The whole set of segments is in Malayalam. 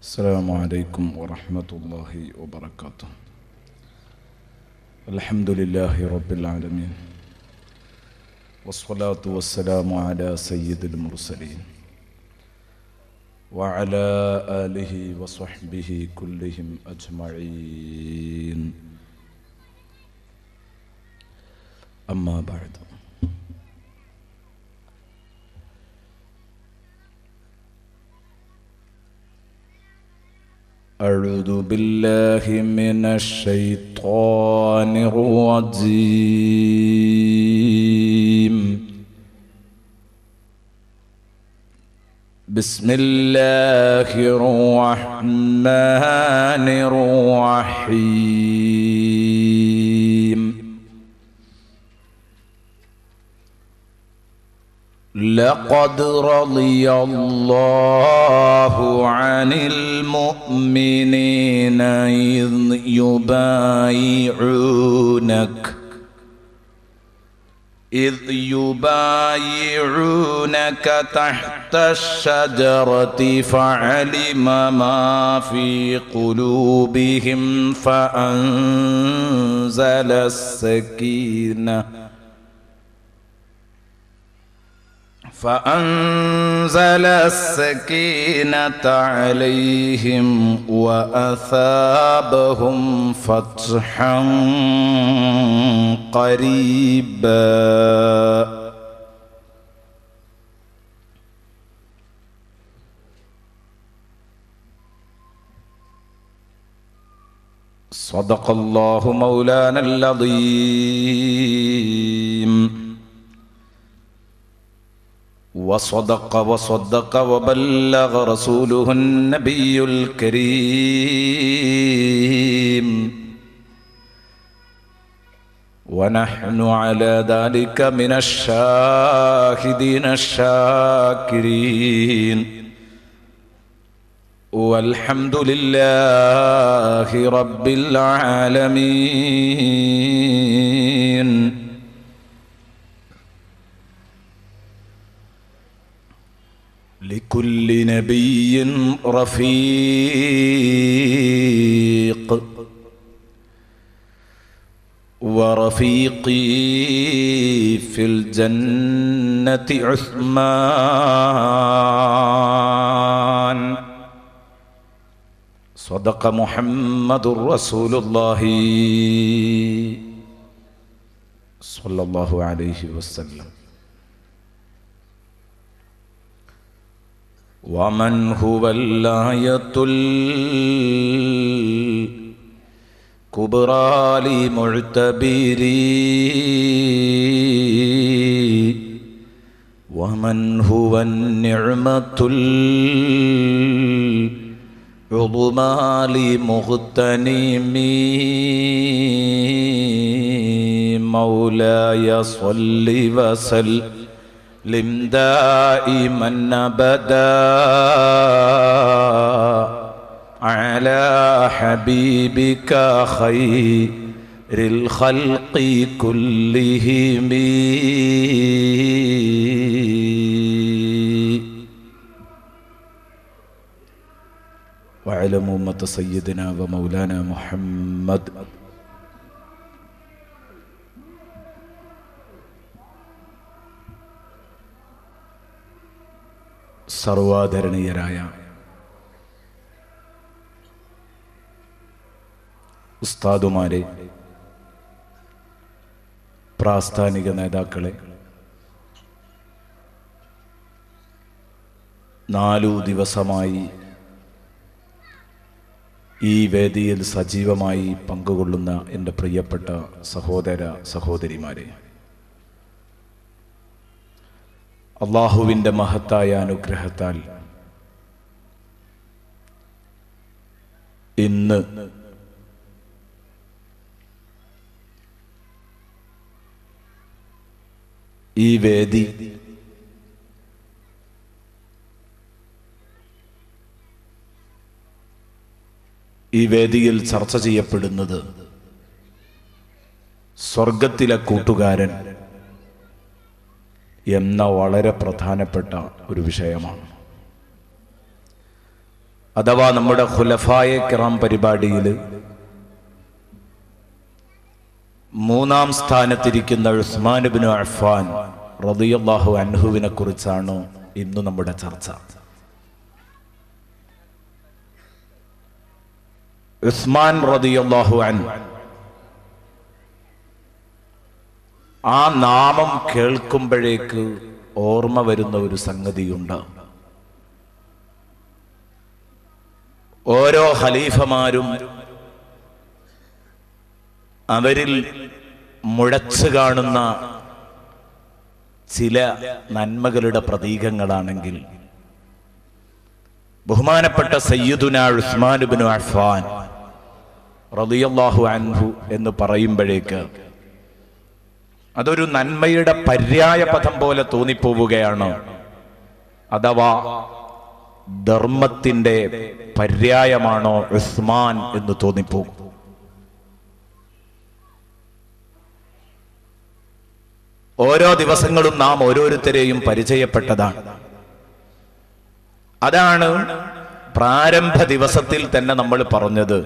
السلام عليكم ورحمة الله وبركاته. الحمد لله رب العالمين، والصلاة والسلام على سيد المرسلين وعلى آله وصحبه كلهم أجمعين. أما بعد، أعوذ بالله من الشيطان الرجيم. بسم الله الرحمن الرحيم. لقد رضي الله عن المؤمنين إذ يبايعونك تحت الشجرة فعلم ما في قلوبهم فأنزل السكينة عليهم وأثابهم فتحا قريبا. صدق الله مولانا العظيم، وصدق وبلغ رسوله النبي الكريم، ونحن على ذلك من الشاهدين الشاكرين، والحمد لله رب العالمين. لكل نبي رفيق، ورفيقي في الجنة عثمان. صدق محمد رسول الله صلى الله عليه وسلم. ومن هو الآية الكبرى لمعتبري، ومن هو النعمة العظمى لمغتنمي. مولاي صل وسلم دائما أبدا على حبيبك خير الخلق كلهم. وعلى أمة سيدنا ومولانا محمد സർവാദരണീയരായ ഉസ്താദുമാരെ, പ്രാസ്ഥാനിക നേതാക്കളെ, 4 ദിവസമായി ഈ വേദിയിൽ സജീവമായി പങ്കുകൊള്ളുന്ന എൻ്റെ പ്രിയപ്പെട്ട സഹോദര സഹോദരിമാരെ, അള്ളാഹുവിൻ്റെ മഹത്തായ അനുഗ്രഹത്താൽ ഇന്ന് ഈ വേദി ഈ വേദിയിൽ ചർച്ച ചെയ്യപ്പെടുന്നത് സ്വർഗത്തിലെ കൂട്ടുകാരൻ എന്ന വളരെ പ്രധാനപ്പെട്ട ഒരു വിഷയമാണ്. അഥവാ നമ്മുടെ ഖുലഫായെ കിറാം പരിപാടിയിൽ മൂന്നാം സ്ഥാനത്തിരിക്കുന്ന ഉസ്മാൻ ഇബ്നു അഫ്ഫാൻ റളിയല്ലാഹു അൻഹുവിനെ കുറിച്ചാണ് ഇന്ന് നമ്മുടെ ചർച്ച. ഉസ്മാൻ റളിയല്ലാഹു അൻഹു, ആ നാമം കേൾക്കുമ്പോഴേക്ക് ഓർമ്മ വരുന്ന ഒരു സംഗതിയുണ്ട്. ഓരോ ഖലീഫമാരും അവരിൽ മുഴച്ചു കാണുന്ന ചില നന്മകളുടെ പ്രതീകങ്ങളാണെങ്കിൽ ബഹുമാനപ്പെട്ട സയ്യിദുനാ ഉസ്മാൻ ഇബ്നു അഫ്ഫാൻ റളിയല്ലാഹു അൻഹു എന്ന് പറയുമ്പോഴേക്ക് അതൊരു നന്മയുടെ പര്യായ പദം പോലെ തോന്നിപ്പോവുകയാണ്. അഥവാ ധർമ്മത്തിന്റെ പര്യായമാണോ ഉസ്മാൻ എന്ന് തോന്നിപ്പോകും. ഓരോ ദിവസങ്ങളും നാം ഓരോരുത്തരെയും പരിചയപ്പെട്ടതാണ്. അതാണ് പ്രാരംഭ ദിവസത്തിൽ തന്നെ നമ്മൾ പറഞ്ഞത്,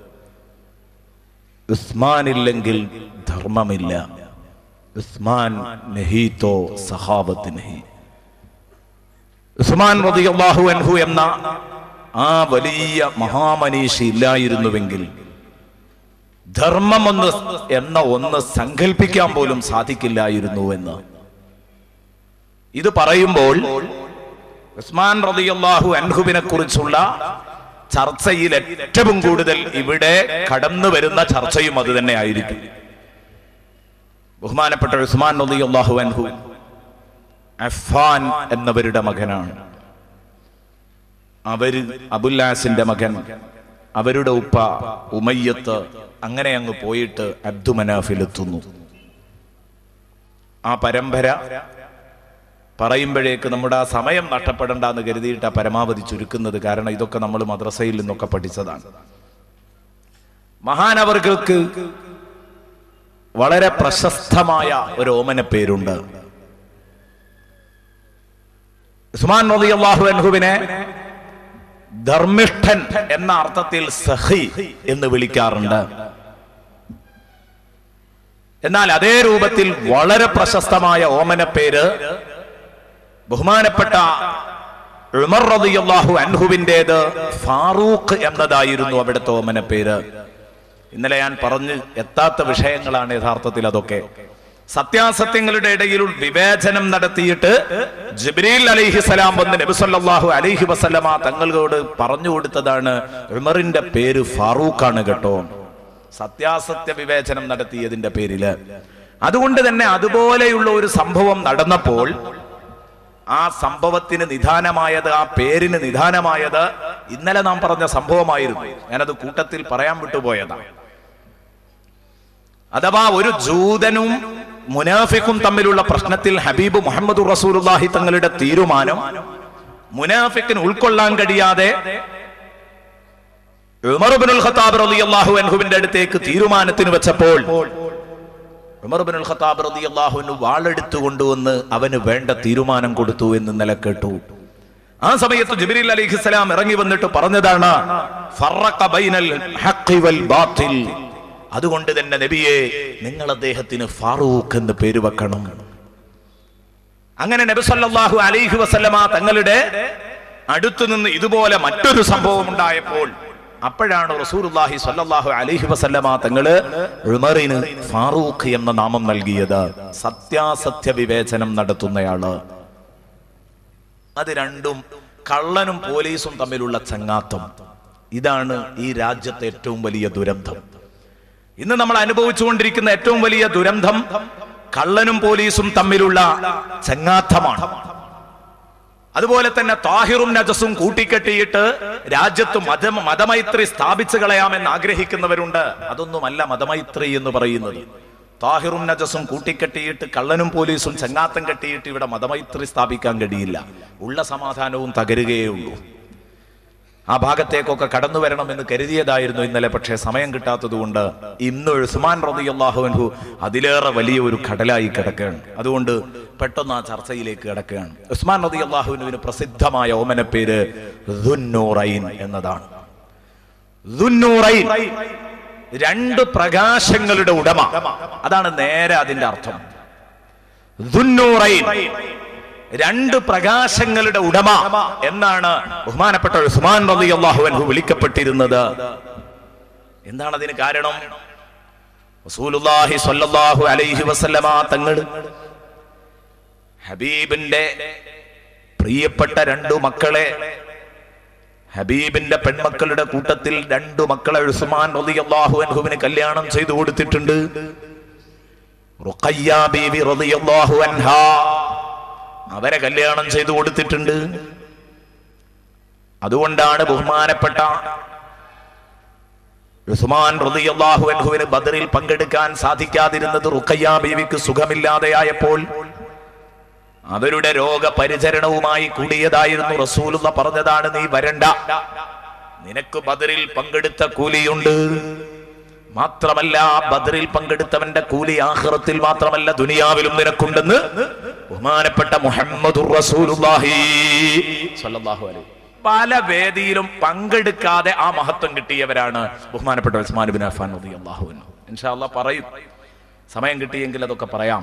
ഉസ്മാൻ ഇല്ലെങ്കിൽ ധർമ്മമില്ല. ഉസ്മാൻ നഹീതോ സഹാബത്ത് നഹി. ഉസ്മാൻ റളിയല്ലാഹു അൻഹു എന്ന ആ വലിയ മഹാമനീഷി ഇല്ലായിരുന്നുവെങ്കിൽ ധർമ്മം ഒന്ന് സങ്കല്പിക്കാൻ പോലും സാധിക്കില്ലായിരുന്നു എന്ന്. ഇത് പറയുമ്പോൾ ഉസ്മാൻ റളിയല്ലാഹു അൻഹുവിനെ കുറിച്ചുള്ള ചർച്ചയിൽ ഏറ്റവും കൂടുതൽ ഇവിടെ കടന്നു വരുന്ന ചർച്ചയും അത് തന്നെ ആയിരിക്കും. ബഹുമാനപ്പെട്ട ഉസ്മാൻ റളിയല്ലാഹു അൻഹു അഫ്ഫാൻ എന്നവരുടെ മകനാണ്. അവര് അബുല്ലാസിന്റെ മകൻ, അവരുടെ ഉപ്പ ഉമയ്യത്ത്, അങ്ങനെ അങ്ങ് പോയിട്ട് അബ്ദുമനാഫിലെത്തുന്നു. ആ പരമ്പര പറയുമ്പോഴേക്ക് നമ്മുടെ ആ സമയം നഷ്ടപ്പെടണ്ടെന്ന് കരുതിയിട്ട് ആ പരമാവധി ചുരുക്കുന്നത്. കാരണം ഇതൊക്കെ നമ്മൾ മദ്രസയിൽ നിന്നൊക്കെ പഠിച്ചതാണ്. മഹാനവർകൾക്ക് വളരെ പ്രശസ്തമായ ഒരു ഓമന പേരുണ്ട്. ഉസ്മാൻ റളിയല്ലാഹു അൻഹുവിനെ ധർമ്മിഷ്ഠൻ എന്ന അർത്ഥത്തിൽ സഖി എന്ന് വിളിക്കാറുണ്ട്. എന്നാൽ അതേ രൂപത്തിൽ വളരെ പ്രശസ്തമായ ഓമന പേര് ബഹുമാനപ്പെട്ട ഉമർ റളിയല്ലാഹു അൻഹുവിൻ്റെത് ഫാറൂഖ് എന്നതായിരുന്നു അവിടുത്തെ ഓമന പേര്. ഇന്നലെ ഞാൻ പറഞ്ഞു എത്താത്ത വിഷയങ്ങളാണ് യഥാർത്ഥത്തിൽ അതൊക്കെ. സത്യാസത്യങ്ങളുടെ ഇടയിൽ വിവേചനം നടത്തിയിട്ട് ജിബ്രീൽ അലൈഹിസ്സലാം വന്ന് നബി സല്ലല്ലാഹു അലൈഹി വസല്ലമ തങ്ങളോട് പറഞ്ഞു കൊടുത്തതാണ്, ഉമറിന്റെ പേര് ഫാറൂഖാണ് കേട്ടോ, സത്യാസത്യ വിവേചനം നടത്തിയതിന്റെ പേരില്. അതുകൊണ്ട് തന്നെ അതുപോലെയുള്ള ഒരു സംഭവം നടന്നപ്പോൾ ആ സംഭവത്തിന് നിദാനമായത്, ആ പേരിന് നിദാനമായത് ഇന്നലെ നാം പറഞ്ഞ സംഭവമായിരുന്നു. ഞാനത് കൂട്ടത്തിൽ പറയാൻ വിട്ടുപോയതാണ്. അഥവാ ഒരു ജൂതനും മുനാഫിഖും തമ്മിലുള്ള പ്രശ്നത്തിൽ ഹബീബ് മുഹമ്മദ് റസൂലുള്ളാഹി തങ്ങളുടെ തീരുമാനം മുനാഫിഖിന് ഉൾക്കൊള്ളാൻ കഴിയാതെ ഉമർ ഇബ്നുൽ ഖത്താബ് റളിയല്ലാഹു അൻഹുവിന്റെ അടുത്തേക്ക് തീരുമാനത്തിന് വെച്ചപ്പോൾ ഉമർ ഇബ്നുൽ ഖത്താബ് റളിയല്ലാഹു അൻഹു വാളെടുത്തു കൊണ്ടുവന്ന് അവന് വേണ്ട തീരുമാനം കൊടുത്തു എന്ന് ഇന്നലെ കേട്ടു. ആ സമയത്ത് ജിബ്രീൽ അലൈഹിസ്സലാം ഇറങ്ങി വന്നിട്ട് പറഞ്ഞതാണ്, ഫറഖ ബൈനൽ ഹഖ് വൽ ബാത്തിൽ. അതുകൊണ്ട് തന്നെ നബിയെ, നിങ്ങൾ അദ്ദേഹത്തിന് ഫാറൂഖ് എന്ന് പേര് വെക്കണം. അങ്ങനെ നബി സല്ലല്ലാഹു അലൈഹി വസല്ലമ തങ്ങളുടെ അടുത്തു നിന്ന് ഇതുപോലെ മറ്റൊരു സംഭവം ഉണ്ടായപ്പോൾ അപ്പോഴാണ് റസൂലുള്ളാഹി സ്വല്ലല്ലാഹു അലൈഹി വസല്ലമ തങ്ങള് ഉമറിന് ഫാറൂഖ് എന്ന നാമം നൽകിയത്. സത്യാസത്യ വിവേചനം നടത്തുന്നയാള്. അത് രണ്ടും കള്ളനും പോലീസും തമ്മിലുള്ള ചങ്ങാത്തം. ഇതാണ് ഈ രാജ്യത്തെ ഏറ്റവും വലിയ ദുരന്തം. ഇന്ന് നമ്മൾ അനുഭവിച്ചുകൊണ്ടിരിക്കുന്ന ഏറ്റവും വലിയ ദുരന്തം കള്ളനും പോലീസും തമ്മിലുള്ള ചങ്ങാത്തമാണ്. അതുപോലെ തന്നെ താഹിറും നജസും കൂട്ടിക്കെട്ടിയിട്ട് രാജ്യത്ത് മതമൈത്രി സ്ഥാപിച്ചു കളയാമെന്ന് ആഗ്രഹിക്കുന്നവരുണ്ട്. അതൊന്നുമല്ല മതമൈത്രി എന്ന് പറയുന്നത്. താഹിറും നജസും കൂട്ടിക്കെട്ടിയിട്ട് കള്ളനും പോലീസും ചങ്ങാത്തം കെട്ടിയിട്ട് ഇവിടെ മതമൈത്രി സ്ഥാപിക്കാൻ കഴിയില്ല. ഉള്ള സമാധാനവും തകരുകയേ ഉള്ളൂ. ആ ഭാഗത്തേക്കൊക്കെ കടന്നു വരണമെന്ന് കരുതിയതായിരുന്നു ഇന്നലെ. പക്ഷേ സമയം കിട്ടാത്തതുകൊണ്ട് ഇന്ന് ഉസ്മാൻ റളിയല്ലാഹു അൻഹു അതിലേറെ വലിയ ഒരു കടലായി കിടക്കുകയാണ്. അതുകൊണ്ട് പെട്ടെന്ന് ആ ചർച്ചയിലേക്ക് കിടക്കുകയാണ്. ഉസ്മാൻ റളിയല്ലാഹു അൻഹുവിന് പ്രസിദ്ധമായ ഓമന പേര് ദുന്നൂറൈൻ എന്നതാണ്. ദുന്നൂറൈൻ, രണ്ട് പ്രകാശങ്ങളുടെ ഉടമ, അതാണ് നേരെ അതിന്റെ അർത്ഥം. ദുന്നൂറൈൻ, രണ്ട് പ്രകാശങ്ങളുടെ ഉടമ എന്നാണ് ബഹുമാനപ്പെട്ട ഉസ്മാൻ റളിയല്ലാഹു അൻഹു വിളിക്കപ്പെട്ടിരുന്നത്. എന്താണ് അതിന് കാരണം? റസൂലുള്ളാഹി സ്വല്ലല്ലാഹു അലൈഹി വസല്ലമ തങ്ങൾ ഹബീബിന്റെ പ്രിയപ്പെട്ട രണ്ടു മക്കളെ, ഹബീബിന്റെ പെൺമക്കളുടെ കൂട്ടത്തിൽ രണ്ടു മക്കളെ ഉസ്മാൻ റളിയല്ലാഹു അൻഹുവിന് കല്യാണം ചെയ്തു കൊടുത്തിട്ടുണ്ട്. റുഖയ്യ ബീവി റളിയല്ലാഹു അൻഹാ, അവരെ കല്യാണം ചെയ്തു കൊടുത്തിട്ടുണ്ട്. അതുകൊണ്ടാണ് ബഹുമാനപ്പെട്ട ഉസ്മാൻ റളിയല്ലാഹു അൻഹുവിന് ബദറിൽ പങ്കെടുക്കാൻ സാധിക്കാതിരുന്നത്. റുഖയ്യ ബീവിക്ക് സുഖമില്ലാതെയായപ്പോൾ അവരുടെ രോഗപരിചരണവുമായി കൂടിയതായിരുന്നു. റസൂലുള്ളാഹി പറഞ്ഞതാണ്, നീ വരണ്ട, നിനക്ക് ബദറിൽ പങ്കെടുത്ത കൂലിയുണ്ട്. മാത്രമല്ല, ബദറിൽ പങ്കെടുത്തവന്റെ കൂലി ആഖിറത്തിൽ മാത്രമല്ല ദുനിയാവിലും നിനക്കുണ്ടെന്ന് ബഹുമാനപ്പെട്ട മുഹമ്മദുർ റസൂലുള്ളാഹി സ്വല്ലല്ലാഹു അലൈഹി. പല വേദിയിലും പങ്കെടുക്കാതെ ആ മഹത്വം കിട്ടിയവരാണ് ബഹുമാനപ്പെട്ട ഉസ്മാൻ ഇബ്നു അഫ്ഫാൻ റളിയല്ലാഹു അൻഹു. ഇൻഷാ അല്ലാഹ് പറയും, സമയം കിട്ടിയെങ്കിൽ അതൊക്കെ പറയാം.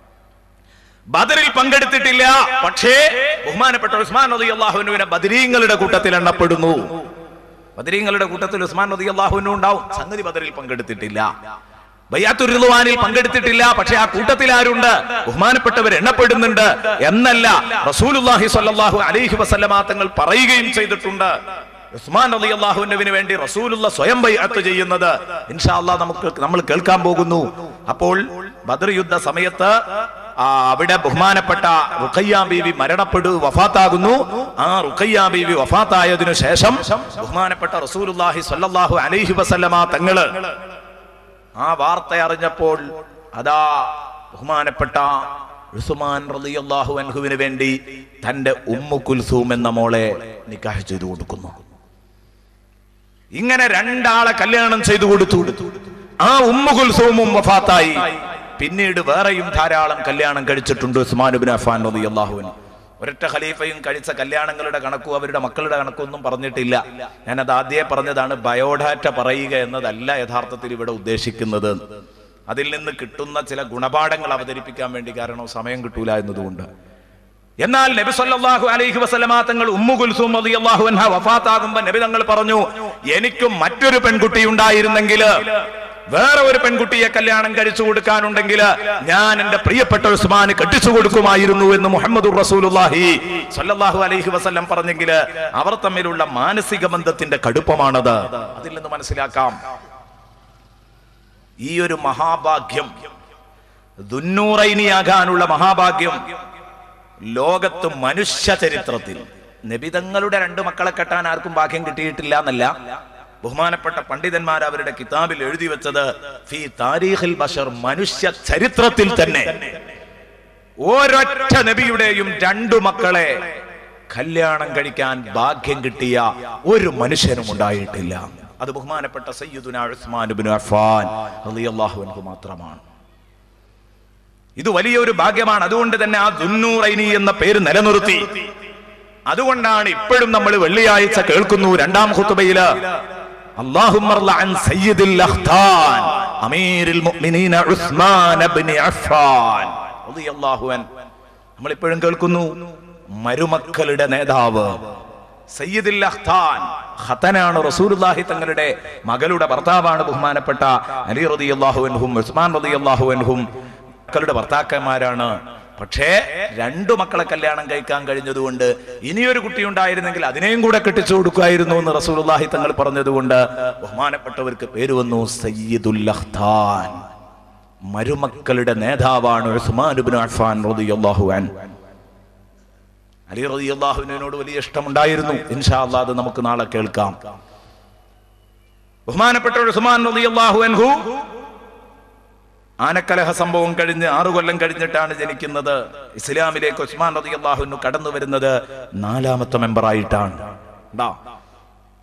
ബദറിൽ പങ്കെടുത്തിട്ടില്ല, പക്ഷേ ബഹുമാനപ്പെട്ട ഉസ്മാൻ റളിയല്ലാഹു അൻഹുവിനെ ബദരീങ്ങളുടെ കൂട്ടത്തിൽ എണ്ണപ്പെടുന്നു. ബദരീങ്ങളുടെ കൂട്ടത്തിൽ ഉസ്മാൻ റളിയല്ലാഹു അൻഹു ഉണ്ടാവും. സംഗതി ബദറിൽ പങ്കെടുത്തിട്ടില്ല, ബൈഅത്തുർ റിദ്വാനിൽ പങ്കെടുത്തിട്ടില്ല, പക്ഷേ ആ കൂട്ടത്തിൽ ആരുണ്ട്? ബഹുമാനപ്പെട്ടവർ എണ്ണപ്പെടുന്നുണ്ട് എന്നല്ല റസൂലുള്ളാഹി സ്വല്ലല്ലാഹു അലൈഹി വസല്ലമ തങ്ങൾ പറയുകയും ചെയ്തിട്ടുണ്ട്. ഉസ്മാൻ റളിയല്ലാഹു അൻഹുവിന് വേണ്ടി റസൂലുള്ളാഹി സ്വയം ബൈഅത്ത് ചെയ്യുന്നത് ഇൻഷാ അല്ലാഹ് നമ്മൾ കേൾക്കാൻ പോകുന്നു. അപ്പോൾ ബദർ യുദ്ധ സമയത്ത് അവിടെ ബഹുമാനപ്പെട്ട റുഖയ്യ ബീവി വഫാത്താകുന്നു. ആ റുഖയ്യ ബീവി വഫാത്തായതിനു ശേഷം ബഹുമാനപ്പെട്ട റസൂലുള്ളാഹി സ്വല്ലല്ലാഹു അലൈഹി വസല്ലമ തങ്ങള് ആ വാർത്ത അറിഞ്ഞപ്പോൾ അതാ ബഹുമാനപ്പെട്ട ഉസ്മാൻ റളിയല്ലാഹു അൻഹുവിന് വേണ്ടി തന്റെ ഉമ്മു കുൽസൂം എന്ന മോളെ നിക്കാഹ് ചെയ്തു കൊടുക്കുന്നു. ഇങ്ങനെ രണ്ടാളെ കല്യാണം ചെയ്തു കൊടുത്തു. ആ ഉമ്മു കുൽസൂമും വഫാത്തായി. പിന്നീട് വേറെയും ധാരാളം കല്യാണം കഴിച്ചിട്ടുണ്ട് ഉസ്മാൻ ഇബ്നു അഫ്ഫാൻ റളിയല്ലാഹു അൻഹു. ഒരൊറ്റ ഖലീഫയും കഴിച്ച കല്യാണങ്ങളുടെ കണക്കും അവരുടെ മക്കളുടെ കണക്കൊന്നും പറഞ്ഞിട്ടില്ല. ഞാനത് ആദ്യമേ പറഞ്ഞതാണ്. ബയോഡാറ്റ പറയുക എന്നതല്ല യഥാർത്ഥത്തിൽ ഇവിടെ ഉദ്ദേശിക്കുന്നത്. അതിൽ നിന്ന് കിട്ടുന്ന ചില ഗുണപാഠങ്ങൾ അവതരിപ്പിക്കാൻ വേണ്ടി, കാരണം സമയം കിട്ടൂല എന്നതുകൊണ്ട്. എന്നാൽ നബി സല്ലല്ലാഹു അലൈഹി വസല്ലമ തങ്ങൾ ഉമ്മു കുൽസൂം റളിയല്ലാഹു അൻഹ വഫാത്താകുമ്പോൾ നബി തങ്ങൾ പറഞ്ഞു, എനിക്കും മറ്റൊരു പെൺകുട്ടി ഉണ്ടായിരുന്നെങ്കിൽ, വേറെ ഒരു പെൺകുട്ടിയെ കല്യാണം കഴിച്ചു കൊടുക്കാനുണ്ടെങ്കിൽ ഞാൻ എന്റെ പ്രിയപ്പെട്ട ഉസ്മാന് കെട്ടിച്ചു കൊടുക്കുമായിരുന്നു എന്ന് മുഹമ്മദുർ റസൂലുള്ളാഹി സ്വല്ലല്ലാഹു അലൈഹി വസല്ലം പറഞ്ഞെങ്കിൽ അവർ തമ്മിലുള്ള മാനസിക ബന്ധത്തിന്റെ കടുപ്പമാണത്. അതിൽ നിന്ന് മനസ്സിലാക്കാം ഈ ഒരു മഹാഭാഗ്യം, ദുന്നൂറൈനിയാകാനുള്ള മഹാഭാഗ്യം ലോകത്ത് മനുഷ്യ ചരിത്രത്തിൽ നബിതങ്ങളുടെ രണ്ടു മക്കളെ കെട്ടാൻ ആർക്കും ഭാഗ്യം കിട്ടിയിട്ടില്ല എന്നല്ല, ബഹുമാനപ്പെട്ട പണ്ഡിതന്മാർ അവരുടെ കിതാബിൽ എഴുതി വെച്ചത് ഫീ താരീഖിൽ ബശർ, മനുഷ്യ ചരിത്രത്തിൽ തന്നെ ഒരൊറ്റ നബിയുടെയും രണ്ടു മക്കളെ കല്യാണം കഴിക്കാൻ ഭാഗ്യം കിട്ടിയ ഒരു മനുഷ്യനും ഉണ്ടായിട്ടില്ല. അത് ബഹുമാനപ്പെട്ട സയ്യിദുനാ ഉസ്മാൻ ഇബ്നു അഫ്ഫാൻ റളിയല്ലാഹു അൻഹു മാത്രമാണ്. ഇത് വലിയൊരു ഭാഗ്യമാണ്. അതുകൊണ്ട് തന്നെ ആ ദുന്നൂറൈനി എന്ന പേര് നിലനിർത്തി. അതുകൊണ്ടാണ് ഇപ്പോഴും നമ്മൾ വെള്ളിയാഴ്ച കേൾക്കുന്നു രണ്ടാം ഖുതുബയില്, അല്ലാഹുമ്മ റള അൻ സയ്യിദിൽ അഖ്താൻ അമീറുൽ മുഅ്മിനീന ഉസ്മാൻ ഇബ്നു അഫ്ഫാൻ റളിയല്ലാഹു അൻഹു. നമ്മൾ ഇപ്പോഴും കേൾക്കുന്നു മരുമക്കളുടെ നേതാവ് സയ്യിദുൽ അഖ്താൻ. ഖതനാണ് റസൂലുള്ളാഹി തങ്ങളുടെ മകളുടെ ഭർത്താവാണ് ബഹുമാനപ്പെട്ട അലി റളിയല്ലാഹു അൻഹും ഉസ്മാൻ റളിയല്ലാഹു അൻഹും മക്കളുടെ ഭർത്താക്കന്മാരാണ്. പക്ഷേ രണ്ടു മക്കളെ കല്യാണം കഴിക്കാൻ കഴിഞ്ഞതുകൊണ്ട് ഇനിയൊരു കുട്ടി ഉണ്ടായിരുന്നെങ്കിൽ അതിനെയും കൂടെ കെട്ടിച്ചു കൊടുക്കുമായിരുന്നു എന്ന് റസൂലുള്ളാഹി തങ്ങൾ പറഞ്ഞതുകൊണ്ട് ബഹുമാനപ്പെട്ടവർക്ക് പേര് വന്നു സയ്യിദുൽ അഖ്താൻ. മരുമക്കളുടെ നേതാവാണ് ഉസ്മാൻ ഇബ്നു അഫ്ഫാൻ റളിയല്ലാഹു അൻഹു. അലി റളിയല്ലാഹു അൻഹുവിനോട് വലിയ ഇഷ്ടമുണ്ടായിരുന്നു. ഇൻഷാ അല്ലാഹ് അത് നമുക്ക് നാളെ കേൾക്കാം. ബഹുമാനപ്പെട്ട ഉസ്മാൻ റളിയല്ലാഹു അൻഹു ആനക്കലഹ സംഭവം കഴിഞ്ഞ് 6 കൊല്ലം കഴിഞ്ഞിട്ടാണ് ജനിക്കുന്നത്. ഇസ്ലാമിലേക്ക് ഉസ്മാൻ റളിയല്ലാഹു അൻഹു കടന്നു വരുന്നത് 4ാമത്തെ മെമ്പറായിട്ടാണ്.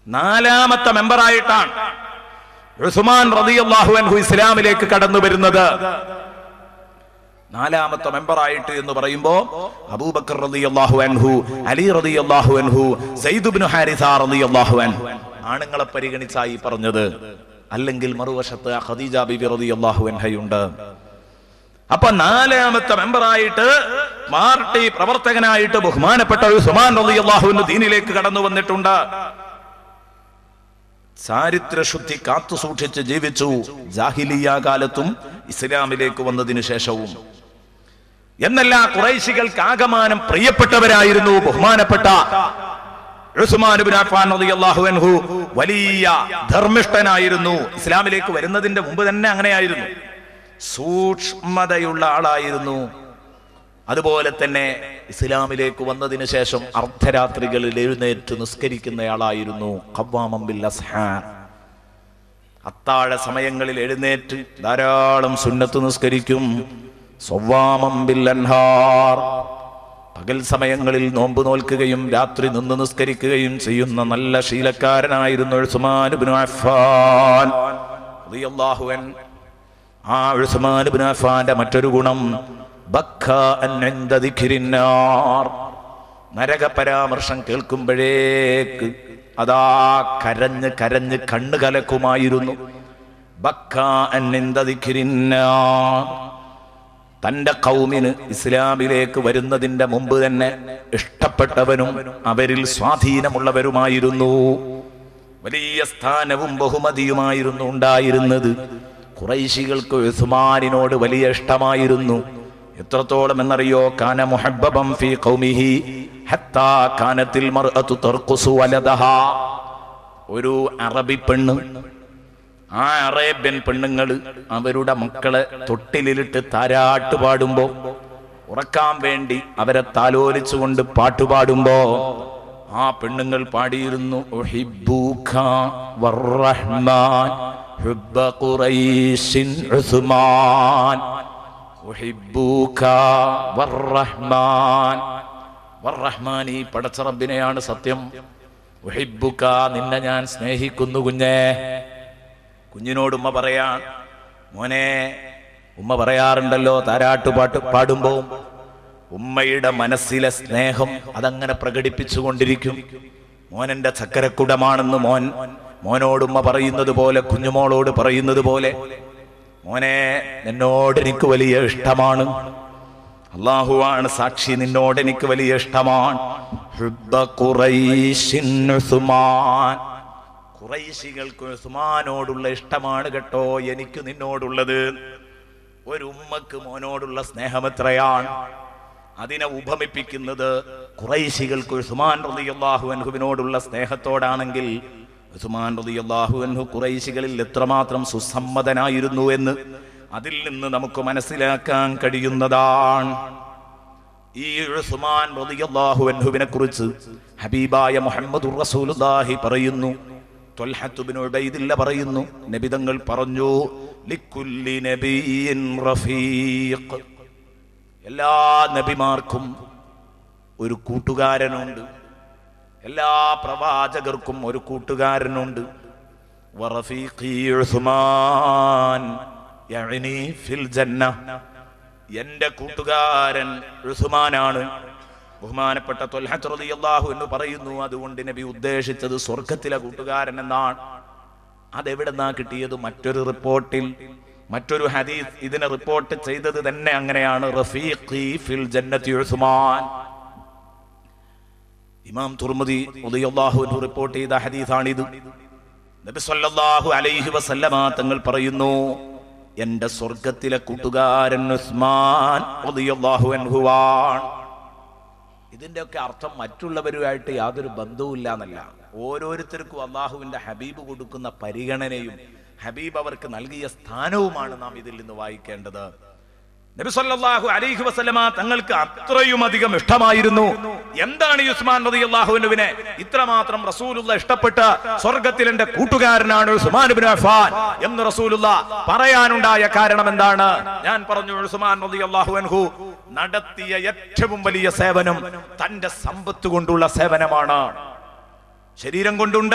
നാലാമത്തെ മെമ്പറായിട്ടാണ് ഉസ്മാൻ റളിയല്ലാഹു അൻഹു ഇസ്ലാമിലേക്ക് കടന്നു വരുന്നത്. നാലാമത്തെ മെമ്പറായിട്ട് എന്ന് പറയുമ്പോ അബൂബക്കർ റളിയല്ലാഹു അൻഹു, അലി റളിയല്ലാഹു അൻഹു, സയ്യിദ് ഇബ്നു ഹാരിസ റളിയല്ലാഹു അൻഹു ആണുങ്ങളെ പരിഗണിച്ചായി പറഞ്ഞത്. അല്ലെങ്കിൽ മറുവശത്ത് ഖദീജ ബിബി റളിയല്ലാഹു അൻഹയുണ്ട്. അപ്പൊ നാലാമത്തെ മെമ്പറായിട്ട്, പാർട്ടി പ്രവർത്തകനായിട്ട് ബഹുമാനപ്പെട്ട ഉസ്മാൻ റളിയല്ലാഹു അൻഹു ദീനിലേക്ക് കടന്നു വന്നിട്ടുണ്ട്. ചാരിത്രശുദ്ധി കാത്തു സൂക്ഷിച്ച് ജീവിച്ചു, ജാഹിലിയ്യ കാലത്തും ഇസ്ലാമിലേക്ക് വന്നതിന് ശേഷവും. എന്നല്ല, ഖുറൈശികൾക്ക് ആകമാനം പ്രിയപ്പെട്ടവരായിരുന്നു ബഹുമാനപ്പെട്ട ഉസ്മാൻ ഇബ്നു അഫ്ഫാൻ റളിയല്ലാഹു അൻഹു. വലിയ ധർമ്മിഷ്ഠനായിരുന്നു. ഇസ്ലാമിലേക്ക് വരുന്നതിന്റെ മുമ്പ് തന്നെ അങ്ങനെയായിരുന്നു. സൂക്ഷ്മതയുള്ള ആളായിരുന്നു. അതുപോലെ തന്നെ ഇസ്ലാമിലേക്ക് വന്നതിന് ശേഷം അർദ്ധരാത്രികളിൽ എഴുന്നേറ്റ് നിസ്കരിക്കുന്നയാളായിരുന്നു. ഖവ്വാമൻ ബിൽ അസ്ഹാർ, അത്താഴ സമയങ്ങളിൽ എഴുന്നേറ്റ് ധാരാളം സുന്നത്ത് നിസ്കരിക്കും. സ്വവ്വാമൻ ബിൽ അൻഹാർ, പകൽ സമയങ്ങളിൽ നോമ്പ് നോൽക്കുകയും രാത്രി നിന്ന് നിസ്കരിക്കുകയും ചെയ്യുന്ന നല്ല ശീലക്കാരനായിരുന്നു ഉസ്മാൻ ഇബ്നു അഫ്ഫാൻ റളിയല്ലാഹു അൻഹു. ആ ഉസ്മാൻ ഇബ്നു അഫ്ഫാന്റെ മറ്റൊരു ഗുണം നരക പരാമർശം കേൾക്കുമ്പോഴേക്ക് അതാ കരഞ്ഞ് കരഞ്ഞ് കണ്ണു കലക്കുമായിരുന്നു. തന്റെ ഖൗമിന് ഇസ്ലാമിലേക്ക് വരുന്നതിന്റെ മുമ്പ് തന്നെ ഇഷ്ടപ്പെട്ടവനും അവരിൽ സ്വാധീനമുള്ളവരുമായിരുന്നു. വലിയ സ്ഥാനവും ബഹുമതിയുമായിരുന്നു ഉണ്ടായിരുന്നത്. ഖുറൈശികൾക്ക് ഉസ്മാനിനോട് വലിയ ഇഷ്ടമായിരുന്നു. എത്രത്തോളം എന്നറിയോ? കാന മുഹബ്ബബൻ ഫീ ഖൗമിഹി ഹത്താ കാനത്തിൽ മർഅതു തർഖുസു വലദഹാ. ഒരു അറബി പെണ്ണ്, ആ അറേബ്യൻ പെണ്ണുങ്ങൾ അവരുടെ മക്കളെ തൊട്ടിലിട്ട് താരാട്ട് പാടുമ്പോ, ഉറക്കാൻ വേണ്ടി അവരെ താലോലിച്ചുകൊണ്ട് പാട്ടുപാടുമ്പോ ആ പെണ്ണുങ്ങൾ പാടിയിരുന്നു, ഉഹിബ്ബുക വറഹ്മാൻ ഹുബ്ബ ഖുറൈശിൻ ഉസ്മാൻ, ഉഹിബ്ബുക വറഹ്മാൻ. വറഹ്മാൻ, ഈ പടച്ച റബ്ബിനെയാണ് സത്യം. ഉഹിബ്ബുക, നിന്നെ ഞാൻ സ്നേഹിക്കുന്നു കുഞ്ഞേ. കുഞ്ഞിനോട് ഉമ്മ പറയാ, മോനെ, ഉമ്മ പറയാറുണ്ടല്ലോ താരാട്ടുപാട്ട് പാടുമ്പോ ഉമ്മയുടെ മനസ്സിലെ സ്നേഹം അതങ്ങനെ പ്രകടിപ്പിച്ചുകൊണ്ടിരിക്കും. മോനെന്റെ ചക്കരക്കുടമാണെന്ന് മോനോട് ഉമ്മ പറയുന്നത് പോലെ, കുഞ്ഞുമോളോട് പറയുന്നത് പോലെ, മോനെ, നിന്നോട് എനിക്ക് വലിയ ഇഷ്ടമാണ്. അല്ലാഹുവാണ് സാക്ഷി, നിന്നോട് എനിക്ക് വലിയ ഇഷ്ടമാണ്. ഹുബ്ബ ഖുറൈശിൻ ഉസ്മാൻ, ഖുറൈശികൾക്ക് ഉസ്മാനോടുള്ള ഇഷ്ടമാണ് കേട്ടോ എനിക്ക് നിന്നോടുള്ളത്. ഒരു ഉമ്മക്ക് മോനോടുള്ള സ്നേഹം എത്രയാണ്! അതിനെ ഉപമിപ്പിക്കുന്നത് ഖുറൈശികൾക്ക് ഉസ്മാൻ റളിയല്ലാഹു അൻഹുവിനോടുള്ള സ്നേഹത്തോടാണെങ്കിൽ ഉസ്മാൻ റളിയല്ലാഹു അൻഹു ഖുറൈശികളിൽ എത്രമാത്രം സുസമ്മതനായിരുന്നു എന്ന് അതിൽ നിന്ന് നമുക്ക് മനസ്സിലാക്കാൻ കഴിയുന്നതാണ്. ഈ ഉസ്മാൻ റളിയല്ലാഹു അൻഹുവിനെ കുറിച്ച് ഹബീബായ മുഹമ്മദുർ റസൂലുള്ളാഹി പറയുന്നു, ത്വൽഹത്ത് ഇബ്നു ഉബൈദില്ല പറയുന്നു, നബി തങ്ങൾ പറഞ്ഞു, ലിക്കുല്ലി നബിയിൻ റഫീഖ്, എല്ലാ നബിമാർക്കും ഒരു കൂട്ടുകാരനുണ്ട്, എല്ലാ പ്രവാചകർക്കും ഒരു കൂട്ടുകാരനുണ്ട്. വറഫീഖി ഉസ്മാൻ യഅനി ഫിൽ ജന്ന, എന്റെ കൂട്ടുകാരൻ ഉസ്മാനാണ്. ബഹുമാനപ്പെട്ട ത്വൽഹത്ത് റളിയല്ലാഹു അൻഹു പറയുന്നു, അതുകൊണ്ട് നബി ഉദ്ദേശിച്ചത് സ്വർഗത്തിലെ കൂട്ടുകാരൻ എന്നാണ്. അതെവിടെന്നാ കിട്ടിയത്? മറ്റൊരു റിപ്പോർട്ടിൽ, മറ്റൊരു ഹദീസ് ഇതിനെ റിപ്പോർട്ട് ചെയ്തത് തന്നെ അങ്ങനെയാണ്, റഫീഖി ഫിൽ ജന്നത്തി ഉസ്മാൻ. ഇമാം തുർമുദി റളിയല്ലാഹു അൻഹു റിപ്പോർട്ട് ചെയ്ത ഹദീസാണിത്. നബി സല്ലല്ലാഹു അലൈഹി വസല്ലമ തങ്ങൾ പറയുന്നു, എന്റെ സ്വർഗത്തിലെ കൂട്ടുകാരൻ ഉസ്മാൻ റളിയല്ലാഹു അൻഹുവാണ്. ഇതിന്റെ ഒക്കെ അർത്ഥം മറ്റുള്ളവരുമായിട്ട് യാതൊരു ബന്ധവുമില്ല എന്നല്ല. ഓരോരുത്തർക്കും അള്ളാഹുവിന്റെ ഹബീബ് കൊടുക്കുന്ന പരിഗണനയും ഹബീബ് അവർക്ക് നൽകിയ സ്ഥാനവുമാണ് നാം ഇതിൽ നിന്ന് വായിക്കേണ്ടത്. നബി സല്ലല്ലാഹു അലൈഹി വസല്ലമ തങ്ങൾക്ക് അത്രയും അധികം ഇഷ്ടമായിരുന്നു. എന്താണ് ഈ ഉസ്മാൻ റളിയല്ലാഹു അൻഹുവിനെ ഇത്രമാത്രം റസൂലുള്ള ഇഷ്ടപ്പെട്ട, സ്വർഗത്തിൽ എന്റെ കൂട്ടുകാരനാണ് ഉസ്മാൻ ഇബ്നു അഫ്ഫാൻ എന്ന് റസൂലുള്ള പറയാനുണ്ടായ കാരണം എന്താണ്? ഞാൻ പറഞ്ഞു, ഉസ്മാൻ റളിയല്ലാഹു അൻഹു നടത്തിയ ഏറ്റവും വലിയ സേവനം തന്റെ സമ്പത്ത് കൊണ്ടുള്ള സേവനമാണ്. ശരീരം കൊണ്ടുണ്ട്,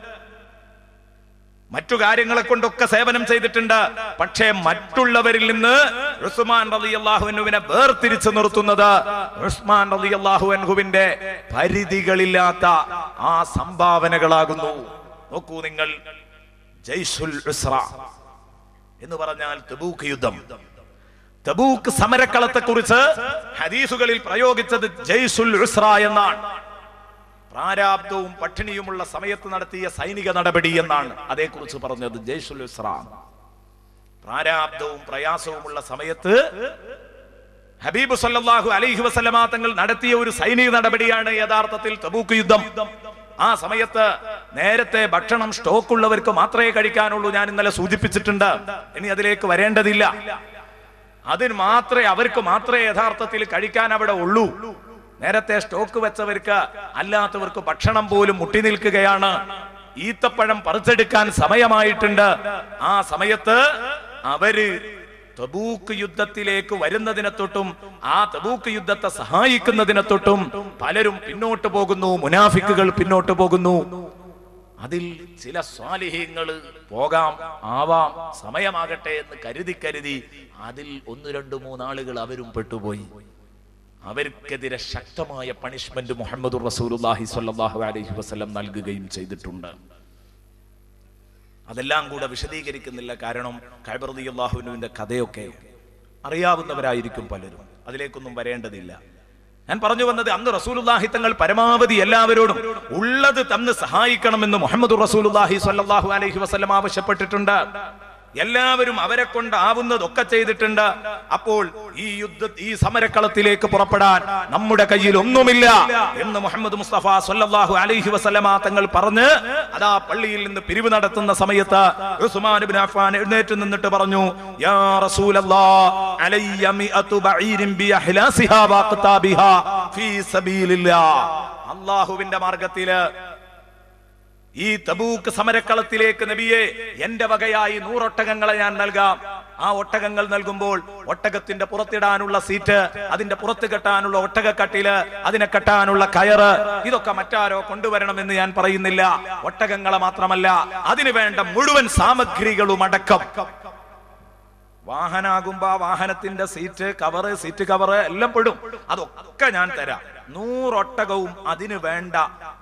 മറ്റു കാര്യങ്ങളെ കൊണ്ടൊക്കെ സേവനം ചെയ്തിട്ടുണ്ട്. പക്ഷേ മറ്റുള്ളവരിൽ നിന്ന് ഉസ്മാൻ റളിയല്ലാഹു അൻഹുവിനെ വേർതിരിച്ചു നിർത്തുന്നത് ഉസ്മാൻ റളിയല്ലാഹു അൻഹുവിന്റെ പരിധികളില്ലാത്ത ആ സംഭാവനകളാകുന്നു. നോക്കൂ നിങ്ങൾ, ജയ്ഷുൽ ഉസ്ര എന്ന് പറഞ്ഞാൽ തബൂക്ക് യുദ്ധം. തബൂക്ക് സമരക്കളത്തെ കുറിച്ച് ഹദീസുകളിൽ പ്രയോഗിച്ചത് ജയ്ഷുൽ ഉസ്ര എന്നാണ്. പ്രാരാബ്ദവും പട്ടിണിയുമുള്ള സമയത്ത് നടത്തിയ സൈനിക നടപടി എന്നാണ് അതേക്കുറിച്ച് പറഞ്ഞത്. ജയ്ഷുൽ ഉസ്ര, പ്രാരാബ്ദവും പ്രയാസവുമുള്ള സമയത്ത് ഹബീബ് സല്ലല്ലാഹു അലൈഹി വസല്ലമ തങ്ങൾ നടത്തിയ ഒരു സൈനിക നടപടിയാണ് യഥാർത്ഥത്തിൽ തബൂക്ക് യുദ്ധം. ആ സമയത്ത് നേരത്തെ ഭക്ഷണം സ്റ്റോക്കുള്ളവർക്ക് മാത്രമേ കഴിക്കാനുള്ളൂ, ഞാൻ ഇന്നലെ സൂചിപ്പിച്ചിട്ടുണ്ട്, ഇനി അതിലേക്ക് വരേണ്ടതില്ല. അവർക്ക് മാത്രമേ യഥാർത്ഥത്തിൽ കഴിക്കാൻ അവിടെ ഉള്ളൂ. നേരത്തെ സ്റ്റോക്ക് വെച്ചവർക്ക് അല്ലാത്തവർക്ക് ഭക്ഷണം പോലും മുട്ടി നിൽക്കുകയാണ്. ഈത്തപ്പഴം പറിച്ചെടുക്കാൻ സമയമായിട്ടുണ്ട്. ആ സമയത്ത് അവര് തബൂക്ക് യുദ്ധത്തിലേക്ക് വരുന്നതിനെ തൊട്ടും ആ തബൂക്ക് യുദ്ധത്തെ സഹായിക്കുന്നതിനെ തൊട്ടും പലരും പിന്നോട്ട് പോകുന്നു, മുനാഫിക്കുകൾ പിന്നോട്ട് പോകുന്നു. അതിൽ ചില സ്വാലിഹീങ്ങൾ ആവാം സമയമാകട്ടെ എന്ന് കരുതി അതിൽ 1, 2, 3 ആളുകൾ അവരും പെട്ടുപോയി. അവർക്കെതിരെ ശക്തമായ പണിഷ്മെന്റ് മുഹമ്മദുർ റസൂലുള്ളാഹി സ്വല്ലല്ലാഹു അലൈഹി വസല്ലം നൽകുകയും ചെയ്തിട്ടുണ്ട്. അതെല്ലാം കൂടെ വിശദീകരിക്കുന്നില്ല, കാരണം കഅബ് റളിയല്ലാഹു അൻഹുവിന്റെ കഥയൊക്കെ അറിയാവുന്നവരായിരിക്കും പലരും, അതിലേക്കൊന്നും വരേണ്ടതില്ല. ഞാൻ പറഞ്ഞു വന്നത്, അന്ന് റസൂലുള്ളാഹി തങ്ങൾ പരമാവധി എല്ലാവരോടും ഉള്ളത് തന്ന് സഹായിക്കണമെന്ന് മുഹമ്മദുർ റസൂലുള്ളാഹി സ്വല്ലല്ലാഹു അലൈഹി വസല്ലം ആവശ്യപ്പെട്ടിട്ടുണ്ട്. എല്ലാവരും അവരെ കൊണ്ടാവുന്നതൊക്കെ ചെയ്തിട്ടുണ്ട്. അപ്പോൾ ഈ സമരക്കളത്തിലേക്ക് പുറപ്പെടാൻ നമ്മുടെ കയ്യിൽ ഒന്നുമില്ല എന്ന് മുഹമ്മദ് മുസ്തഫ സ്വല്ലല്ലാഹു അലൈഹി വസല്ലമ തങ്ങൾ പറഞ്ഞ് അതാ പള്ളിയിൽ നിന്ന് പിരിവ് നടത്തുന്ന സമയത്ത് ഉസ്മാൻ ഇബ്നു അഫ്ഫാൻ എഴുന്നേറ്റ് നിന്നിട്ട് പറഞ്ഞു, യാ റസൂലല്ലാഹ് അലയ്യ മിഅതു ബഈരിൻ ബിഅഹ്ലാസിഹാ വഖതാബിഹാ ഫീ സബീലില്ലാഹ്. അല്ലാഹുവിന്റെ മാർഗ്ഗത്തില് ഈ തബൂക്ക് സമരക്കളത്തിലേക്ക് നബിയെ എന്റെ വകയായി 100 ഒട്ടകങ്ങളെ ഞാൻ നൽകാം. ആ ഒട്ടകങ്ങൾ നൽകുമ്പോൾ ഒട്ടകത്തിന്റെ പുറത്തിടാനുള്ള സീറ്റ്, അതിന്റെ പുറത്ത് കെട്ടാനുള്ള ഒട്ടകക്കട്ടില്, അതിനെ കെട്ടാനുള്ള കയറ്, ഇതൊക്കെ മറ്റാരോ കൊണ്ടുവരണമെന്ന് ഞാൻ പറയുന്നില്ല. ഒട്ടകങ്ങളെ മാത്രമല്ല, അതിനു വേണ്ട മുഴുവൻ സാമഗ്രികളും അടക്കം. വാഹനാകുമ്പോ വാഹനത്തിന്റെ സീറ്റ് കവറ് എല്ലാം പെടും, അതൊക്കെ ഞാൻ തരാം. 100 ഒട്ടകവും അതിനു വേണ്ട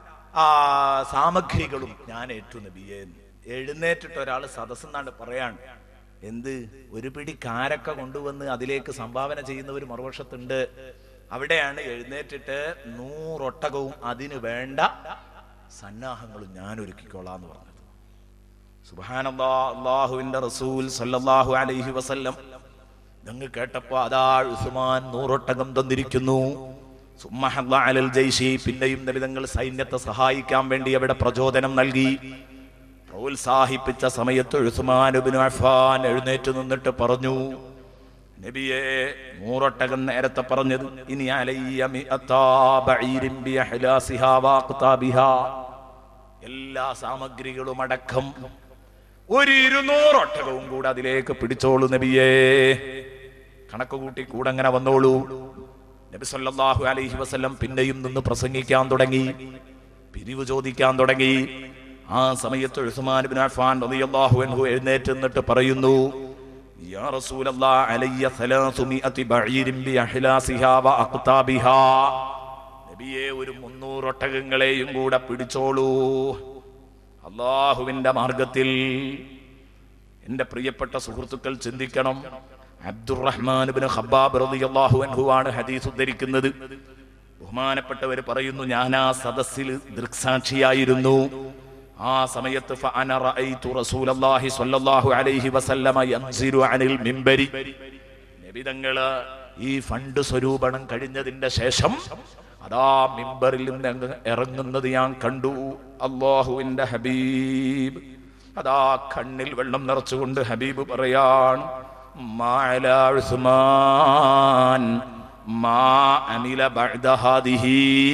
സാമഗ്രികളും ഞാൻ ഏറ്റു നബിയെ. എഴുന്നേറ്റിട്ട് ഒരാൾ സദസ്സെന്നാണ് പറയാൻ, എന്ത് ഒരു പിടി കാരക്ക കൊണ്ടുവന്ന് അതിലേക്ക് സംഭാവന ചെയ്യുന്നവർ മറുവശത്തുണ്ട്. അവിടെയാണ് എഴുന്നേറ്റിട്ട് 100 ഒട്ടകവും അതിന് വേണ്ട സന്നാഹങ്ങളും ഞാൻ ഒരുക്കിക്കോളാന്ന് പറഞ്ഞത്. സുബ്ഹാനല്ലാഹ്. അല്ലാഹുവിന്റെ റസൂൽ സല്ലല്ലാഹു അലൈഹി വസല്ലം ഇതങ്ങ് കേട്ടപ്പോ അതാ ഉസ്മാൻ 100 ഒട്ടകം തന്നിരിക്കുന്നു. പിന്നെയും നബിതങ്ങൾ സൈന്യത്തെ സഹായിക്കാൻ വേണ്ടി അവിടെ പ്രചോദനം നൽകി, പ്രോത്സാഹിപ്പിച്ച സമയത്ത് ഉസ്മാൻ ഇബ്നു അഫ്ഫാൻ എഴുന്നേറ്റ് നിന്നിട്ട് പറഞ്ഞു, നബിയെ 100 ഒട്ടകം നേരത്തെ പറഞ്ഞത്, ഇനി അലയ്യ മിഅതാ ബഈരിൻ ബിഅഹ്ലാസിഹാ വഖതാബിഹാ, എല്ലാ സാമഗ്രികളും അടക്കം ഒരു 200 ഒട്ടകവും കൂടെ അതിലേക്ക് പിടിച്ചോളൂ നബിയേ. കണക്ക് കൂട്ടി കൂടെ അങ്ങനെ വന്നോളൂ. നബി സല്ലല്ലാഹു അലൈഹി വസല്ലം പിന്നെയും നിന്ന് പ്രസംഗിക്കാൻ തുടങ്ങി, പിരിവ് ചോദിക്കാൻ തുടങ്ങി. ആ സമയത്ത് ഉസ്മാൻ ഇബ്നു അഫ്ഫാൻ റളിയല്ലാഹു അൻഹു എഴുന്നേറ്റ് നിന്നിട്ട് പറയുന്നു, യാ റസൂലല്ലാഹ് അലയ്യ 300 ബഈരിൻ ബിഅഹ്ലാസിഹാ വഅഖ്താബിഹാ, നബിയെ ഒരു 300 ഒട്ടകങ്ങളെയും കൂടെ പിടിച്ചോളൂ. അല്ലാഹുവിന്റെ മാർഗത്തിൽ. എന്റെ പ്രിയപ്പെട്ട സുഹൃത്തുക്കൾ ചിന്തിക്കണം, അബ്ദുറഹ്മാൻ ഇബ്നു ഖബ്ബാബ് റളിയല്ലാഹു അൻഹു ആണ് ഹദീസ് ഉദ്ധരിക്കുന്നത്. ബഹുമാനപ്പെട്ടവർ പറയുന്നു, ഞാൻ ആ സദസ്സിൽ ദൃക്സാക്ഷിയായിരുന്നു. ആ സമയത്ത് ഫഅന റഅയ്തു റസൂലല്ലാഹി സ്വല്ലല്ലാഹു അലൈഹി വസല്ലമ യൻസിലു അനിൽ മിംബരി, നബി തങ്ങൾ ഈ ഫണ്ട് സ്വരൂപണം കഴിഞ്ഞതിന്റെ ശേഷം അതാ മിമ്പറിൽ നിന്ന് ഇറങ്ങുന്നത് ഞാൻ കണ്ടു. അല്ലാഹുവിന്റെ ഹബീബ് അതാ കണ്ണിൽ വെള്ളം നിറച്ചുകൊണ്ട് ഹബീബ് പറയാൻ, മാ അലാ ഉസ്മാൻ മാ അമില ബഅദ ഹാദിഹി,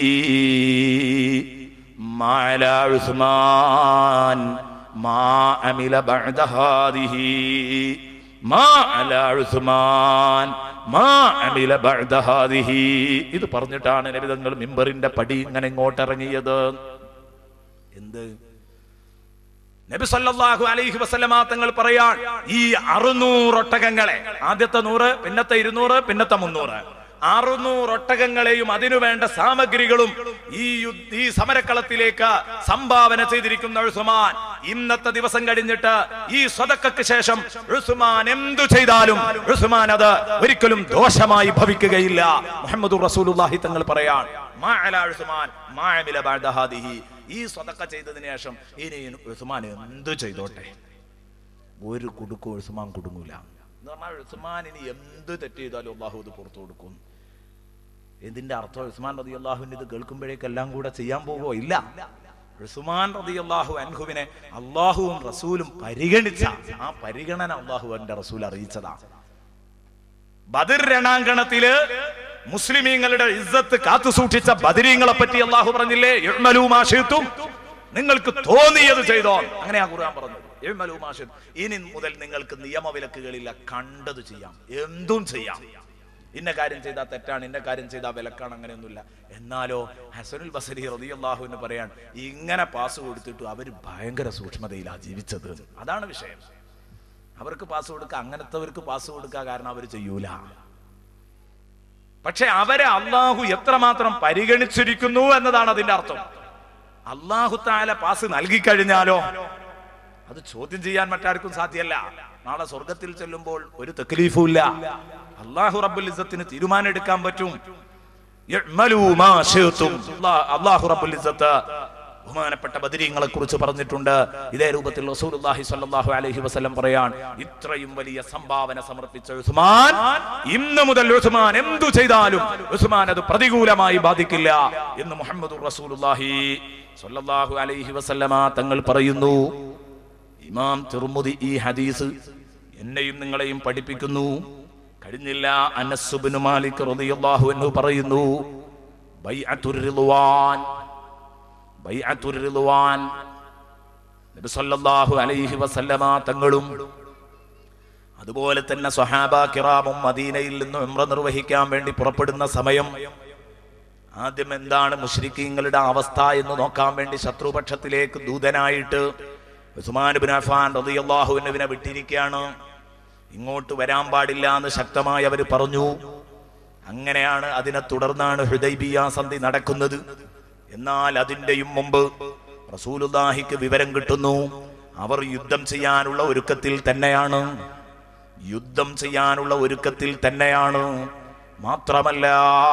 മാ അലാ ഉസ്മാൻ മാ അമില ബഅദ ഹാദിഹി, മാ അലാ ഉസ്മാൻ മാ അമില ബഅദ ഹാദിഹി. ഇത് പറഞ്ഞിട്ടാണ് നബി തങ്ങൾ മിമ്പറിന്റെ പടി ഇങ്ങനെ ഇങ്ങോട്ട് ഇറങ്ങിയത്. എന്ത്? നബി സല്ലല്ലാഹു അലൈഹി വസല്ലമ തങ്ങൾ പറയാൻ, ഈ 600 ഒട്ടകങ്ങളെ, ആദ്യത്തെ 100, പിന്നത്തെ 200, പിന്നത്തെ 300, 600 ഒട്ടകങ്ങളെയും അതിനുവേണ്ട സാമഗ്രികളും ഈ സമരക്കളത്തിലേക്ക് സംഭാവന ചെയ്തിരിക്കുന്ന ഉസ്മാൻ, ഇന്നത്തെ ദിവസം കഴിഞ്ഞിട്ട് ഈ സ്വതക്കക്ക് ശേഷം ഉസ്മാൻ എന്തു ചെയ്താലും ഉസ്മാൻ അത് ഒരിക്കലും ദോഷമായി ഭവിക്കുകയില്ല. മുഹമ്മദുർ റസൂലുള്ളാഹി തങ്ങൾ പറയാൻ, മഅല ഉസ്മാൻ മഅമില ബഅദ ഹാദിഹി, ഈ സ്വതക്ക ചെയ്തതിനു ശേഷം ഇനി ഉസ്മാൻ എന്തു ചെയ്തോട്ടെ, ഒരു കുടുക്കും ഉസ്മാൻ കുടുങ്ങൂല എന്ന് പറഞ്ഞാൽ ഉസ്മാൻ ഇനി എന്ത് തെറ്റ് ചെയ്താലും അള്ളാഹു ഇത് പുറത്തു കൊടുക്കും. ഇതിന്റെ അർത്ഥം ഉസ്മാൻ റളിയല്ലാഹുവിന് ഇത് കേൾക്കുമ്പോഴേക്കെല്ലാം കൂടെ ചെയ്യാൻ പോകുമോ? ഇല്ല. ഉസ്മാൻ റളിയല്ലാഹു അൻഹുവിനെ അള്ളാഹുവും റസൂലും പരിഗണിച്ച ആ പരിഗണന അള്ളാഹുവിന്റെ റസൂൽ അറിയിച്ചതാണ്. ബദർ രണാങ്കണത്തില് മുസ്ലിമീങ്ങളുടെ ഇസ്സത്ത് കാത്തു സൂക്ഷിച്ച ബദരീങ്ങളെ പറ്റി അള്ളാഹു പറഞ്ഞില്ലേ, ഇഅ്മലൂ മാ ശിഅ്തും, നിങ്ങൾക്ക് തോന്നിയത് ചെയ്തോ. അങ്ങനെയാ ഖുർആൻ പറഞ്ഞത്, ഇഅ്മലൂ മാ ശിഅ്തും. ഇനി മുതൽ നിങ്ങൾക്ക് നിയമവിലക്കുകളില്ല, കണ്ടത് ചെയ്യാം, എന്തും ചെയ്യാം. ഇന്ന കാര്യം ചെയ്താൽ തെറ്റാണ്, ഇന്ന കാര്യം ചെയ്താൽ വിലക്കാണ്, അങ്ങനെയൊന്നുമില്ല. എന്നാലോ ഹസനുൽ ബസരി റളിയല്ലാഹുവിന് പറയാൻ, ഇങ്ങനെ പാസ് കൊടുത്തിട്ട് അവർ ഭയങ്കര സൂക്ഷ്മതയിലാണ് ജീവിച്ചത്. അതാണ് വിഷയം. അവർക്ക് പാസ് കൊടുക്കുക, അങ്ങനത്തെവർക്ക് പാസ് കൊടുക്കുക, കാരണം അവർ ചെയ്യൂല. പക്ഷെ അവരെ അള്ളാഹു എത്രമാത്രം പരിഗണിച്ചിരിക്കുന്നു എന്നതാണ് അതിന്റെ അർത്ഥം. അള്ളാഹു തആല പാസ് നൽകിക്കഴിഞ്ഞാലോ അത് ചോദ്യം ചെയ്യാൻ മറ്റാർക്കും സാധ്യമല്ല. നാളെ സ്വർഗത്തിൽ ചെല്ലുമ്പോൾ ഒരു തക്ലീഫും ഇല്ല. അള്ളാഹു റബ്ബുൽ ഇസ്സത്തിന് തീരുമാനം എടുക്കാൻ പറ്റും. അള്ളാഹു റബ്ബുൽ ഇസ്സത്ത് ബഹുമാനപ്പെട്ട ബദരീങ്ങളെ കുറിച്ച് പറഞ്ഞിട്ടുണ്ട്. ഇതേ രൂപത്തിൽ റസൂലുള്ളാഹി സ്വല്ലല്ലാഹു അലൈഹി വസല്ലം പറയാൻ, ഇത്രയും വലിയ സംഭാവന സമർപ്പിച്ച ഉസ്മാൻ, ഇന്ന് മുതൽ ഉസ്മാൻ എന്തു ചെയ്താലും ഉസ്മാൻ അത് പ്രതികൂലമായി ബാധിക്കില്ല എന്ന് മുഹമ്മദുർ റസൂലുള്ളാഹി സ്വല്ലല്ലാഹു അലൈഹി വസല്ലമ തങ്ങൾ പറയുന്നു. ഇമാം തിർമിദി ഈ ഹദീസ് എന്നെയും നിങ്ങളെയും പഠിപ്പിക്കുന്നു. കഴിഞ്ഞില്ല, അനസ് ഇബ്നു മാലിക് റളിയല്ലാഹു അൻഹു പറയുന്നു, ബൈഅത്തുർ റിദ്വാൻ, ബൈഅത്തുർ റിദ്വാൻ, നബി സല്ലല്ലാഹു അലൈഹി വസല്ലമ തങ്ങളും അതുപോലെ തന്നെ സ്വഹാബ കിറാമും മദീനയിൽ നിന്ന് ഉംറ നിർവഹിക്കാൻ വേണ്ടി പുറപ്പെടുന്ന സമയം ആദ്യം എന്താണ് മുശ്രിക്കീങ്ങളുടെ അവസ്ഥ എന്ന് നോക്കാൻ വേണ്ടി ശത്രുപക്ഷത്തിലേക്ക് ദൂതനായിട്ട് ഉസ്മാൻ ഇബ്നു അഫ്ഫാൻ റളിയല്ലാഹു അൻഹുവിനെ വിട്ടിരിക്കുകയാണ്. ഇങ്ങോട്ട് വരാൻ പാടില്ല എന്ന് ശക്തമായി അവർ പറഞ്ഞു. അങ്ങനെയാണ്, അതിനെ തുടർന്നാണ് ഹുദൈബിയ സന്ധി നടക്കുന്നത്. എന്നാൽ അതിന്റെയും മുമ്പ് റസൂലുള്ളാഹിക്ക് വിവരം കിട്ടുന്നു, അവർ യുദ്ധം ചെയ്യാനുള്ള ഒരുക്കത്തിൽ തന്നെയാണ്, യുദ്ധം ചെയ്യാനുള്ള ഒരുക്കത്തിൽ തന്നെയാണ്. മാത്രമല്ല,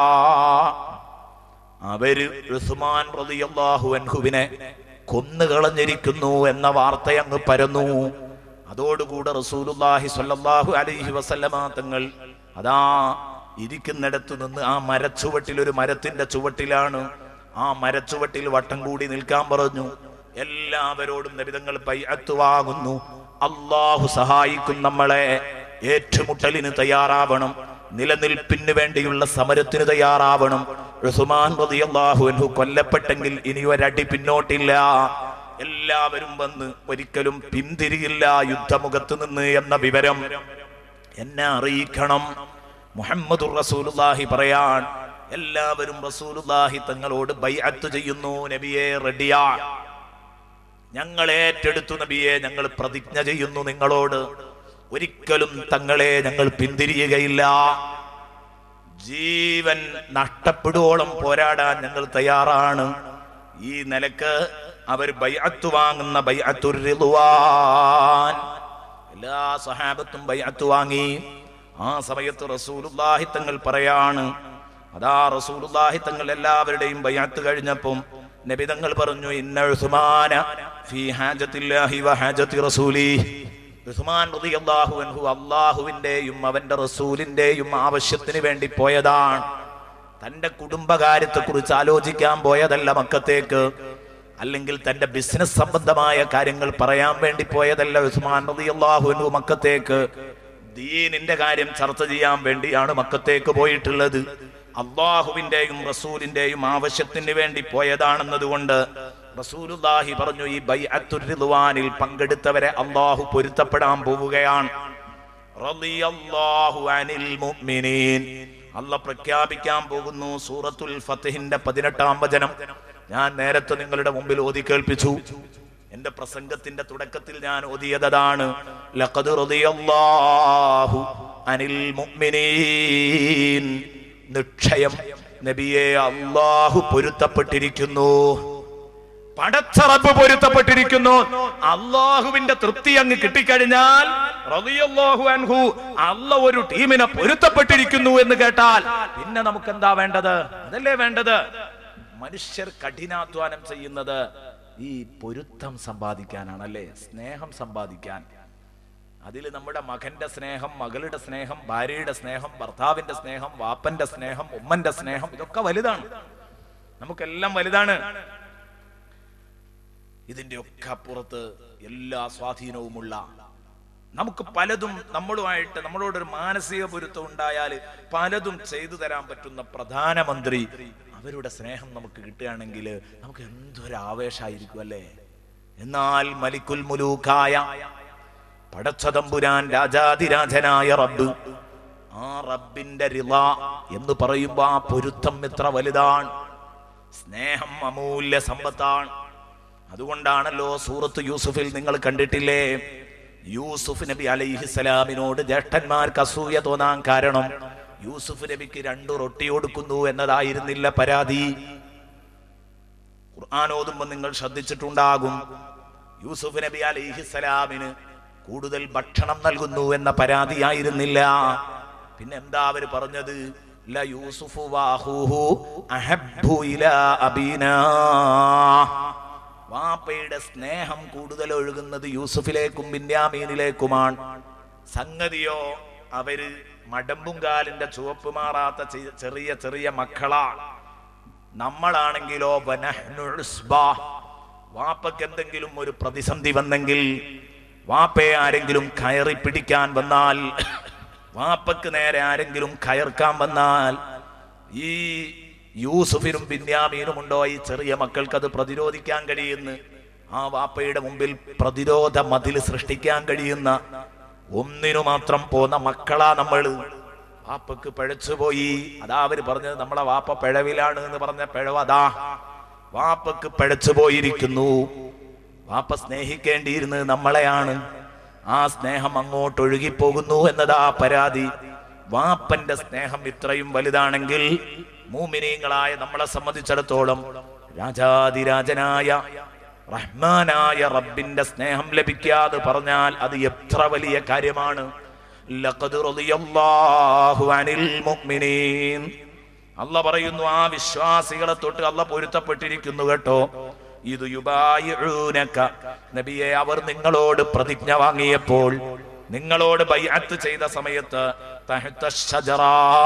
അവര് ഉസ്മാൻ റളിയല്ലാഹു അൻഹുവിനെ കൊന്നുകളഞ്ഞിരിക്കുന്നു എന്ന വാർത്ത അങ്ങ് പരന്നു. അതോടുകൂടെ റസൂലുള്ളാഹി സ്വല്ലല്ലാഹു അലൈഹി വസല്ലമ തങ്ങൾ അതാ ഇരിക്കുന്നിടത്ത് നിന്ന് ആ മരച്ചുവട്ടിൽ, ഒരു മരത്തിന്റെ ചുവട്ടിലാണ്, ആ മരച്ചുവട്ടിൽ വട്ടം കൂടി നിൽക്കാൻ പറഞ്ഞു. എല്ലാവരോടും നബിതങ്ങൾ ബൈഅത്ത് വാങ്ങുന്നു. അല്ലാഹു സഹായിക്കും നമ്മളെ, ഏറ്റുമുട്ടലിന് തയ്യാറാവണം, നിലനിൽപ്പിന് വേണ്ടിയുള്ള സമരത്തിന് തയ്യാറാവണം. ഉസ്മാൻ റളിയല്ലാഹു അൻഹു കൊല്ലപ്പെട്ടെങ്കിൽ ഇനി ഒരടി പിന്നോട്ടില്ല. എല്ലാവരും വന്ന് ഒരിക്കലും പിന്തിരിയില്ല യുദ്ധമുഖത്ത് നിന്ന് എന്ന വിവരം എന്നെ അറിയിക്കണം. മുഹമ്മദുർ റസൂലുള്ളാഹി പറയാൻ, എല്ലാവരും റസൂലുള്ളാഹി തങ്ങളോട് ബൈഅത്ത് ചെയ്യുന്നു. നബിയെ റെഡിയാ, ഞങ്ങൾ ഏറ്റെടുത്തു നബിയെ, ഞങ്ങൾ പ്രതിജ്ഞ ചെയ്യുന്നു നിങ്ങളോട്, ഒരിക്കലും തങ്ങളെ ഞങ്ങൾ പിന്തിരിയുകയില്ല, ജീവൻ നഷ്ടപ്പെടുവോളം പോരാടാൻ ഞങ്ങൾ തയ്യാറാണ്. ഈ നിലക്ക് അവർ ബൈഅത്ത് വാങ്ങുന്ന ബൈഅത്തുർ റിദ്വാൻ, എല്ലാ സഹാബത്തും ബൈഅത്ത് വാങ്ങി. ആ സമയത്ത് റസൂലുള്ളാഹി തങ്ങൾ പറയാണ്, അതാ റസൂലുള്ളാഹി തങ്ങൾ എല്ലാവരുടെയും ബൈഅത്ത് കഴിഞ്ഞപ്പം നബി തങ്ങൾ പറഞ്ഞു, ഇന്ന ഉസ്മാന ഫീ ഹാജത്തില്ലാഹി വ ഹാജത്തി റസൂലിഹി, ഉസ്മാൻ റളിയല്ലാഹു അൻഹു അല്ലാഹുവിന്റെയും അവന്റെ റസൂലിന്റെയും ആവശ്യത്തിന് വേണ്ടി പോയതാണ്. തന്റെ കുടുംബകാര്യത്തെ കുറിച്ച് ആലോചിക്കാൻ പോയതല്ല മക്കത്തേക്ക്, അല്ലെങ്കിൽ തന്റെ ബിസിനസ് സംബന്ധമായ കാര്യങ്ങൾ പറയാൻ വേണ്ടി പോയതല്ല ഉസ്മാൻ റളിയല്ലാഹു അൻഹു മക്കത്തേക്ക്. ദീനിന്റെ കാര്യം ചർച്ച ചെയ്യാൻ വേണ്ടിയാണ് മക്കത്തേക്ക് പോയിട്ടുള്ളത്. അല്ലാഹുവിന്റെയും റസൂലിന്റെയും ആവശ്യത്തിന് വേണ്ടി പോയതാണെന്നതുകൊണ്ട് റസൂലുള്ളാഹി പറഞ്ഞു, ഈ ബൈഅത്തുർ റിദ്വാനിൽ പങ്കെടുത്തവരെ അല്ലാഹു പൊരുത്തപ്പെടാൻ പോവുകയാണ്. റളിയല്ലാഹു അനിൽ മുഅ്മിനീൻ, അല്ലാഹ് പ്രഖ്യാപിക്കാൻ പോകുന്നു. സൂറത്തുൽ ഫത്ഹിന്റെ 18-ാം വചനം, ഞാൻ നേരത്തെ നിങ്ങളുടെ മുമ്പിൽ ഓതി കേൾപ്പിച്ചു. എന്റെ പ്രസംഗത്തിന്റെ തുടക്കത്തിൽ ഞാൻ ഓതിയതാണ് ലഖദ് റളിയല്ലാഹു അനിൽ മുഅ്മിനീൻ. നിശ്ചയം നബിയെ അല്ലാഹു പൊരുത്തപ്പെട്ടിരിക്കുന്നു, പടച്ച റബ്ബ് പൊരുത്തപ്പെട്ടിരിക്കുന്നു. അള്ളാഹുവിന്റെ തൃപ്തി അങ്ങ് കിട്ടിക്കഴിഞ്ഞാൽ റളിയല്ലാഹു അൻഹു, അല്ലാഹു ഒരു ടീമിനെ പൊരുത്തപ്പെട്ടിരിക്കുന്നു എന്ന് കേട്ടാൽ പിന്നെ നമുക്ക് എന്താ വേണ്ടത്? അതല്ലേ വേണ്ടത്. മനുഷ്യർ കഠിനാധ്വാനം ചെയ്യുന്നത് ഈ പൊരുത്തം സമ്പാദിക്കാനാണല്ലേ, സ്നേഹം സമ്പാദിക്കാൻ. അതിൽ നമ്മുടെ മകന്റെ സ്നേഹം, മകളുടെ സ്നേഹം, ഭാര്യയുടെ സ്നേഹം, ഭർത്താവിന്റെ സ്നേഹം, വാപ്പന്റെ സ്നേഹം, ഉമ്മന്റെ സ്നേഹം, ഇതൊക്കെ വലുതാണ്, നമുക്കെല്ലാം വലുതാണ്. ഇതിന്റെ ഒക്കെ അപ്പുറത്ത് എല്ലാ സ്വാധീനവുമുള്ള, നമുക്ക് പലതും നമ്മളോടൊരു മാനസിക പൊരുത്തം ഉണ്ടായാൽ പലതും ചെയ്തു തരാൻ പറ്റുന്ന പ്രധാനമന്ത്രി, അവരുടെ സ്നേഹം നമുക്ക് കിട്ടുകയാണെങ്കിൽ നമുക്ക് എന്തൊരു ആവേശമായിരിക്കും അല്ലേ. എന്നാൽ മലിക്കുൽ മുലൂക്കായ പടച്ചതമ്പുരാൻ, രാജാതിരാജനായ റബ്ബ്, ആ റബ്ബിന്റെ റിളാ എന്ന് പറയുമ്പോ ആ പൊരുത്തം എത്ര വലുതാണ്. സ്നേഹം അമൂല്യ സമ്പത്താണ്. അതുകൊണ്ടാണല്ലോ സൂറത്ത് യൂസുഫിൽ നിങ്ങൾ കണ്ടിട്ടില്ലേ, യൂസുഫ് നബി അലൈഹിസ്സലാമിനോട് ജ്യേഷ്ഠന്മാർക്ക് അസൂയ തോന്നാൻ കാരണം യൂസുഫ് നബിക്ക് 2 റൊട്ടി കൊടുക്കുന്നു എന്നതായിരുന്നില്ല പരാതി. ഖുർആൻ ഓതുമ്പോൾ നിങ്ങൾ ശ്രദ്ധിച്ചിട്ടുണ്ടാകും, യൂസുഫ് നബി അലൈഹിസ്സലാമിന് കൂടുതൽ ഭക്ഷണം നൽകുന്നു എന്ന പരാതിയായിരുന്നില്ല. പിന്നെ എന്താ അവര് പറഞ്ഞത്? ല യൂസുഫു വഅഖൂഹു അഹബ്ബു ഇലാ അബീനാ. വാപ്പയുടെ സ്നേഹം കൂടുതൽ ഒഴുകുന്നത് യൂസുഫിലേക്കും ബിന്യാമീനിലേക്കുമാണ്. സംഗതിയോ അവര് മടമ്പുംകാലിന്റെ ചുവപ്പ് മാറാത്ത ചെറിയ ചെറിയ മക്കളാണ്. നമ്മളാണെങ്കിലോ വനഹ്നു ഉസ്ബാ. വാപ്പക്ക് എന്തെങ്കിലും ഒരു പ്രതിസന്ധി വന്നെങ്കിൽ, വാപ്പയെ ആരെങ്കിലും കയറി പിടിക്കാൻ വന്നാൽ, വാപ്പക്ക് നേരെ ആരെങ്കിലും കയർക്കാൻ വന്നാൽ, ഈ യൂസുഫിനും ബിന്യാമീനും ഉണ്ടോ ഈ ചെറിയ മക്കൾക്ക് അത് പ്രതിരോധിക്കാൻ കഴിയുന്ന, ആ വാപ്പയുടെ മുമ്പിൽ പ്രതിരോധ മതിൽ സൃഷ്ടിക്കാൻ കഴിയുന്ന ഒന്നിനു മാത്രം പോന്ന മക്കളാ നമ്മൾ. വാപ്പക്ക് പിഴച്ചുപോയി, അതാ അവര് പറഞ്ഞത് നമ്മളെ വാപ്പ പിഴവിലാണ് എന്ന് പറഞ്ഞ പിഴവ് അതാ, വാപ്പക്ക് പിഴച്ചു പോയിരിക്കുന്നു. വാപ്പ സ്നേഹിക്കേണ്ടിയിരുന്നത് നമ്മളെയാണ്, ആ സ്നേഹം അങ്ങോട്ട് ഒഴുകിപ്പോകുന്നു എന്നതാ പരാതി. വാപ്പന്റെ സ്നേഹം ഇത്രയും വലുതാണെങ്കിൽ മുഅ്മിനീങ്ങളായ നമ്മളെ സംബന്ധിച്ചിടത്തോളം രാജാതിരാജനായ റഹ്മാനായ റബ്ബിന്റെ സ്നേഹം ലഭിക്കാതെ പറഞ്ഞാൽ അത് എത്ര വലിയ കാര്യമാണ്. ലഖദ് റളിയല്ലാഹു അനിൽ മുഅ്മിനീൻ. അല്ലാഹ് പറയുന്നു, ആ വിശ്വാസികളെ തൊട്ട് അല്ലാഹ് പൊരുത്തപ്പെട്ടിരിക്കുന്നു കേട്ടോ. ഇത് യുബായിഊനക, നബിയെ അവർ നിങ്ങളോട് പ്രതിജ്ഞ വാങ്ങിയപ്പോൾ, നിങ്ങളോട് ബൈഅത്ത് ചെയ്ത സമയത്ത്, തഹ്ത ശജറ,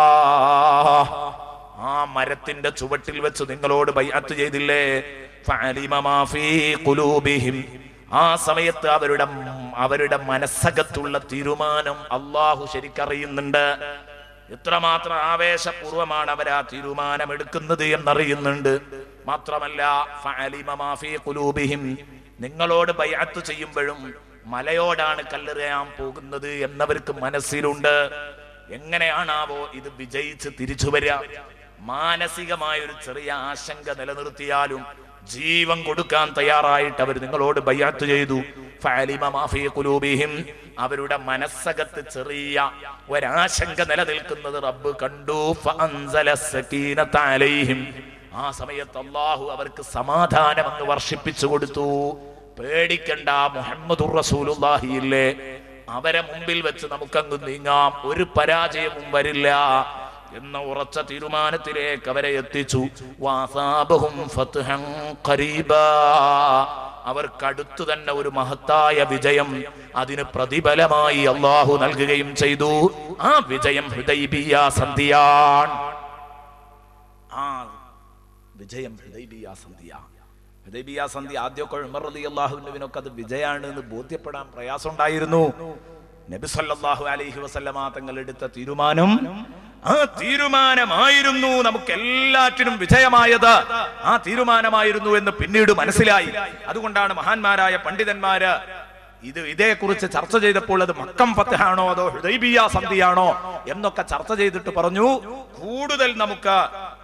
ആ മരത്തിന്റെ ചുവട്ടിൽ വെച്ച് നിങ്ങളോട് ബൈഅത്ത് ചെയ്തില്ലേ, ഫഅലിമ മാ ഫീ ഖുലൂബിഹിം, ആ സമയത്ത് അവരുടെ മനസ്സകത്തുള്ള തീരുമാനം അല്ലാഹു ശരിക്കറിയുന്നുണ്ട്. എത്രമാത്രം ആവേശപൂർവമാണ് അവർ ആ തീരുമാനം എടുക്കുന്നത് എന്നറിയുന്നുണ്ട്. മാത്രമല്ല ഫഅലിമ മാ ഫീ ഖുലൂബിഹിം, നിങ്ങളോട് ബൈഅത്ത് ചെയ്യുമ്പോഴും മലയോടാണ് കല്ലെറിയാൻ പോകുന്നത് എന്നവർക്ക് മനസ്സിലുണ്ട്. എങ്ങനെയാണാവോ ഇത് വിജയിച്ച് തിരിച്ചു വരിക? മാനസികമായ ഒരു ചെറിയ ആശങ്ക നിലനിർത്തിയാലും ജീവൻ കൊടുക്കാൻ തയ്യാറായിട്ട് അവർ നിങ്ങളോട് ബൈഅത്ത് ചെയ്തു. ഫഅലിമ മാ ഫീ ഖുലൂബിഹിം, അവരുടെ മനസ്സകത്ത് ചെറിയ ഒരാശങ്ക നിലനിൽക്കുന്നത് റബ്ബ് കണ്ടു. ഫഅൻസല സകീനത അലൈഹിം, ആ സമയത്ത് അല്ലാഹു അവർക്ക് സമാധാനം അങ്ങ് വർഷിപ്പിച്ചു കൊടുത്തു. പേടിക്കണ്ട, മുഹമ്മദുർ റസൂലുള്ളാഹി ഇല്ലേ, അവരെ മുമ്പിൽ വെച്ച് നമുക്കങ്ങ് നീങ്ങാം, ഒരു പരാജയവും വരില്ല എന്ന ഉറച്ച തീരുമാനത്തിലേക്ക് അവരെ എത്തിച്ചു. വഅസാബഹും ഫത്ഹൻ ഖരീബാ, അവർക്കടുത്തു തന്നെ ഒരു മഹത്തായ വിജയം അതിന് പ്രതിഫലമായി അല്ലാഹു നൽകുകയും ചെയ്തു. ആ വിജയം ഹുദൈബിയ സന്ധിയാണ്. ആ വിജയം ഹുദൈബിയ സന്ധിയാണ്. ഹുദൈബിയ സന്ധി ആദ്യമൊക്കെ ഉമർ റളിയല്ലാഹുവിനൊക്കെ അത് വിജയമാണ് എന്ന് ബോധ്യപ്പെടാൻ പ്രയാസം ഉണ്ടായിരുന്നു. നബി സല്ലല്ലാഹു അലൈഹി വസല്ലമ തങ്ങൾ എടുത്ത തീരുമാനം, ആ തീരുമാനമായിരുന്നു നമുക്ക് എല്ലാറ്റിനും വിജയമായത്. ആ തീരുമാനമായിരുന്നു എന്ന് പിന്നീട് മനസ്സിലായി. അതുകൊണ്ടാണ് മഹാന്മാരായ പണ്ഡിതന്മാര് ഇതേക്കുറിച്ച് ചർച്ച ചെയ്തപ്പോൾ അത് മക്കം ഫത്ഹാണോ അതോ ഹുദൈബിയ സന്ധിയാണോ എന്നൊക്കെ ചർച്ച ചെയ്തിട്ട് പറഞ്ഞു,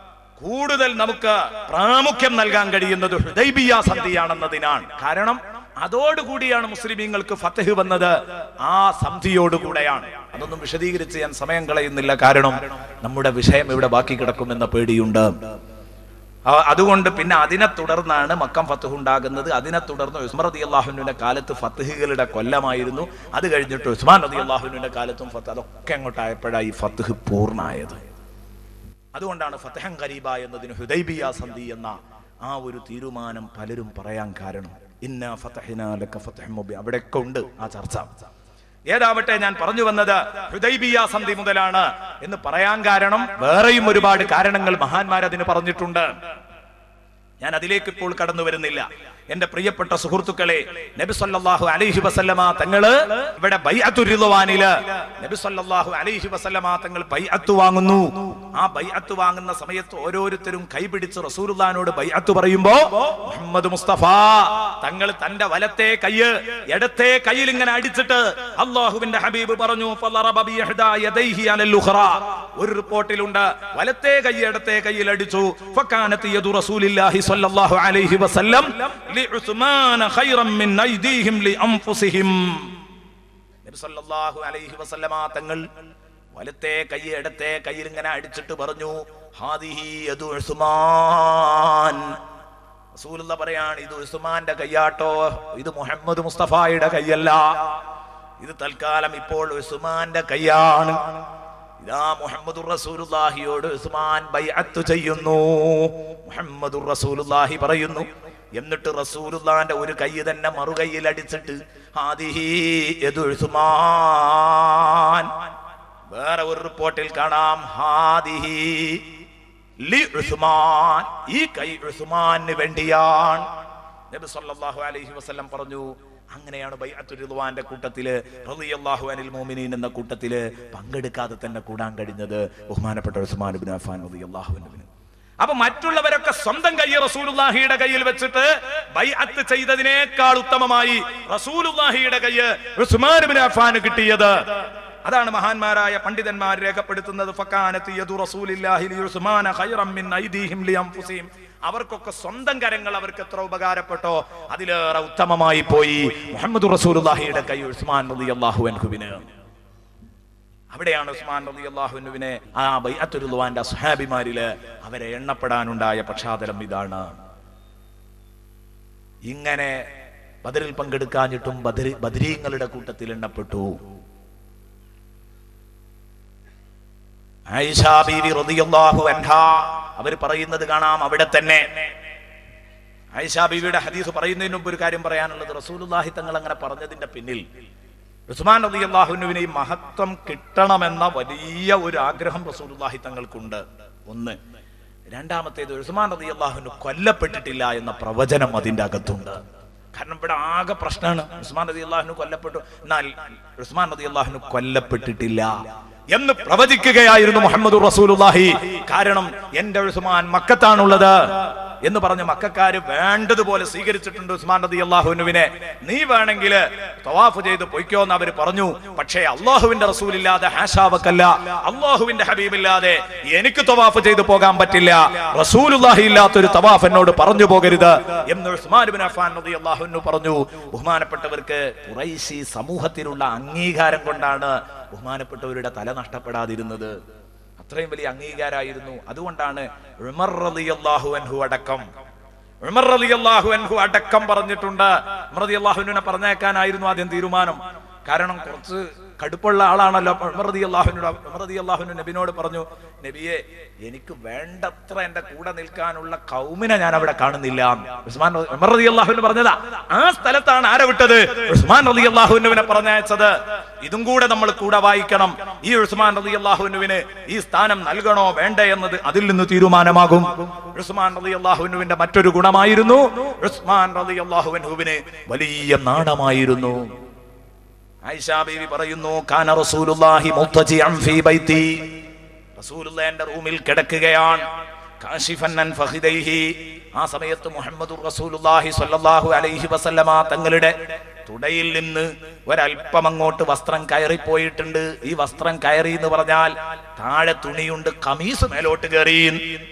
കൂടുതൽ നമുക്ക് പ്രാമുഖ്യം നൽകാൻ കഴിയുന്നത് ഹുദൈബിയ സന്ധിയാണെന്നതിനാണ്. കാരണം അതോടുകൂടിയാണ് മുസ്ലിമീങ്ങൾക്ക് ഫത്ഹ് വന്നത്, ആ സന്ധിയോടുകൂടെയാണ്. അതൊന്നും വിശദീകരിച്ച് ഞാൻ സമയം കളയുന്നില്ല, കാരണം നമ്മുടെ വിഷയം ഇവിടെ ബാക്കി കിടക്കുമെന്ന പേടിയുണ്ട്. അതുകൊണ്ട് പിന്നെ അതിനെ തുടർന്നാണ് മക്കം ഫത്ഹ് ഉണ്ടാകുന്നത്. അതിനെ തുടർന്ന് ഉസ്മാൻ റളിയല്ലാഹുവിന്റെ കാലത്ത് ഫത്ഹുകളുടെ കൊല്ലമായിരുന്നു. അത് കഴിഞ്ഞിട്ട് ഉസ്മാൻ റളിയല്ലാഹുവിന്റെ കാലത്തും ഫത്ഹ്. അതൊക്കെ അങ്ങോട്ടായപ്പോഴാണ് ഈ ഫത്ഹ് പൂർണ്ണമായത്. അതുകൊണ്ടാണ് ഫത്ഹൻ ഖരീബ എന്നതിന് ഹുദൈബിയ സന്ധി എന്ന ആ ഒരു തീരുമാനം പലരും പറയാൻ കാരണം. ഇന്നാ ഫതഹ്നാ ലക ഫത്ഹൻ മുബീൻ, അവിടെയൊക്കെ ഉണ്ട് ആ ചർച്ച. ഏതാവട്ടെ, ഞാൻ പറഞ്ഞു വന്നത് ഹുദൈബിയ സന്ധി മുതലാണ് എന്ന് പറയാൻ കാരണം വേറെയും ഒരുപാട് കാരണങ്ങൾ മഹാന്മാർ അതിന് പറഞ്ഞിട്ടുണ്ട്. ഞാൻ അതിലേക്ക് ഇപ്പോൾ കടന്നു വരുന്നില്ല. എന്റെ പ്രിയപ്പെട്ട സുഹൃത്തുക്കളെ, നബി സല്ലല്ലാഹു അലൈഹി വസല്ലമ തങ്ങള് ഇവിടെ ബൈഅത്തുർ റിദ്വാനില് നബി സല്ലല്ലാഹു അലൈഹി വസല്ലമ തങ്ങൾ ബൈഅത്ത് വാങ്ങുന്നു. ആ ബൈഅത്ത് വാങ്ങുന്ന സമയത്ത് ഓരോരുത്തരും കൈപിടിച്ച് റസൂലുള്ളാഹിനോട് ബൈഅത്ത് പറയുമ്പോ മുഹമ്മദ് മുസ്തഫ തങ്ങൾ തന്റെ വലത്തെ കയ്യ് ഇടത്തെ കയ്യിൽ ഇങ്ങനെ അടിച്ചിട്ട് അല്ലാഹുവിന്റെ ഹബീബ് പറഞ്ഞു ഫളറബ ബിഇഹ്ദാ യദൈഹി അലൽ ഉഖ്റാ. ഒരു റിപ്പോർട്ടിലുണ്ട് വലത്തെ കൈ ഇടത്തെ കയ്യിൽ അടിച്ചു. ഫകാനത് യദു റസൂലില്ലാഹി സ്വല്ലല്ലാഹു അലൈഹി വസല്ലം ലിഉസ്മാന ഖൈറൻ മിൻ ഐദീഹിം ലിഅൻഫുസിഹിം. നബി സല്ലല്ലാഹു അലൈഹി വസല്ലമ തങ്ങൾ വലത്തെ കൈ ഇടത്തെ കയ്യിൽ ഇങ്ങനെ അടിച്ചിട്ട് പറഞ്ഞു ഹാദിഹി യദു ഉസ്മാൻ. റസൂലുള്ളാഹി പറയാണ്, ഇത് ഉസ്മാന്റെ കയ്യാട്ടോ, ഇത് മുഹമ്മദ് മുസ്തഫയുടെ കയ്യല്ല. ഇത് തൽക്കാലം ഇപ്പോൾ ഉസ്മാന്റെ കയ്യാണ്. ഇതാ മുഹമ്മദുർ റസൂലുള്ളാഹിയോട് ഉസ്മാൻ ബൈഅത്ത് ചെയ്യുന്നു. മുഹമ്മദുർ റസൂലുള്ളാഹി പറയുന്നു. എന്നിട്ട് റസൂലുള്ളാഹിന്റെ ഒരു കൈ തന്നെ മറുകൈയിൽ അടിച്ചിട്ട് ഹാദിഹി യദു ഉസ്മാൻ. വേറെ ഒരു റിപ്പോർട്ടിൽ കാണാം ഹാദിഹി ലി ഉസ്മാൻ, ഈ കൈ ഉസ്മാന് വേണ്ടിയാണ്. നബി സല്ലല്ലാഹു അലൈഹി വസല്ലം പറഞ്ഞു. അങ്ങനെയാണ് ബൈഅത്തുർ റിദ്വാന്റെ കൂട്ടത്തില് റളിയല്ലാഹു അനിൽ മുഅ്മിനീൻ എന്ന കൂട്ടത്തില് പങ്കെടുക്കാതെ തന്നെ കൂടാൻ കഴിഞ്ഞത് ബഹുമാനപ്പെട്ട ഉസ്മാൻ ഇബ്നു അഫ്ഫാൻ റളിയല്ലാഹു അൻഹു. അപ്പൊ മറ്റുള്ളവരൊക്കെ സ്വന്തം കൈ റസൂലുള്ളാഹിയുടെ കയ്യിൽ വെച്ചിട്ട് ബൈഅത്ത് ചെയ്തതിനേക്കാൾ ഉത്തമമായി റസൂലുള്ളാഹിയുടെ കൈ ഉസ്മാൻ ഇബ്നു അഫ്ഫാൻ കിട്ടിയത്. അതാണ് മഹാന്മാരായ പണ്ഡിതന്മാർ രേഖപ്പെടുത്തുന്നത്. ഫകാനത് യദു റസൂലില്ലാഹി ലിഉസ്മാന ഖൈറൻ മിൻ ഐദീഹിം ലിഅൻഫുസിഹിം. അവർക്കൊക്കെ സ്വന്തം കരങ്ങൾ അവർക്ക് എത്ര ഉപകാരപ്പെട്ടോ അതിലേറെ ഉത്തമമായി പോയി മുഹമ്മദ് റസൂലുള്ളാഹിയുടെ കൈ ഉസ്മാൻ റളിയല്ലാഹു അൻഹുവിന്. അവിടെയാണ് ഉസ്മാൻ റളിയല്ലാഹു അൻഹുവിനെ ആ ബൈഅത്തുർ റിദ്വാന്റെ സ്വഹാബിമാരില് അവരെ എണ്ണപ്പെടാനുണ്ടായ പശ്ചാത്തലം ഇതാണ്. ഇങ്ങനെ ബദറിൽ പങ്കെടുക്കാഞ്ഞിട്ടും ബദരീങ്ങളുടെ കൂട്ടത്തിൽ എണ്ണപ്പെട്ടു. ആയിഷ ബീവി റളിയല്ലാഹു അൻഹാ അവർ പറയുന്നത് കാണാം. അവിടെ തന്നെ ആയിഷ ബീവിയുടെ ഹദീസ് പറയുന്നതിന് മുമ്പ് ഒരു കാര്യം പറയാനുള്ളത്, റസൂലുള്ളാഹി തങ്ങൾ അങ്ങനെ പറഞ്ഞതിന്റെ പിന്നിൽ ഉസ്മാൻ റളിയല്ലാഹു അൻഹുവിനെ ഈ മഹത്വം കിട്ടണമെന്ന വലിയ ഒരു ആഗ്രഹം റസൂലുള്ളാഹി തങ്ങൾക്കുണ്ട്. ഒന്ന്. രണ്ടാമത്തേത്, ഉസ്മാൻ റളിയല്ലാഹു അൻഹു കൊല്ലപ്പെട്ടിട്ടില്ല എന്ന പ്രവചനം അതിന്റെ അകത്തുണ്ട്. കാരണം ഇവിടെ ആകെ പ്രശ്നമാണ്. ഉസ്മാൻ റളിയല്ലാഹു അൻഹു കൊല്ലപ്പെട്ടു, എന്നാൽ ഉസ്മാൻ റളിയല്ലാഹു അൻഹു കൊല്ലപ്പെട്ടിട്ടില്ല എന്ന് പ്രവചിക്കുകയായിരുന്നു മുഹമ്മദ് റസൂലുള്ളാഹി. കാരണം എന്റെ ഉസ്മാൻ മക്കത്താണുള്ളത് എന്ന് പറഞ്ഞ് മക്കക്കാര് വേണ്ടതുപോലെ സ്വീകരിച്ചിട്ടുണ്ട് ഉസ്മാൻ റളിയല്ലാഹു അൻഹുവിനെ. നീ വേണമെങ്കിൽ തവാഫ് ചെയ്ത് പൊയ്ക്കോ എന്ന് അവര് പറഞ്ഞു. പക്ഷേ അള്ളാഹുവിന്റെ റസൂലില്ലാതെ, ഹാഷാവക്കല്ല, അള്ളാഹുവിന്റെ ഹബീബില്ലാതെ എനിക്ക് തവാഫ് ചെയ്ത് പോകാൻ പറ്റില്ല. റസൂലുള്ളാഹി ഇല്ലാത്തൊരു തവാഫ് എന്നോട് പറഞ്ഞു പോകരുത് എന്ന് ഉസ്മാൻ ഇബ്നു അഫ്ഫാൻ റളിയല്ലാഹു അൻഹു പറഞ്ഞു. ബഹുമാനപ്പെട്ടവർക്ക് ഖുറൈശി സമൂഹത്തിലുള്ള അംഗീകാരം കൊണ്ടാണ് ബഹുമാനപ്പെട്ടവരുടെ തല നഷ്ടപ്പെടാതിരുന്നത്. അത്രയും വലിയ അംഗീകാരമായിരുന്നു. അതുകൊണ്ടാണ് ഉമർ റളിയല്ലാഹു അൻഹു അടക്കം പറഞ്ഞിട്ടുണ്ട്. ഉമർ റളിയല്ലാഹു അൻഹുവിനെ പറഞ്ഞേക്കാനായിരുന്നു ആദ്യം തീരുമാനം. കാരണം കുറച്ച് കടുപ്പുള്ള ആളാണല്ലോ ഉമർ റളിയല്ലാഹു അൻഹു. ഉമർ റളിയല്ലാഹു അൻഹു നബിയോട് പറഞ്ഞു, നബിയെ, എനിക്ക് വേണ്ടത്ര എന്റെ കൂടെ നിൽക്കാനുള്ള കൗമിനെ ഞാൻ അവിടെ കാണുന്നില്ല. ഉമർ റളിയല്ലാഹു അൻഹു പറഞ്ഞതാ. ആ സ്ഥലത്താണ് ആരെ വിട്ടത്? ഉസ്മാൻ റളിയല്ലാഹു അൻഹുവിനെ പറഞ്ഞയച്ചത്. ഇതും കൂടെ നമ്മൾ കൂടെ വായിക്കണം. ഈ ഉസ്മാൻ റളിയല്ലാഹു അൻഹുവിന് ഈ സ്ഥാനം നൽകണോ വേണ്ടേ എന്നത് അതിൽ നിന്ന് തീരുമാനമാകും. ഉസ്മാൻ റളിയല്ലാഹു അൻഹുവിന്റെ മറ്റൊരു ഗുണമായിരുന്നു, ഉസ്മാൻ റളിയല്ലാഹു അൻഹുവിന് വലിയ നാണമായിരുന്നു. ആയിഷ ബീവി പറയുന്നു, കാന റസൂലുള്ളാഹി മുത്തജിഅൻ ഫീ ബൈതി. റസൂലുള്ളാഹി എന്റെ റൂമിൽ കിടക്കുകയാണ്. കാശിഫൻ അൻ ഫഖിദൈഹി. ആ സമയത്ത് മുഹമ്മദുർ റസൂലുള്ളാഹി സ്വല്ലല്ലാഹു അലൈഹി വസല്ലമ തങ്ങളുടെ തുടയിൽ നിന്ന് ഒരൽപ്പം അങ്ങോട്ട് വസ്ത്രം കയറിപ്പോയിട്ടുണ്ട്. ഈ വസ്ത്രം കയറി എന്ന് പറഞ്ഞാൽ താഴെ തുണിയുണ്ട്, കമീസ് മേലോട്ട് കയറി.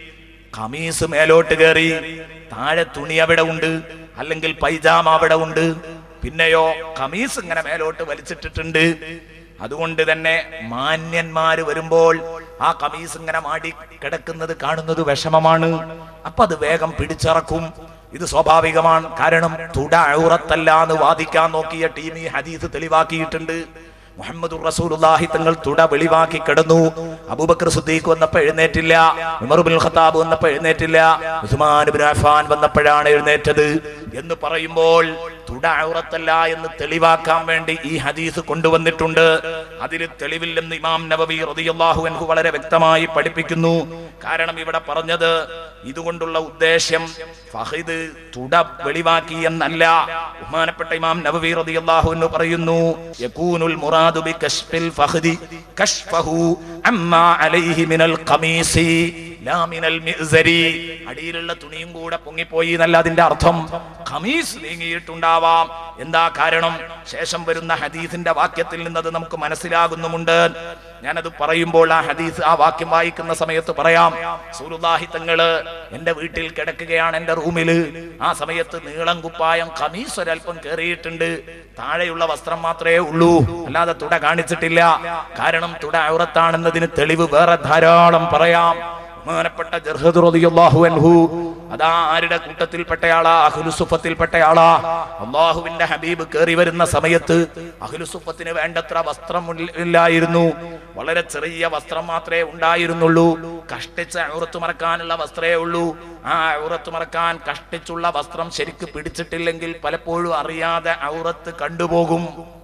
ഖമീസ് മേലോട്ട് കയറി, താഴെ തുണി അവിടെ ഉണ്ട്, അല്ലെങ്കിൽ പൈജാമ അവിടെ ഉണ്ട്, പിന്നെയോ ഖമീസ് ഇങ്ങനെ മേലോട്ട് വലിച്ചിട്ടിട്ടുണ്ട്. അതുകൊണ്ട് തന്നെ മാന്യന്മാര് വരുമ്പോൾ ആ ഖമീസ് ഇങ്ങനെ മാടി കിടക്കുന്നത് കാണുന്നത് വിഷമമാണ്. അപ്പൊ അത് വേഗം പിടിച്ചിറക്കും. ഇത് സ്വാഭാവികമാണ്. കാരണം തുട ഔറത്തല്ല എന്ന് വാദിക്കാൻ നോക്കിയ ടീം ഈ ഹദീസ് തെളിവാക്കിയിട്ടുണ്ട്. മുഹമ്മദുർ റസൂലുള്ളാഹി തങ്ങൾ തുട വെളിവാക്കി കിടന്നു. അബൂബക്കർ സിദ്ദീഖ് വന്നപ്പോൾ എഴുന്നേറ്റില്ല, ഉമർ ഇബ്നുൽ ഖത്താബ് വന്നപ്പോൾ എഴുന്നേറ്റില്ല, ഉസ്മാൻ ഇബ്നു അഫ്ഫാൻ വന്നപ്പോഴാണ് എഴുന്നേറ്റത് എന്ന് പറയുമ്പോൾ തുട ഔറത്തല്ല എന്ന് തെളിവാക്കാൻ വേണ്ടി ഈ ഹദീസ് കൊണ്ടുവന്നിട്ടുണ്ട്. അതിൽ തെളിവില്ലെന്ന് ഇമാം നബവി റളിയല്ലാഹു അൻഹു വളരെ വ്യക്തമായി പഠിപ്പിക്കുന്നു. കാരണം ഇവിടെ പറഞ്ഞത് ഇതുകൊണ്ടുള്ള ഉദ്ദേശം ഫഖിദ് തുട വെളിവാക്കി എന്നല്ല. ബഹുമാനപ്പെട്ട ഇമാം നബവി റളിയല്ലാഹു അൻഹു പറയുന്നു, യകൂനുൽ മുറാദു ബി കശ്ഫിൽ ഫഖിദി കശ്ഫഹു അമ്മാ അലൈഹി മിനൽ ഖമീസി ലാ മിനൽ മിഅ്സരി. അടിയിലുള്ള തുണിയും കൂടെ പൊങ്ങിപ്പോയി എന്നല്ല അതിന്റെ അർത്ഥം. ഖമീസ് നീങ്ങിയിട്ടുണ്ടാവാം. എന്താ കാരണം? ശേഷം വരുന്ന ഹദീസിന്റെ വാക്യത്തിൽ നിന്നത് നമുക്ക് മനസ്സിലാകുന്നുമുണ്ട്. ഞാനത് പറയുമ്പോൾ ആ ഹദീസ്, ആ വാക്യം വായിക്കുന്ന സമയത്ത് പറയാം. റസൂലുള്ളാഹി തങ്ങള് എന്റെ വീട്ടിൽ കിടക്കുകയാണ്, എന്റെ റൂമില്. ആ സമയത്ത് നീളം കുപ്പായം ഖമീസ് ഒരൽപ്പം കേറിയിട്ടുണ്ട്. താഴെയുള്ള വസ്ത്രം മാത്രമേ ഉള്ളൂ, അല്ലാതെ തുട കാണിച്ചിട്ടില്ല. കാരണം തുട ഔറത്താണെന്നതിന് തെളിവ് വേറെ ധാരാളം പറയാം. ബഹുമാനപ്പെട്ട ജർഹദ് റളിയല്ലാഹു അൻഹു അതാ ആരുടെ കൂട്ടത്തിൽപ്പെട്ടയാളാ? അഹ്ലുസുഫത്തിൽപ്പെട്ടയാളാ. അല്ലാഹുവിന്റെ ഹബീബ് കയറി വരുന്ന സമയത്ത് അഹ്ലുസുഫത്തിന് വേണ്ടത്ര വസ്ത്രം ഇല്ലായിരുന്നു. വളരെ ചെറിയ വസ്ത്രം മാത്രമേ ഉണ്ടായിരുന്നുള്ളൂ. കഷ്ടിച്ച ഔറത്ത് മറക്കാനുള്ള വസ്ത്രമേ ഉള്ളൂ. ആ ഔറത്ത് മറക്കാൻ കഷ്ടിച്ചുള്ള വസ്ത്രം ശരിക്ക് പിടിച്ചിട്ടില്ലെങ്കിൽ പലപ്പോഴും അറിയാതെ ഔറത്ത് കണ്ടുപോകും.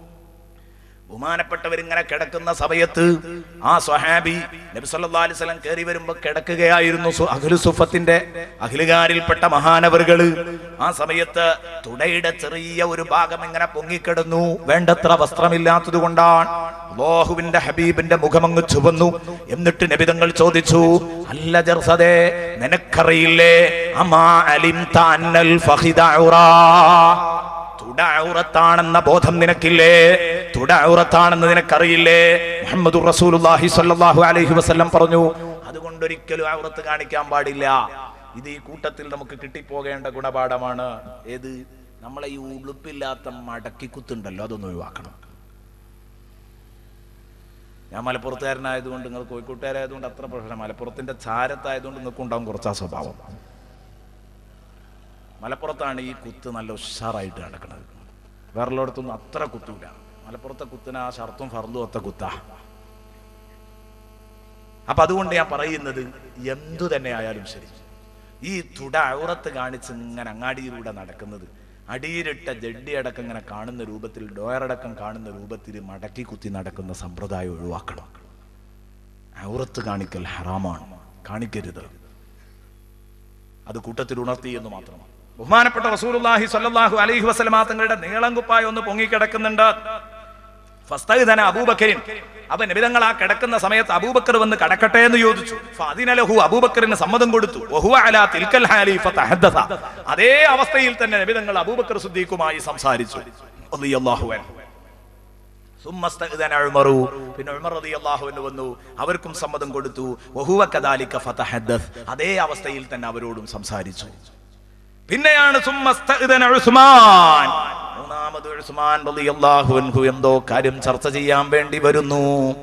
ബഹുമാനപ്പെട്ടവരിങ്ങനെ കിടക്കുന്ന സമയത്ത് ആ സ്വഹാബി നബി സല്ലല്ലാഹു അലൈഹി വസല്ലം കയറി വരുമ്പോ കിടക്കുകയായിരുന്നു. അഹ്ലു സുഫത്തിന്റെ അഖിലുകാരിൽപ്പെട്ട മഹാനവറുകള്. ആ സമയത്ത് തുടയുടെ ചെറിയ ഒരു ഭാഗം ഇങ്ങനെ പൊങ്ങിക്കിടന്നു. വേണ്ടത്ര വസ്ത്രമില്ലാത്തത് കൊണ്ടാണ്. അല്ലാഹുവിന്റെ ഹബീബിന്റെ മുഖമങ്ങ് ചുവന്നു. എന്നിട്ട് നബി തങ്ങൾ ചോദിച്ചു, അല്ല ജർസദേ, നിനക്കറിയില്ലേ അമാ അലിംത അന്നൽ ഫഖിദ ഔറാ, തുട ഔറത്താണെന്ന ബോധം നിനക്കില്ലേ? തുട ഔറത്താണെന്ന് നിനക്കറിയില്ലേ? മുഹമ്മദുർ റസൂലുള്ളാഹി സ്വല്ലല്ലാഹു അലൈഹി വസല്ലം പറഞ്ഞു, അതുകൊണ്ടൊരിക്കലും ഔറത്ത് കാണിക്കാൻ പാടില്ല. ഇത് ഈ കൂട്ടത്തിൽ നമുക്ക് കിട്ടിപ്പോകേണ്ട ഗുണപാഠമാണ്. ഏത്? നമ്മളെ ഈ ഉളുപ്പില്ലാത്ത മടക്കി കുത്തുണ്ടല്ലോ, അതൊന്നും ഒഴിവാക്കണം. ഞാൻ മലപ്പുറത്തുകാരനായതുകൊണ്ട്, നിങ്ങൾ കോഴിക്കോട്ടുകാരായതുകൊണ്ട് അത്ര പ്രശ്നം. മലപ്പുറത്തിന്റെ ചാരത്തായതുകൊണ്ട് നിങ്ങൾക്ക് ഉണ്ടാവും കുറച്ച് ആ സ്വഭാവം. മലപ്പുറത്താണ് ഈ കുത്ത് നല്ല ഉഷാറായിട്ട് നടക്കുന്നത്. വേറെല്ലായിടത്തൊന്നും അത്ര കുത്തൂല. മലപ്പുറത്തെ കുത്തിന് ആ ഷർത്തും ഫർദും ഒത്ത കുത്താ. അപ്പൊ അതുകൊണ്ട് ഞാൻ പറയുന്നത്, എന്തു തന്നെ ആയാലും ശരി, ഈ തുട ഔറത്ത് കാണിച്ച് ഇങ്ങനെ അങ്ങാടിയിലൂടെ നടക്കുന്നത്, അടിയിലിട്ട ജഡ്ഡി അടക്കം ഇങ്ങനെ കാണുന്ന രൂപത്തിൽ, ഡോയറടക്കം കാണുന്ന രൂപത്തിൽ മടക്കി കുത്തി നടക്കുന്ന സമ്പ്രദായം ഒഴിവാക്കണം. ഔറത്ത് കാണിക്കൽ ഹറാമാണ്, കാണിക്കരുത്. അത് കൂട്ടത്തിൽ ഉണർത്തി എന്ന് മാത്രമാണ്. ബഹുമാനപ്പെട്ട റസൂലുള്ളാഹി സ്വല്ലല്ലാഹു അലൈഹി വസല്ലം തങ്ങളുടെ നീളം കുപ്പായം ഒന്ന് പൊങ്ങിക്കിടക്കുന്നുണ്ട്. ഫസ്തഅ്ദന അബൂബക്കറിൻ, അപ്പൊ നബി തങ്ങൾ ആ കിടക്കുന്ന സമയത്ത് അബൂബക്കർ വന്ന് കിടക്കട്ടെ എന്ന് ചോദിച്ചു. ഫഅദിന ലഹു, അബൂബക്കറിന് സമ്മതം കൊടുത്തു. വഹുവ അലാ തിൽക്കൽ ഹാലി ഫതഹദ്ദസ, അതേ അവസ്ഥയിൽ തന്നെ നബി തങ്ങൾ അബൂബക്കർ സിദ്ദീഖുമായി സംസാരിച്ചു റളിയല്ലാഹു അൻഹു. സുമ്മസ്തഅ്ദന ഉമറു, പിന്നെ ഉമർ റളിയല്ലാഹു അൻഹു വന്നു, അവർക്കും സമ്മതം കൊടുത്തു. വഹുവ കദാലിക ഫതഹദ്ദസ്, അതേ അവസ്ഥയിൽ തന്നെ അവരോടും സംസാരിച്ചു. പിന്നെയാണ് സുമ്മസ്തഅ്ദന ഉസ്മാൻ, മൂന്നാമത് ഉസ്മാൻ റളിയല്ലാഹു അൻഹു എന്തോ കാര്യം ചർച്ച ചെയ്യാൻ വേണ്ടി വരുന്നു.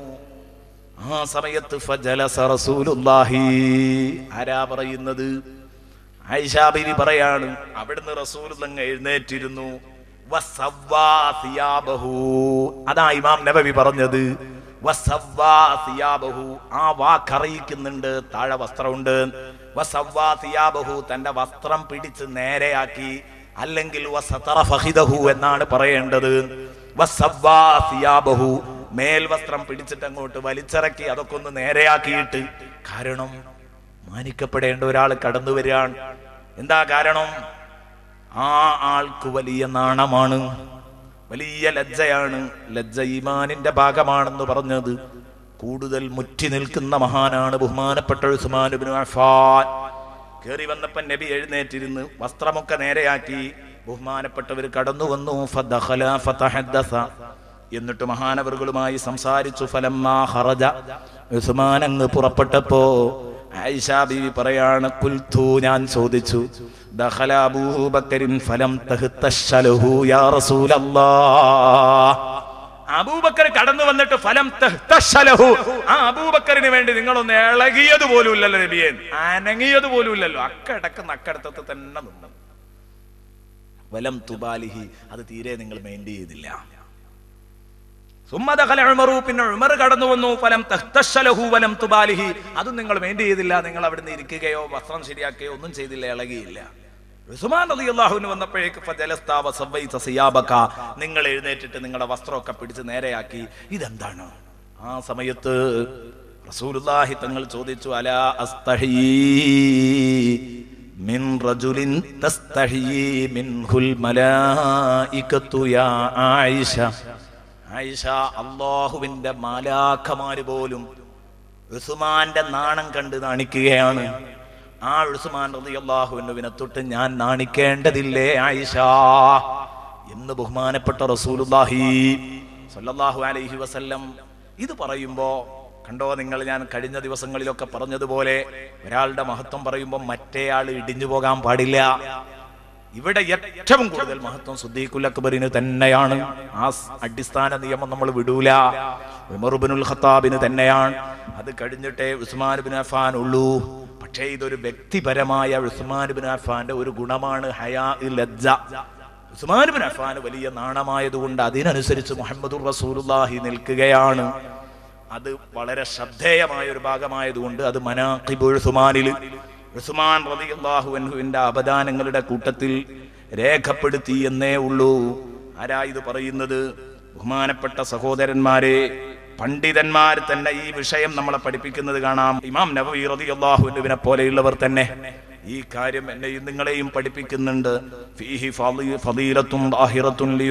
ആ സമയത്ത് ഫജലസ റസൂലുള്ളാഹി, ആരാ പറയുന്നത്? ആയിഷ ബീവി പറയാണ്, അവിടുന്ന് റസൂൽ അങ്ങ് എഴുന്നേറ്റിരുന്നു. വസവ്വാ സിയാബഹു, അതാ ഇമാം നബവി പറഞ്ഞത്. വസവ്വാ സിയാബഹു, ആ വാക്കറിയിക്കുന്നുണ്ട്, താഴെ വസ്ത്രമുണ്ട്. വസവ്വാ സിയാബഹു, തന്റെ വസ്ത്രം പിടിച്ച് നേരെയാക്കി, അല്ലെങ്കിൽ വസതറ ഫഖിദഹു എന്നാണ് പറയേണ്ടത്. വസവ്വാ സിയാബഹു, മേൽ വസ്ത്രം പിടിച്ചിട്ട് അങ്ങോട്ട് വലിച്ചിറക്കി, അതൊക്കെ ഒന്ന് നേരെയാക്കിയിട്ട്. കാരണം മാനിക്കപ്പെടേണ്ട ഒരാൾ കടന്നു വരികയാണ്. എന്താ കാരണം? ആ ആൾക്ക് വലിയ നാണമാണ്, വലിയ ലജ്ജയാണ്. ലജ്ജ ഈമാനിന്റെ ഭാഗമാണെന്ന് പറഞ്ഞത് കൂടുതൽ മുറ്റി നിൽക്കുന്ന മഹാനാണ് ബഹുമാനപ്പെട്ട ഉസ്മാൻ ഇബ്നു അഫ്ഫാൻ. കയറി വന്നപ്പോൾ നബി എഴുന്നേറ്റിരുന്ന് വസ്ത്രമൊക്കെ നേരെയാക്കി. ബഹുമാനപ്പെട്ടവർ കടന്നു വന്നു. ഫദഖല ഫതഹദ്ദസ, എന്നിട്ട് മഹാനവറുകളുമായി സംസാരിച്ചു. ഫലമ്മാ ഖറജ, ഉസ്മാൻ അങ്ങ് പുറപ്പെട്ടപ്പോ ആയിഷ ബീവി പറയാണ്, ഖുൽതു ഞാൻ ചോദിച്ചു, ദഖല അബൂബക്കറിൻ ഫലം തഹ്തശലഹു യാ റസൂലല്ലാഹ്. അബൂബക്കർ കടന്നു വന്നിട്ട് ഫലം തഹ്തശലഹു, ആ അബൂബക്കറിന് വേണ്ടി നിങ്ങളൊന്ന് ഇളകിയത് പോലും ഇല്ലല്ലോ നബിയേ, അനങ്ങിയത് പോലും ഇല്ലല്ലോ, അക്കടത്ത് തന്നെ നിന്നു. വലം തുബാലിഹി, അത് തീരെ നിങ്ങൾ മെയിൻറ്റെയിൻ ചെയ്തില്ല. പിന്നെ ഉമർ കടന്നു വന്നു, ഫലം തഹ്തശലഹു വലം തുബാലിഹി, അതും നിങ്ങൾ മെയിൻറ്റെയിൻ ചെയ്തില്ല, നിങ്ങൾ അവിടുന്ന് ഇരിക്കുകയോ വസ്ത്രം ശരിയാക്കുകയോ ഒന്നും ചെയ്തില്ല, ഇളകിയില്ല. ഉസ്മാൻ റളിയല്ലാഹു അൻഹു വന്നപ്പോഴേക്ക് ഫജലസ്ത വസവൈത സിയാബക, നിങ്ങൾ എഴുന്നേറ്റിട്ട് നിങ്ങളുടെ വസ്ത്രമൊക്കെ പിടിച്ച് നേരെയാക്കി. ഇതെന്താണ്? ആ സമയത്ത് റസൂലുള്ളാഹി തങ്ങൾ ചോദിച്ചു, അലാ അസ്തഹീ മിൻ റജുലിൻ തസ്തഹീ മിൻഹുൽ മലായികതു യാ ആയിഷ. ആയിഷ, അല്ലാഹുവിന്റെ മാലാഖമാര് പോലും ഉസ്മാന്റെ നാണം കണ്ട് നാണിക്കുകയാണ്. ആ ഉസ്മാൻ റളിയല്ലാഹു അൻഹുവിനെ തൊട്ട് ഞാൻ നാണിക്കേണ്ടതില്ലേ ആയിഷ എന്ന് ബഹുമാനപ്പെട്ട റസൂലുള്ളാഹി സ്വല്ലല്ലാഹു അലൈഹി വസല്ലം ഇത് പറയുമ്പോ കണ്ടോ നിങ്ങൾ, ഞാൻ കഴിഞ്ഞ ദിവസങ്ങളിലൊക്കെ പറഞ്ഞതുപോലെ ഒരാളുടെ മഹത്വം പറയുമ്പോൾ മറ്റേയാൾ ഇടിഞ്ഞു പോകാൻ പാടില്ല. ഇവിടെ ഏറ്റവും കൂടുതൽ മഹത്വം സിദ്ദീഖുൽ അക്ബറിന് തന്നെയാണ്. ആ അടിസ്ഥാന നിയമം നമ്മൾ വിടൂല. ഉമർ ഇബ്നുൽ ഖത്താബിന് തന്നെയാണ്. അത് കഴിഞ്ഞിട്ടേ ഉസ്മാൻ ഇബ്നു അഫ്ഫാൻ ഉള്ളൂ. പക്ഷേ ഇതൊരു വ്യക്തിപരമായ ഉസ്മാൻ ഇബ്നു അഫ്ഫാന്റെ ഒരു ഗുണമാണ് ഹയാ ലജ്ജ. ഉസ്മാൻ ഇബ്നു അഫ്ഫാൻ വലിയ നാണമായതുകൊണ്ട് അതിനനുസരിച്ച് മുഹമ്മദുർ റസൂലുള്ളാഹി നിൽക്കുകയാണ്. അത് വളരെ ശ്രദ്ധേയമായ ഒരു ഭാഗമായതുകൊണ്ട് അത് മനാഖിബുൽ ഉസ്മാനിൽ ഉസ്മാൻ റളിയല്ലാഹു അൻഹുവിന്റെ അപദാനങ്ങളുടെ കൂട്ടത്തിൽ രേഖപ്പെടുത്തി എന്നേ ഉള്ളൂ. ആരാ ഇത് പറയുന്നത്? ബഹുമാനപ്പെട്ട സഹോദരന്മാരെ, പണ്ഡിതന്മാർ തന്നെ ഈ വിഷയം നമ്മളെ പഠിപ്പിക്കുന്നത് കാണാം. ഇമാം നവവി റളിയല്ലാഹു അൻഹുവിനെ പോലെയുള്ളവർ തന്നെ ഈ കാര്യം എന്നെയും നിങ്ങളെയും പഠിപ്പിക്കുന്നുണ്ട്. ഫീഹി ഫളീലത്തുൻ ദാഹിറത്തുൻ ലി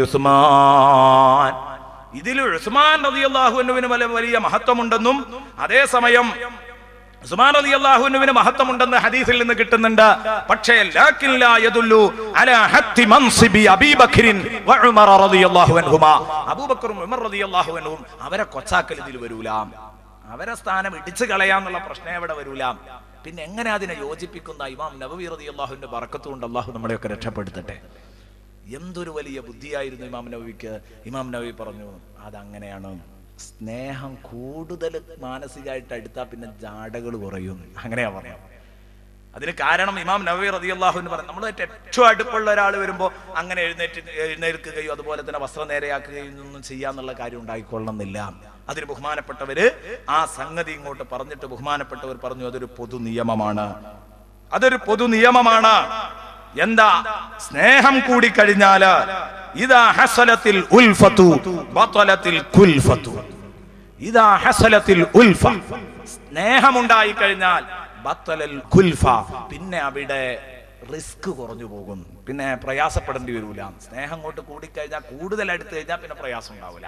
ഉസ്മാൻ. ഇതിൽ ഉസ്മാൻ റളിയല്ലാഹു അൻഹുവിന് വലിയ മഹത്വമുണ്ടെന്നും അതേസമയം ഉസ്മാൻ റളിയല്ലാഹു അൻഹുവിന് മഹത്വമുണ്ടെന്ന് ഹദീസിൽ നിന്ന് കിട്ടുന്നുണ്ട്. പക്ഷേ ലാകിൻ ലാ യദുല്ലു അലാ ഹത്തി മൻസിബി അബീബക്കറിൻ വ ഉമർ റളിയല്ലാഹു അൻഹുമാ. അബൂബക്കറും ഉമർ റളിയല്ലാഹു അൻഹും അവരെ കൊച്ചാക്കൽ ഇതിൽ വരൂല. അവരെ സ്ഥാനം ഇടിച്ചു കളയാന്നുള്ള പ്രശ്നം ഇവിടെ വരൂല. പിന്നെ എങ്ങനെ അതിനെ യോജിപ്പിക്കുന്ന ഇമാം നവവി റളിയല്ലാഹുവിന്റെ ബറക്കത്ത് കൊണ്ട് അല്ലാഹു നമ്മളെയൊക്കെ രക്ഷപ്പെടുത്തട്ടെ. എന്തൊരു വലിയ ബുദ്ധിയായിരുന്നു ഇമാം നവവിക്ക്. ഇമാം നവവി പറഞ്ഞു, അതങ്ങനെയാണ്. സ്നേഹം കൂടുതൽ മാനസികമായിട്ട് അടുത്താൽ പിന്നെ ജാടകൾ കുറയും. അങ്ങനെയാ പറയാം. അതിന് കാരണം ഇമാം നവവി റളിയല്ലാഹു അൻഹു പറഞ്ഞു, നമ്മൾ ഏറ്റവും അടുപ്പുള്ള ഒരാൾ വരുമ്പോൾ അങ്ങനെ എഴുന്നേൽക്കുകയോ അതുപോലെ തന്നെ വസ്ത്രം നേരെയാക്കുകയോ ഒന്നും ചെയ്യാന്നുള്ള കാര്യം ഉണ്ടായിക്കൊള്ളണമെന്നില്ല. അതിന് ബഹുമാനപ്പെട്ടവര് ആ സംഗതി ഇങ്ങോട്ട് പറഞ്ഞിട്ട് ബഹുമാനപ്പെട്ടവർ പറഞ്ഞു, അതൊരു പൊതു നിയമമാണ്. അതൊരു പൊതു നിയമമാണ്. എന്താ? സ്നേഹം കൂടി കഴിഞ്ഞാല് ഇദാ ഹസലത്തിൽ ഉൽഫതു ബതലത്തിൽ കുൽഫതു. ഇദാ ഹസലത്തിൽ ഉൽഫ, സ്നേഹമുണ്ടായി കഴിഞ്ഞാൽ ബത്തലൽ കുൽഫ, പിന്നെ അവിടെ റിസ്ക് കുറഞ്ഞു പോകും, പിന്നെ പ്രയാസപ്പെടേണ്ടി വരൂല. സ്നേഹം കൊണ്ട് കൂടിക്കഴിഞ്ഞാൽ, കൂടുതൽ അടുത്ത് കഴിഞ്ഞാൽ പിന്നെ പ്രയാസം ഉണ്ടാവില്ല.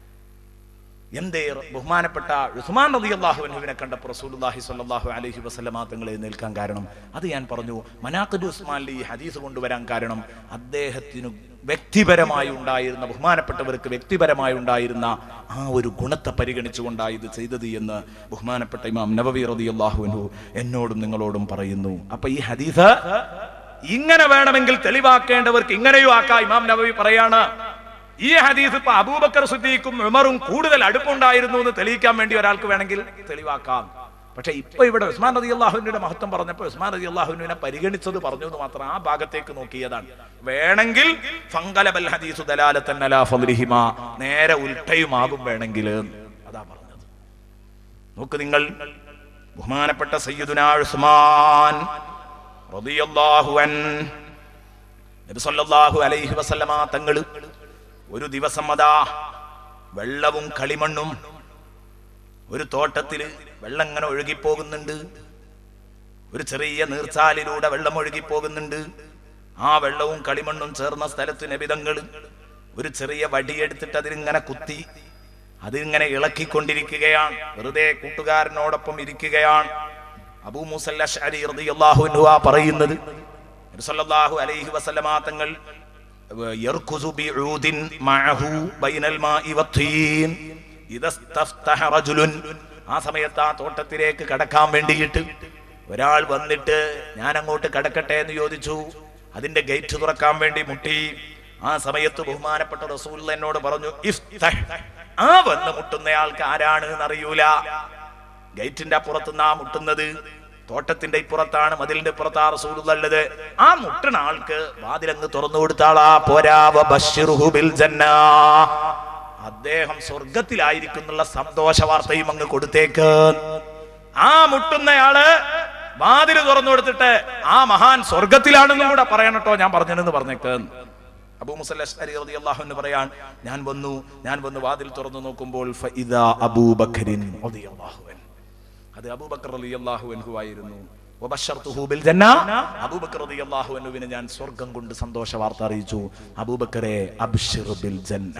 എന്തേ? ബഹുമാനപ്പെട്ട ഉസ്മാൻ റളിയല്ലാഹു അൻഹുവിനെ കണ്ടപ്പോൾ റസൂലുള്ളാഹി സ്വല്ലല്ലാഹു അലൈഹി വസല്ലമ തങ്ങൾ എഴുന്നേൽക്കാൻ കാരണം, അത് ഞാൻ പറഞ്ഞു, മനാഖിബ് ഉസ്മാനിൽ ഈ ഹദീസ് കൊണ്ടുവരാൻ കാരണം അദ്ദേഹത്തിന് വ്യക്തിപരമായി ഉണ്ടായിരുന്ന, ബഹുമാനപ്പെട്ടവർക്ക് വ്യക്തിപരമായി ഉണ്ടായിരുന്ന ആ ഒരു ഗുണത്തെ പരിഗണിച്ചുകൊണ്ടാണ് ഇത് ചെയ്തത് എന്ന് ബഹുമാനപ്പെട്ട ഇമാം നവവി റളിയല്ലാഹു അൻഹു എന്നോടും നിങ്ങളോടും പറയുന്നു. അപ്പൊ ഈ ഹദീസ് ഇങ്ങനെ വേണമെങ്കിൽ തെളിവാക്കേണ്ടവർക്ക് ഇങ്ങനെയും ആക്കാം. ഇമാം നവവി പറയാണ്, ഈ ഹദീസ് ഇപ്പൊ അബൂബക്കർ സിദ്ദീഖും ഉമറും കൂടുതൽ അടുപ്പുണ്ടായിരുന്നു എന്ന് തെളിയിക്കാൻ വേണ്ടി ഒരാൾക്ക് വേണമെങ്കിൽ തെളിവാക്കാം. പക്ഷെ ഇപ്പൊ ഇവിടെ ഉസ്മാൻ റളിയല്ലാഹുവിന്റെ മഹത്വം പറഞ്ഞപ്പോൾ ഉസ്മാൻ റളിയല്ലാഹുവിനെ പരിഗണിച്ചത് പറഞ്ഞു എന്ന് മാത്രം, ആ ഭാഗത്തേക്ക് നോക്കിയതാണ്. വേണമെങ്കിൽ ഫംഗലബൽ ഹദീസു ദലാലത്തൻ അലാ ഫളിഹിമാ, നേരെ ഉൽട്ടയുമാകും വേണമെങ്കിൽ, അതാ പറഞ്ഞത്. നോക്ക് നിങ്ങൾ, ബഹുമാനപ്പെട്ട സയ്യിദുനാ ഉസ്മാൻ റളിയല്ലാഹു അൻഹു നബി സല്ലല്ലാഹു അലൈഹി വസല്ലമ തങ്ങൾ ഒരു ദിവസം അതാ വെള്ളവും കളിമണ്ണും ഒരു തോട്ടത്തില് വെള്ളം ഇങ്ങനെ ഒഴുകിപ്പോകുന്നുണ്ട്. ഒരു ചെറിയ നീർച്ചാലിലൂടെ വെള്ളം ഒഴുകിപ്പോകുന്നുണ്ട്. ആ വെള്ളവും കളിമണ്ണും ചേർന്ന സ്ഥലത്ത് നബിതങ്ങൾ ഒരു ചെറിയ വടിയെടുത്തിട്ട് അതിലിങ്ങനെ കുത്തി അതിങ്ങനെ ഇളക്കിക്കൊണ്ടിരിക്കുകയാണ്. വെറുതെ കൂട്ടുകാരനോടൊപ്പം ഇരിക്കുകയാണ്. അബൂ മൂസൽ അശ്അരി റളിയല്ലാഹു അൻഹു പറയുന്നത്, നബി സല്ലല്ലാഹു അലൈഹി വസല്ലമ തങ്ങൾ യർകുസു ബിഊദിൻ മഅഹു ബൈനൽ മാഇ വത്തീൻ ഇദസ്തഫ്തഹ റജുലുൻ, ആ സമയത്ത് ആ തോട്ടത്തിലേക്ക് കടക്കാൻ വേണ്ടിയിട്ട് ഒരാൾ വന്നിട്ട് ഞാൻ അങ്ങോട്ട് കടക്കട്ടെ എന്ന് ചോദിച്ചു. അതിന്റെ ഗേറ്റ് തുറക്കാൻ വേണ്ടി മുട്ടി. ആ സമയത്ത് ബഹുമാനപ്പെട്ട റസൂൽ എന്നോട് പറഞ്ഞു, ഇഫ്തഹ്. ആ വന്ന് മുട്ടുന്നയാൾക്ക് ആരാണ് എന്നറിയൂല. ഗേറ്റിന്റെ അപ്പുറത്തുനിന്നാ മുട്ടുന്നത്. തോട്ടത്തിന്റെ ഇപ്പുറത്താണ്, മതിലിന്റെ ഇപ്പുറത്താ റസൂലുള്ളാഹി ഉള്ളത്. ആ മുട്ടണ ആൾക്ക് വാതിലങ്ങ് തുറന്നു കൊടുത്താളാ പോരാ, വബശ്ശിറുഹു ബിൽ ജന്നാ, അദ്ദേഹം സ്വർഗത്തിലായിരിക്കുന്നുള്ള സന്തോഷ വാർത്തയും അങ്ങ് കൊടുത്തേക്ക്. ആ മുട്ടുന്നയാള് വാതിൽ തുറന്നു കൊടുത്തിട്ട് ആ മഹാൻ സ്വർഗത്തിലാണെന്നും കൂടെ പറയണട്ടോ, ഞാൻ പറഞ്ഞെന്ന് പറഞ്ഞേക്ക്. അബൂ മൂസ അശ്അരി റളിയല്ലാഹു അൻഹു പറയാൻ, ഞാൻ വന്നു വാതിൽ തുറന്നു നോക്കുമ്പോൾ ഫഇദാ അബൂബക്കറിൻ റളിയല്ലാഹു അൻഹു, അത് അബൂബക്കർ റളിയല്ലാഹു അൻഹു ആയിരുന്നു. വബശർതുഹു ബിൽ ജന്ന, അബൂബക്കർ റളിയല്ലാഹു അൻഹുവിനെ ഞാൻ സ്വർഗ്ഗം കൊണ്ട് സന്തോഷ വാർത്ത അറിയിച്ചു. അബൂബക്കറെ അബ്ശിർ ബിൽ ജന്ന,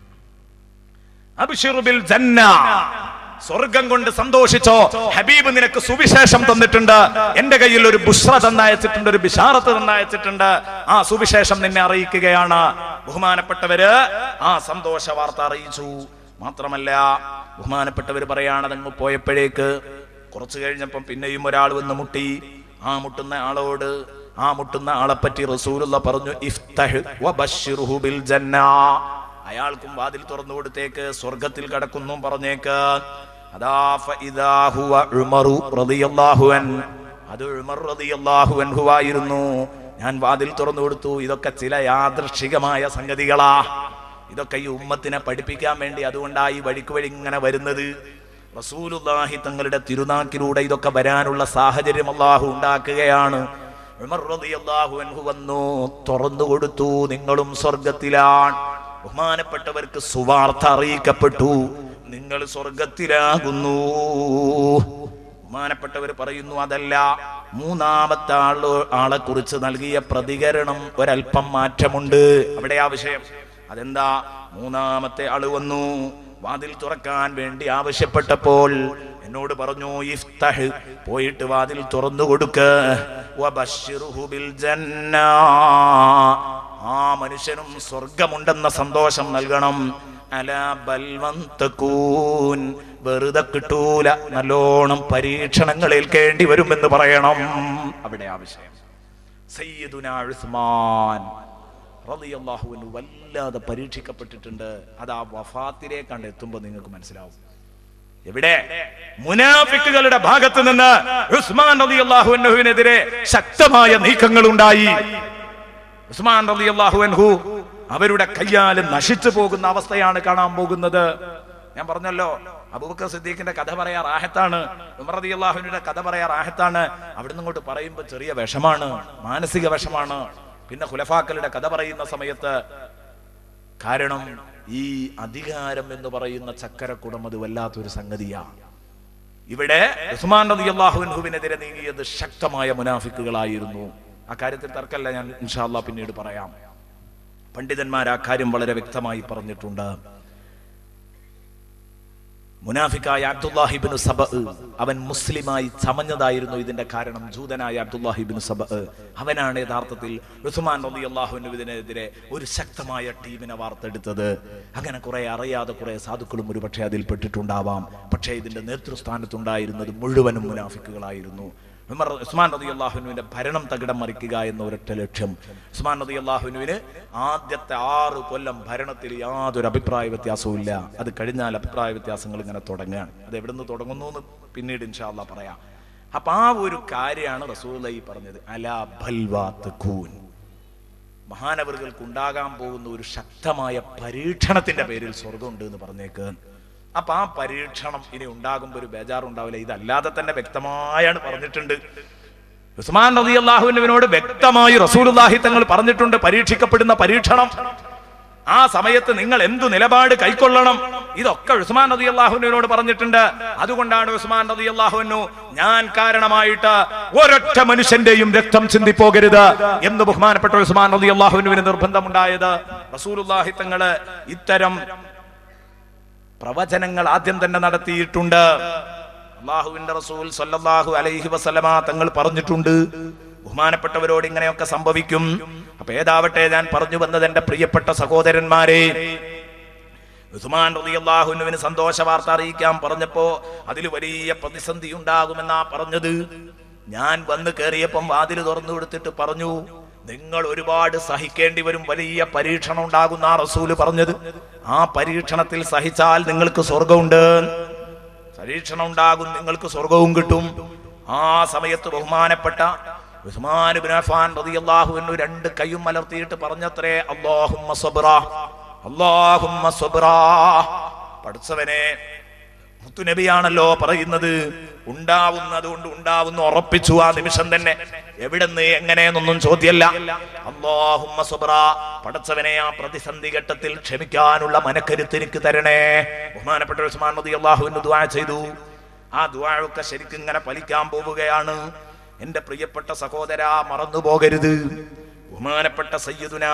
അബ്ശിർ ബിൽ ജന്ന, സ്വർഗം കൊണ്ട് സന്തോഷിച്ചോ, ഹബീബ് നിനക്ക് സുവിശേഷം തന്നിട്ടുണ്ട്, എന്റെ കയ്യിൽ ഒരു ബുശ്ര തന്നയച്ചിട്ടുണ്ട്, ഒരു ബിശാറത്ത് തന്നയച്ചിട്ടുണ്ട്, ആ സുവിശേഷം നിന്നെ അറിയിക്കുകയാണ്. ബഹുമാനപ്പെട്ടവര് ആ സന്തോഷ വാർത്ത അറിയിച്ചു. മാത്രമല്ല ബഹുമാനപ്പെട്ടവര് പറയാണ്, അതങ്ങ് പോയപ്പോഴേക്ക് കുറച്ചു കഴിഞ്ഞപ്പം പിന്നെയും ഒരാൾ വന്ന് മുട്ടി. ആ മുട്ടുന്ന ആളോട്, ആ മുട്ടുന്ന ആളെ പറ്റി റസൂലുള്ളാഹി പറഞ്ഞു, ഇഫ്തഹ് വബശ്ശിറുഹു ബിൽ ജന്ന, അയാൾക്കും വാതിൽ തുറന്നു കൊടുത്തേക്ക്, സ്വർഗത്തിൽ കടക്കുന്നു പറഞ്ഞേക്ക്. അതാ ഫഇദാ ഹുവ ഉമറു റളിയല്ലാഹു അൻഹു, അത് ഉമർ റളിയല്ലാഹു അൻഹു ആയിരുന്നു. ഞാൻ വാതിൽ തുറന്നു കൊടുത്തു. ഇതൊക്കെ ചില യാദൃശ്ചികമായ സംഗതികളാ, ഇതൊക്കെ ഈ ഉമ്മത്തിനെ പഠിപ്പിക്കാൻ വേണ്ടി അതുകൊണ്ടായി വഴിക്ക് വഴി ഇങ്ങനെ വരുന്നത്. റസൂലുള്ളാഹി തങ്ങളുടെ തിരുനാക്കിലൂടെ ഇതൊക്കെ വരാനുള്ള സാഹചര്യം അല്ലാഹു ഉണ്ടാക്കുകയാണ്. ഉമർ റളിയല്ലാഹു അൻഹു വന്നു, തുറന്നു കൊടുത്തു, നിങ്ങളും സ്വർഗത്തിലാണ്. ബഹുമാനപ്പെട്ടവർക്ക് സുവാർത്ത അറിയിക്കപ്പെട്ടു, നിങ്ങൾ സ്വർഗത്തിലാകുന്നു. ബഹുമാനപ്പെട്ടവർ പറയുന്നു, അതല്ല, മൂന്നാമത്തെ ആളെ കുറിച്ച് നൽകിയ പ്രതികരണം ഒരൽപ്പം മാറ്റമുണ്ട്. അവിടെ ആ വിഷയം അതെന്താ? മൂന്നാമത്തെ ആള് വന്നു, വാതിൽ തുറക്കാൻ വേണ്ടി ആവശ്യപ്പെട്ടപ്പോൾ എന്നോട് പറഞ്ഞു, ഇഫ്തഹ്, പോയിട്ട് വാതിൽ തുറന്നു കൊടുക്ക്, വബശ്ശിറുഹു ബിൽ ജന്ന, ആ മനുഷ്യനും സ്വർഗമുണ്ടെന്ന സന്തോഷം നൽകണം. അലാ ബൽവൻ തകൂൻ, വെറുതെ കിട്ടൂല, നല്ലോണം പരീക്ഷണങ്ങൾ ഏൽക്കേണ്ടി വരുമെന്ന് പറയണം. അവിടെ ആവശ്യം. സയ്യിദുനാ ഉസ്മാൻ റളിയല്ലാഹു അൻഹു വല്ലാതെ പരീക്ഷിക്കപ്പെട്ടിട്ടുണ്ട്. അത് ആ വഫാത്തിലേക്കാണ്ട് എത്തുമ്പോൾ നിങ്ങൾക്ക് മനസ്സിലാവും. എവിടെ? മുനാഫിക്കുകളുടെ ഭാഗത്ത് നിന്ന് ഉസ്മാൻ റളിയല്ലാഹു അൻഹുവിനെതിരെ ശക്തമായ നീക്കങ്ങൾ ഉണ്ടായി. ഉസ്മാൻ റളിയല്ലാഹു അൻഹു അവരുടെ കയ്യാൽ നശിച്ചു പോകുന്ന അവസ്ഥയാണ് കാണാൻ പോകുന്നത്. ഞാൻ പറഞ്ഞല്ലോ, അബൂബക്കർ സിദ്ദീഖിന്റെ കഥ പറയാ റാഹത്താണ്, ഉമർ റളിയല്ലാഹു അൻഹുവിന്റെ കഥ പറയാ റാഹത്താണ്. അവിടുന്ന് ഇങ്ങോട്ട് പറയുമ്പോൾ ചെറിയ വിഷമാണ്, മാനസിക വിഷമാണ്. പിന്നെ ഖുലഫാക്കളുടെ കഥ പറയുന്ന സമയത്ത്, കാരണം ഈ അധികാരം എന്ന് പറയുന്ന ചക്കരക്കുടം അത് വല്ലാത്തൊരു സംഗതിയാണ്. ഇവിടെ ഉസ്മാൻ റളിയല്ലാഹു അൻഹുവിനെതിരെ നീങ്ങിയത് ശക്തമായ മുനാഫിക്കുകളായിരുന്നു. ആ കാര്യത്തിൽ തർക്കമല്ല, ഞാൻ ഇൻഷാ അല്ലാഹ് പിന്നീട് പറയാം. പണ്ഡിതന്മാർ ആ കാര്യം വളരെ വ്യക്തമായി പറഞ്ഞിട്ടുണ്ട്. മുനാഫിക്കായ അബ്ദുല്ലാഹി ഇബ്നു സബഅ, അവൻ മുസ്ലിമായി ചമഞ്ഞതായിരുന്നു ഇതിന്റെ കാരണം. ജൂതനായ അബ്ദുല്ലാഹി ഇബ്നു സബഅ, അവനാണ് യഥാർത്ഥത്തിൽ ഉസ്മാൻ റളിയല്ലാഹു അൻഹുവിനെതിരെ ഒരു ശക്തമായ ടീമിനെ വാർത്തെടുത്തത്. അങ്ങനെ കുറെ അറിയാതെ കുറെ സാധുക്കളും ഒരു പക്ഷേ അതിൽ പെട്ടിട്ടുണ്ടാവാം. പക്ഷേ ഇതിന്റെ നേതൃസ്ഥാനത്തുണ്ടായിരുന്നത് മുഴുവനും മുനാഫിക്കുകളായിരുന്നു. ഉസ്മാൻ റളിയല്ലാഹു അൻഹുവിന്റെ ഭരണം തകിടം മറിക്കുക എന്ന ഒരൊറ്റ ലക്ഷ്യം. ഉസ്മാൻ റളിയല്ലാഹു അൻഹുവിന് ആദ്യത്തെ 6 കൊല്ലം ഭരണത്തിൽ യാതൊരു അഭിപ്രായ വ്യത്യാസവും ഇല്ല. അത് കഴിഞ്ഞാൽ അഭിപ്രായ വ്യത്യാസങ്ങൾ ഇങ്ങനെ തുടങ്ങുകയാണ്. അത് എവിടുന്ന് തുടങ്ങുന്നു എന്ന് പിന്നീട് ഇൻഷാ അല്ലാഹ് പറയാം. അപ്പൊ ആ ഒരു കാര്യമാണ് റസൂലുള്ളാഹി പറഞ്ഞത്, അലാ ബൽവാ തകൂൻ, മഹാനവറുകൾക്ക് ഉണ്ടാകാൻ പോകുന്ന ഒരു ശക്തമായ പരീക്ഷണത്തിന്റെ പേരിൽ സ്വർഗമുണ്ട് എന്ന് പറഞ്ഞേക്ക്. അപ്പൊ ആ പരീക്ഷണം ഇനി ഉണ്ടാകുമ്പോൾ ഒരു ബേജാറുണ്ടാവില്ല. ഇതല്ലാതെ തന്നെ വ്യക്തമായാണ് പറഞ്ഞിട്ടുണ്ട്. ഉസ്മാൻ റളിയല്ലാഹു അൻഹുവിനോട് വ്യക്തമായി റസൂലുള്ളാഹി തങ്ങൾ പറഞ്ഞിട്ടുണ്ട്, പരീക്ഷിക്കപ്പെടുന്ന പരീക്ഷണം, ആ സമയത്ത് നിങ്ങൾ എന്തു നിലപാട് കൈക്കൊള്ളണം, ഇതൊക്കെ ഉസ്മാൻ റളിയല്ലാഹു അൻഹുവിനോട് പറഞ്ഞിട്ടുണ്ട്. അതുകൊണ്ടാണ് ഉസ്മാൻ റളിയല്ലാഹു അൻഹു, ഞാൻ കാരണമായിട്ട് ഒരൊറ്റ മനുഷ്യന്റെയും രക്തം ചിന്തിപ്പോകരുത് എന്ന് ബഹുമാനപ്പെട്ട ഉസ്മാൻ റളിയല്ലാഹു അൻഹുവിന് നിർബന്ധമുണ്ടായത്. റസൂലുള്ളാഹി തങ്ങള് ഇത്തരം പ്രവചനങ്ങൾ ആദ്യം തന്നെ നടത്തിയിട്ടുണ്ട്. അല്ലാഹുവിന്റെ റസൂൽ സല്ലല്ലാഹു അലൈഹി വസല്ലമ തങ്ങൾ പറഞ്ഞിട്ടുണ്ട്, ബഹുമാനപ്പെട്ടവരോട് ഇങ്ങനെയൊക്കെ സംഭവിക്കും. അപ്പൊ ഏതാവട്ടെ, ഞാൻ പറഞ്ഞു വന്നത് എന്റെ പ്രിയപ്പെട്ട സഹോദരന്മാരെ, ഉസ്മാൻ റളിയല്ലാഹു അൻഹുവിന് സന്തോഷ വാർത്ത അറിയിക്കാൻ പറഞ്ഞപ്പോ അതിൽ വലിയ പ്രതിസന്ധി ഉണ്ടാകുമെന്നാ പറഞ്ഞത്. ഞാൻ വന്ന് കയറിയപ്പം വാതിൽ തുറന്നു കൊടുത്തിട്ട് പറഞ്ഞു, നിങ്ങൾ ഒരുപാട് സഹിക്കേണ്ടി വരും, വലിയ പരീക്ഷണം ഉണ്ടാകുന്ന ആ റസൂല് പറഞ്ഞത്. ആ പരീക്ഷണത്തിൽ സഹിച്ചാൽ നിങ്ങൾക്ക് സ്വർഗമുണ്ട്, പരീക്ഷണം ഉണ്ടാകും, നിങ്ങൾക്ക് സ്വർഗവും കിട്ടും. ആ സമയത്ത് ബഹുമാനപ്പെട്ട ഉസ്മാൻ ഇബ്നു അഫ്ഫാൻ റളിയല്ലാഹു അൻഹു രണ്ട് കൈയും മലർത്തിയിട്ട് പറഞ്ഞത്രേ, അല്ലാഹുമ്മ സബ്റാ, അല്ലാഹുമ്മ സബ്റാ. പഠിച്ചവനെ, മുത്തുനബിയാണല്ലോ പറയുന്നത്, ഉണ്ടാവുന്നത് കൊണ്ട് ഉണ്ടാവുന്ന ഉറപ്പിച്ചു ആ നിമിഷം തന്നെ. എവിടെന്ന് എങ്ങനെയെന്നൊന്നും ചോദ്യമല്ല. അല്ലാഹുമ്മ സബ്റാ, പടച്ചവനെ ആ പ്രതിസന്ധി ഘട്ടത്തിൽ ക്ഷമിക്കാനുള്ള മനക്കരുത്ത് എനിക്ക് തരണേ. ബഹുമാനപ്പെട്ട ഉസ്മാൻ റളിയല്ലാഹു അൻഹു ദുആ ചെയ്തു. ആ ദുആയൊക്കെ ശരിക്കും ഇങ്ങനെ ഫലിക്കാൻ പോവുകയാണ്. എന്റെ പ്രിയപ്പെട്ട സഹോദരാ, മറന്നു പോകരുത്, ബഹുമാനപ്പെട്ട സയ്യിദുനാ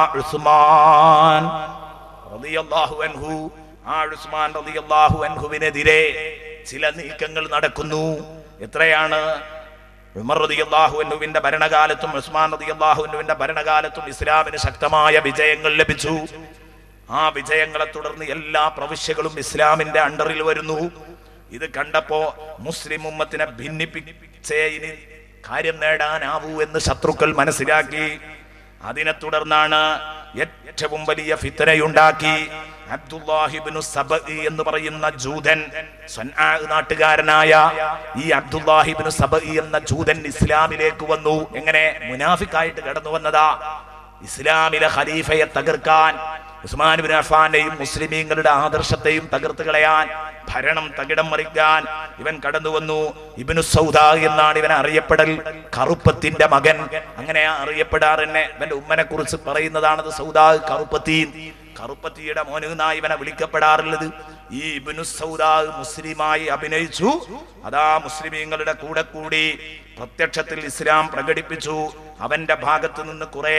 ഉസ്മാൻ റളിയല്ലാഹു അൻഹു, ആ ഉസ്മാൻ റളിയല്ലാഹു അൻഹുവിനെതിരെ ചില നീക്കങ്ങൾ നടക്കുന്നു. എത്രയാണ്? ഉമർ റളിയല്ലാഹു അൻഹുവിന്റെ ഭരണകാലത്തും ഉസ്മാൻ റളിയല്ലാഹു അൻഹുവിന്റെ ഭരണകാലത്തും ഇസ്ലാമിന് ശക്തമായ വിജയങ്ങൾ ലഭിച്ചു. ആ വിജയങ്ങളെ തുടർന്ന് എല്ലാ പ്രവിശ്യകളും ഇസ്ലാമിന്റെ അണ്ടറിൽ വരുന്നു. ഇത് കണ്ടപ്പോ മുസ്ലിം ഉമ്മത്തിനെ ഭിന്നിപ്പിച്ചേ ഇനി കാര്യം നേടാനാവൂ എന്ന് ശത്രുക്കൾ മനസ്സിലാക്കി. അതിനെ തുടർന്നാണ് ഏറ്റവും വലിയ ഫിത്നയുണ്ടാക്കി. അബ്ദുല്ലാഹി ഇബ്നു സബഇ എന്ന് പറയുന്ന ജൂതൻ, സൻആ നാട്ടുകാരനായ ഈ അബ്ദുല്ലാഹി ഇബ്നു സബഇ എന്ന ജൂതൻ ഇസ്ലാമിലേക്ക് വന്നു. എങ്ങനെ? മുനാഫിക്കായിട്ട് കടന്നു വന്നതാ. ഇസ്ലാമിലെ ഖലീഫയെ തകർക്കാൻ, ഉസ്മാൻ ഇബ്നു അഫ്ഫാനെയും മുസ്ലിമീങ്ങളുടെ ആദർശത്തെയും തകർത്ത് കളയാൻ, ഭരണം തകിടം മറിക്കാൻ ഇവൻ കടന്നു വന്നു. ഇബ്നു സൗദാ എന്നാണ് ഇവൻ അറിയപ്പെടൽ, കറുപ്പത്തിന്റെ മകൻ, അങ്ങനെ അറിയപ്പെടാറെന്നെ. ഇവന്റെ ഉമ്മനെ കുറിച്ച് പറയുന്നതാണത് സൗദാ കറുപ്പത്തീൻ, കറുപ്പത്തിയുടെ മോന് എന്നാണ് ഇവനെ വിളിക്കപ്പെടാറുള്ളത്. ഈ ഇബ്നു സൗദാ മുസ്ലിമായി അഭിനയിച്ചു. അതാ മുസ്ലിമീങ്ങളുടെ കൂടെ കൂടി പ്രത്യക്ഷത്തിൽ ഇസ്ലാം പ്രകടിപ്പിച്ചു. അവന്റെ ഭാഗത്ത് നിന്ന് കുറെ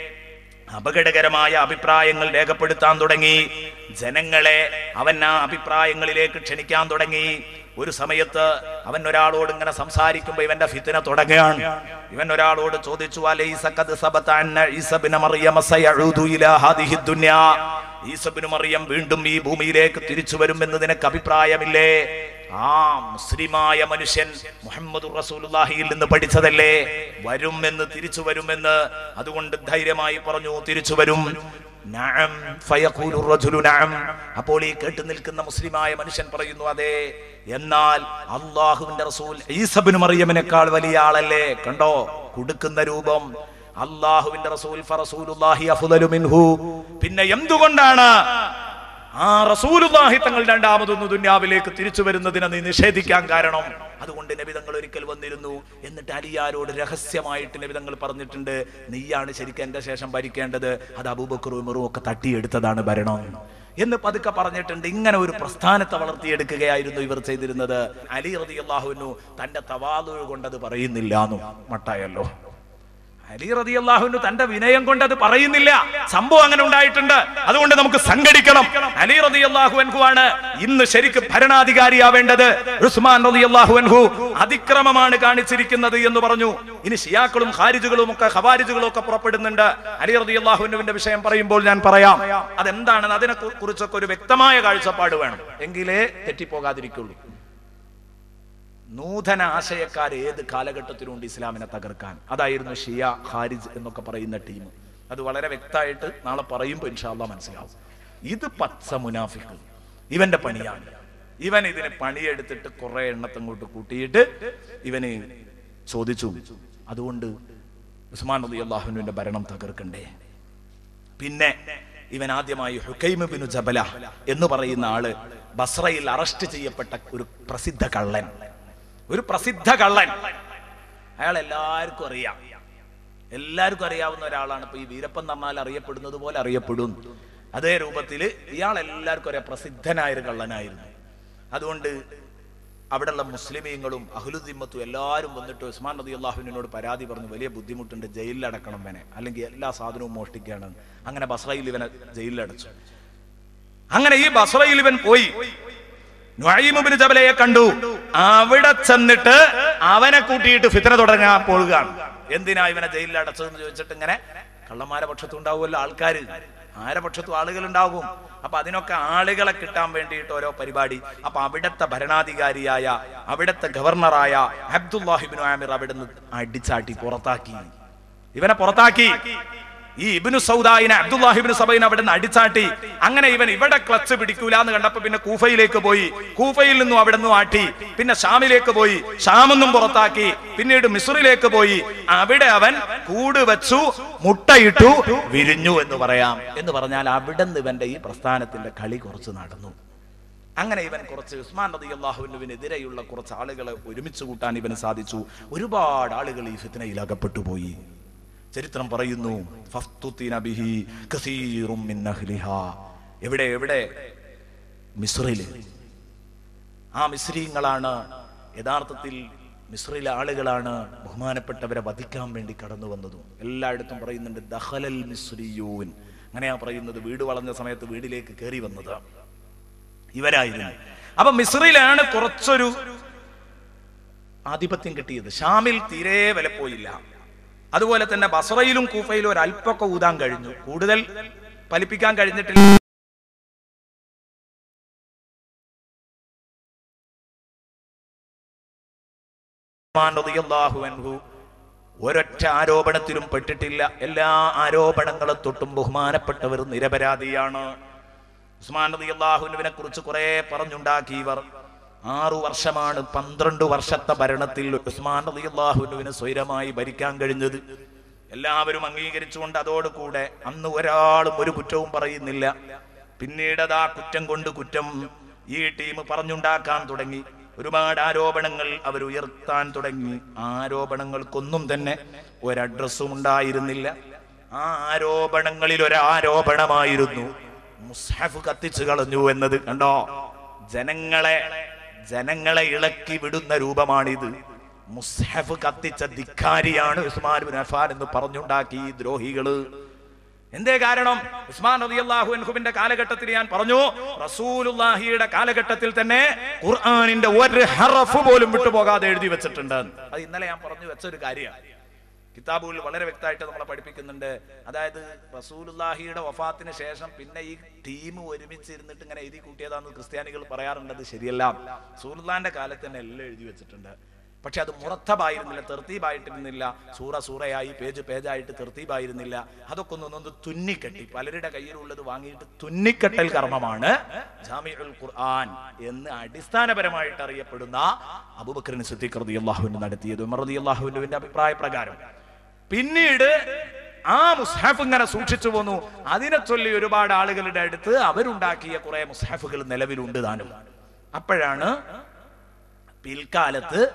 അപകടകരമായ അഭിപ്രായങ്ങൾ രേഖപ്പെടുത്താൻ തുടങ്ങി. ജനങ്ങളെ അവൻ ആ അഭിപ്രായങ്ങളിലേക്ക് ക്ഷണിക്കാൻ തുടങ്ങി. ഒരു സമയത്ത് അവൻ ഒരാളോട് ഇങ്ങനെ സംസാരിക്കുമ്പോ ഇവന്റെ ഫിത്ന തുടങ്ങുകയാണ്. ഇവൻ ഒരാളോട് ചോദിച്ചു, അലൈസ ഖദ് സബത അന്ന ഈസ ഇബ്നു മറിയം സയഊദു ഇലാ ഹാദിഹി ദുനിയ, ഈസ ഇബ്നു മറിയം വീണ്ടും ഈ ഭൂമിയിലേക്ക് തിരിച്ചു വരുമെന്ന് നിനക്ക് അഭിപ്രായമില്ലേ? ആ മുസ്ലിമായ മനുഷ്യൻ മുഹമ്മദുർ റസൂലുള്ളാഹിയിൽ നിന്ന് പഠിച്ചതല്ലേ, വരുമെന്ന്, തിരിച്ചു വരുമെന്ന്. അതുകൊണ്ട് ധൈര്യമായി പറഞ്ഞു, തിരിച്ചു വരും. നഅം ഫയഖൂലു റജുലു നഅം. അപ്പോൾ ഈ കേട്ടു നിൽക്കുന്ന മുസ്ലിമായ മനുഷ്യൻ പറയുന്നു, അതെ. എന്നാൽ അല്ലാഹുവിന്റെ റസൂൽ ഈസ ഇബ്നു മറിയമിനേക്കാൾ വലിയ ആളല്ലേ? കണ്ടോ കൊടുക്കുന്ന രൂപം. അല്ലാഹുവിന്റെ റസൂൽ ഫറസൂലുള്ളാഹി അഫ്ളലു മിൻഹു. പിന്നെ എന്തുകൊണ്ടാണ് ആ റസൂലുള്ളാഹി തങ്ങൾ രണ്ടാമതൊന്ന് ദുനിയാവിലേക്ക് തിരിച്ചു വരുന്നതിനെ നീ നിഷേധിക്കാൻ കാരണം? അതുകൊണ്ട് നബി തങ്ങൾ ഒരിക്കൽ വന്നിരുന്നു. എന്നിട്ട് അലിയാരോട് രഹസ്യമായിട്ട് നബി തങ്ങൾ പറഞ്ഞിട്ടുണ്ട്, നീയാണ് ശരിക്കും എന്റെ ശേഷം ഭരിക്കേണ്ടത്, അത് അബൂബക്കറും ഉമറും ഒക്കെ തട്ടിയെടുത്തതാണ് ഭരണം എന്ന് പതുക്കെ പറഞ്ഞിട്ടുണ്ട്. ഇങ്ങനെ ഒരു പ്രസ്ഥാനത്തെ വളർത്തിയെടുക്കുകയായിരുന്നു ഇവർ ചെയ്തിരുന്നത്. അലി റളിയല്ലാഹു അൻഹു തന്റെ തവാദു കൊണ്ടത് പറയുന്നില്ലാന്നും മട്ടായല്ലോ. അലി റളിയല്ലാഹു അൻഹു തന്റെ വിനയം കൊണ്ട് അത് പറയുന്നില്ല. സംഭവം അങ്ങനെ ഉണ്ടായിട്ടുണ്ട്. അതുകൊണ്ട് നമുക്ക് സംഘടിക്കണം. അലി റളിയല്ലാഹു അൻഹു ആണ് ഇന്ന് ശരിക്കും ഭരണാധികാരിയാവേണ്ടത്. ഉസ്മാൻ റളിയല്ലാഹു അൻഹു അതിക്രമമാണ് കാണിച്ചിരിക്കുന്നത് എന്ന് പറഞ്ഞു. ഇനി ഷിയാക്കളും ഖാരിജുകളും ഒക്കെ ഖവാരിജുകളും ഒക്കെ പുറപ്പെടുന്നുണ്ട്. അലി റളിയല്ലാഹു അൻഹുവിന്റെ വിഷയം പറയുമ്പോൾ ഞാൻ പറയാം അതെന്താണെന്ന്. അതിനെ കുറിച്ചൊക്കെ ഒരു വ്യക്തമായ കാഴ്ചപ്പാട് വേണം, എങ്കിലേ തെറ്റിപ്പോകാതിരിക്കുള്ളൂ. നൂതന ആശയക്കാർ ഏത് കാലഘട്ടത്തിലുണ്ട് ഇസ്ലാമിനെ തകർക്കാൻ. അതായിരുന്നു ഷിയ, ഖാരിജ് എന്നൊക്കെ പറയുന്ന ടീം. അത് വളരെ വ്യക്തമായിട്ട് നാളെ പറയുമ്പോൾ ഇൻഷാ അല്ലാഹ് മനസ്സിലാവും. ഇത് പച്ച മുനാഫിഖ്, ഇവന്റെ പണിയാണ്. ഇവൻ ഇതിന് പണിയെടുത്തിട്ട് കുറെ എണ്ണത്തങ്ങോട്ട് കൂട്ടിയിട്ട് ഇവന് ചോദിച്ചു, അതുകൊണ്ട് ഉസ്മാൻ റളിയല്ലാഹു അൻഹുവിന്റെ ഭരണം തകർക്കണ്ടേ? പിന്നെ ഇവൻ ആദ്യമായി ഹുകൈം ഇബ്നു ജബല എന്ന് പറയുന്ന ആള് ബസ്രയിൽ അറസ്റ്റ് ചെയ്യപ്പെട്ട ഒരു പ്രസിദ്ധ കള്ളൻ, ഒരു പ്രസിദ്ധ കള്ളൻ. അയാൾ എല്ലാവർക്കും അറിയാം, എല്ലാവർക്കും അറിയാവുന്ന ഒരാളാണ്. ഇപ്പൊ ഈ വീരപ്പൻ പറഞ്ഞാൽ അറിയപ്പെടുന്നത് പോലെ അറിയപ്പെടും. അതേ രൂപത്തിൽ ഇയാൾ എല്ലാവർക്കും അറിയാം, പ്രസിദ്ധനായൊരു കള്ളനായിരുന്നു. അതുകൊണ്ട് അവിടെയുള്ള മുസ്ലിമീങ്ങളും അഹ്ലുദിമ്മത്തും എല്ലാവരും വന്നിട്ട് ഉസ്മാൻ റളിയല്ലാഹു അൻഹുവിനോട് പരാതി പറഞ്ഞു, വലിയ ബുദ്ധിമുട്ടുണ്ട്, ജയിലിലടക്കണം ഇവനെ, അല്ലെങ്കിൽ എല്ലാ സാധനവും മോഷ്ടിക്കുകയാണ്. അങ്ങനെ ബസ്രയിൽ ഇവനെ ജയിലിലടച്ചു. അങ്ങനെ ഈ ബസ്രയിൽ ഇവൻ പോയി നുഅയ്മ് ഇബ്നു ജബലയെ കണ്ടു. അവിടെ ചെന്നിട്ട് അവനെ കൂട്ടിയിട്ട് ഫിത്ന തുടങ്ങാൻ പോവുകയാണ്. എന്തിനാ ഇവനെ ജയിലിൽ അടച്ചതെന്ന് ചോദിച്ചിട്ട് ഇങ്ങനെ കള്ളന്മാരെ പക്ഷത്തുണ്ടാവുമല്ലോ ആൾക്കാർ. ആരെ പക്ഷത്തും ആളുകൾ ഉണ്ടാകും. അപ്പൊ അതിനൊക്കെ ആളുകളെ കിട്ടാൻ വേണ്ടിയിട്ട് ഓരോ പരിപാടി. അപ്പൊ അവിടുത്തെ ഭരണാധികാരിയായ അവിടുത്തെ ഗവർണറായ അബ്ദുല്ലാഹി ഇബ്നു ആമിർ അവിടുന്ന് അടിച്ചാട്ടി പുറത്താക്കി. ഇവനെ പുറത്താക്കി. ഈ ഇബ്നു സൗദായിനെ അബ്ദുല്ലാഹി ഇബ്നു സബൈനെ അവിടുന്ന് അടിച്ചാട്ടി. അങ്ങനെ ഇവൻ ഇവിടെ ക്ലച്ച് പിടിക്കൂല എന്ന് കണ്ടപ്പോ പിന്നെ കൂഫയിലേക്ക് പോയി. കൂഫയിൽ നിന്നും അവിടെ നിന്നും ആട്ടി. പിന്നെ ഷാമിലേക്ക് പോയി. ഷാമെന്നും പുറത്താക്കി. പിന്നീട് മിസ്റിലേക്ക് പോയി. അവിടെ അവൻ കൂട് വെച്ചു, മുട്ടയിട്ടു, വിരിഞ്ഞു എന്ന് പറയാം. എന്ന് പറഞ്ഞാൽ അവിടെ നിന്ന് ഇവന്റെ ഈ പ്രസ്ഥാനത്തിന്റെ കളി കുറച്ച് നടന്നു. അങ്ങനെ ഇവൻ കുറച്ച് ഉസ്മാൻ റളിയല്ലാഹുവിനെതിരെയുള്ള കുറച്ച് ആളുകളെ ഒരുമിച്ച് കൂട്ടാൻ ഇവന് സാധിച്ചു. ഒരുപാട് ആളുകൾ ഈ ഫിത്നയിൽ അകപ്പെട്ടു പോയി. ചരിത്രം പറയുന്നു, എവിടെ മിസ്റില്. ആ മിസ്രീങ്ങളാണ് യഥാർത്ഥത്തിൽ മിസ്രിലെ ആളുകളാണ് ബഹുമാനപ്പെട്ടവരെ വധിക്കാൻ വേണ്ടി കടന്നു വന്നതും. എല്ലായിടത്തും പറയുന്നുണ്ട് ദഖലൽ മിസ്രിയൂൻ, അങ്ങനെയാ പറയുന്നത്. വീട് വളഞ്ഞ സമയത്ത് വീട്ടിലേക്ക് കയറി വന്നത് ഇവരായിരുന്നു. അപ്പൊ മിസ്രിലാണ് കുറച്ചൊരു ആധിപത്യം കിട്ടിയത്. ഷാമിൽ തീരെ വില പോയില്ല. അതുപോലെ തന്നെ ബസ്രയിലും കൂഫയിലും ഒരല്പൊക്കെ ഊതാൻ കഴിഞ്ഞു. കൂടുതൽ ഫലിപ്പിക്കാൻ കഴിഞ്ഞിട്ടില്ല. ഒരൊറ്റ ആരോപണത്തിലും പെട്ടിട്ടില്ല. എല്ലാ ആരോപണങ്ങളെ തൊട്ടും ബഹുമാനപ്പെട്ടവർ നിരപരാധിയാണ്. ഉസ്മാൻ റളിയല്ലാഹുവിനെ കുറിച്ച് കുറെ പറഞ്ഞുണ്ടാക്കി ഇവർ. 6 വർഷമാണ് 12 വർഷത്തെ ഭരണത്തിൽ ഉസ്മാൻ റളിയല്ലാഹുവിന് സ്വൈരമായി ഭരിക്കാൻ കഴിഞ്ഞത്. എല്ലാവരും അംഗീകരിച്ചുകൊണ്ട് അതോടുകൂടെ അന്ന് ഒരാളും ഒരു കുറ്റവും പറയുന്നില്ല. പിന്നീട് ആ കുറ്റം കൊണ്ട് കുറ്റം ഈ ടീം പറഞ്ഞുണ്ടാക്കാൻ തുടങ്ങി. ഒരുപാട് ആരോപണങ്ങൾ അവർ ഉയർത്താൻ തുടങ്ങി. ആരോപണങ്ങൾക്കൊന്നും തന്നെ ഒരഡ്രസ്സും ഉണ്ടായിരുന്നില്ല. ആ ആരോപണങ്ങളിൽ ഒരാരോപണമായിരുന്നു മുസ്ഹഫ് കത്തിച്ചു കളഞ്ഞു എന്നത്. കണ്ടോ, ജനങ്ങളെ ഇളക്കി വിടുന്ന രൂപമാണിത്. മുസ്ഹഫ് കത്തിച്ച ധിക്കാരിയാണ് ഉസ്മാൻ ഇബ്നു അഫ്ഫാൻ എന്ന് പറഞ്ഞുണ്ടാക്കി ഈ ദ്രോഹികള്. എന്തേ കാരണം? ഉസ്മാൻ റളിയല്ലാഹു അൻഹുവിന്റെ കാലഘട്ടത്തിൽ ഞാൻ പറഞ്ഞു, റസൂലുള്ളാഹിയുടെ കാലഘട്ടത്തിൽ തന്നെ ഖുർആനിന്റെ ഒരു ഹറഫ് പോലും വിട്ടുപോകാതെ എഴുതി വെച്ചിട്ടുണ്ട്. അത് ഇന്നലെ ഞാൻ പറഞ്ഞു വെച്ചൊരു കാര്യമാണ്. കിതാബുകളിൽ വളരെ വ്യക്തമായിട്ട് നമ്മളെ പഠിപ്പിക്കുന്നുണ്ട്. അതായത് റസൂലുള്ളാഹിയുടെ വഫാത്തിന് ശേഷം പിന്നെ ഈ ടീം ഒരുമിച്ചിരുന്നിട്ട് ഇങ്ങനെ എഴുതി കൂട്ടിയതാണെന്ന് ക്രിസ്ത്യാനികൾ പറയാറുണ്ട്. അത് ശരിയല്ല. റസൂലുള്ളാഹിന്റെ കാലത്ത് തന്നെ എല്ലാം എഴുതി വെച്ചിട്ടുണ്ട്. പക്ഷെ അത് മുറത്തബായിരുന്നില്ല, തെർത്തീബായിട്ടിരുന്നില്ല. സൂറയായി പേജായിട്ട് തെർത്തീബായിരുന്നില്ല. അതൊക്കെ ഒന്ന് തുന്നിക്കെട്ടി പലരുടെ കയ്യിലുള്ളത് വാങ്ങിയിട്ട് തുന്നിക്കെട്ടൽ കർമ്മമാണ് ജാമിഉൽ ഖുർആൻ എന്ന് അടിസ്ഥാനപരമായിട്ട് അറിയപ്പെടുന്ന അബൂബക്കർ സിദ്ദീഖ് റളിയല്ലാഹു അൻഹു നടത്തിയത്. ഉമർ റളിയല്ലാഹു അൻഹുവിന്റെ അഭിപ്രായ പ്രകാരം പിന്നീട് ആ മുസ്ഹഫ് ഇങ്ങനെ സൂക്ഷിച്ചു പോന്നു. അതിനെ ചൊല്ലി ഒരുപാട് ആളുകളുടെ അടുത്ത് അവരുണ്ടാക്കിയ കുറെ മുസ്ഹഫുകൾ നിലവിലുണ്ട് താനും. അപ്പോഴാണ് പിൽക്കാലത്ത്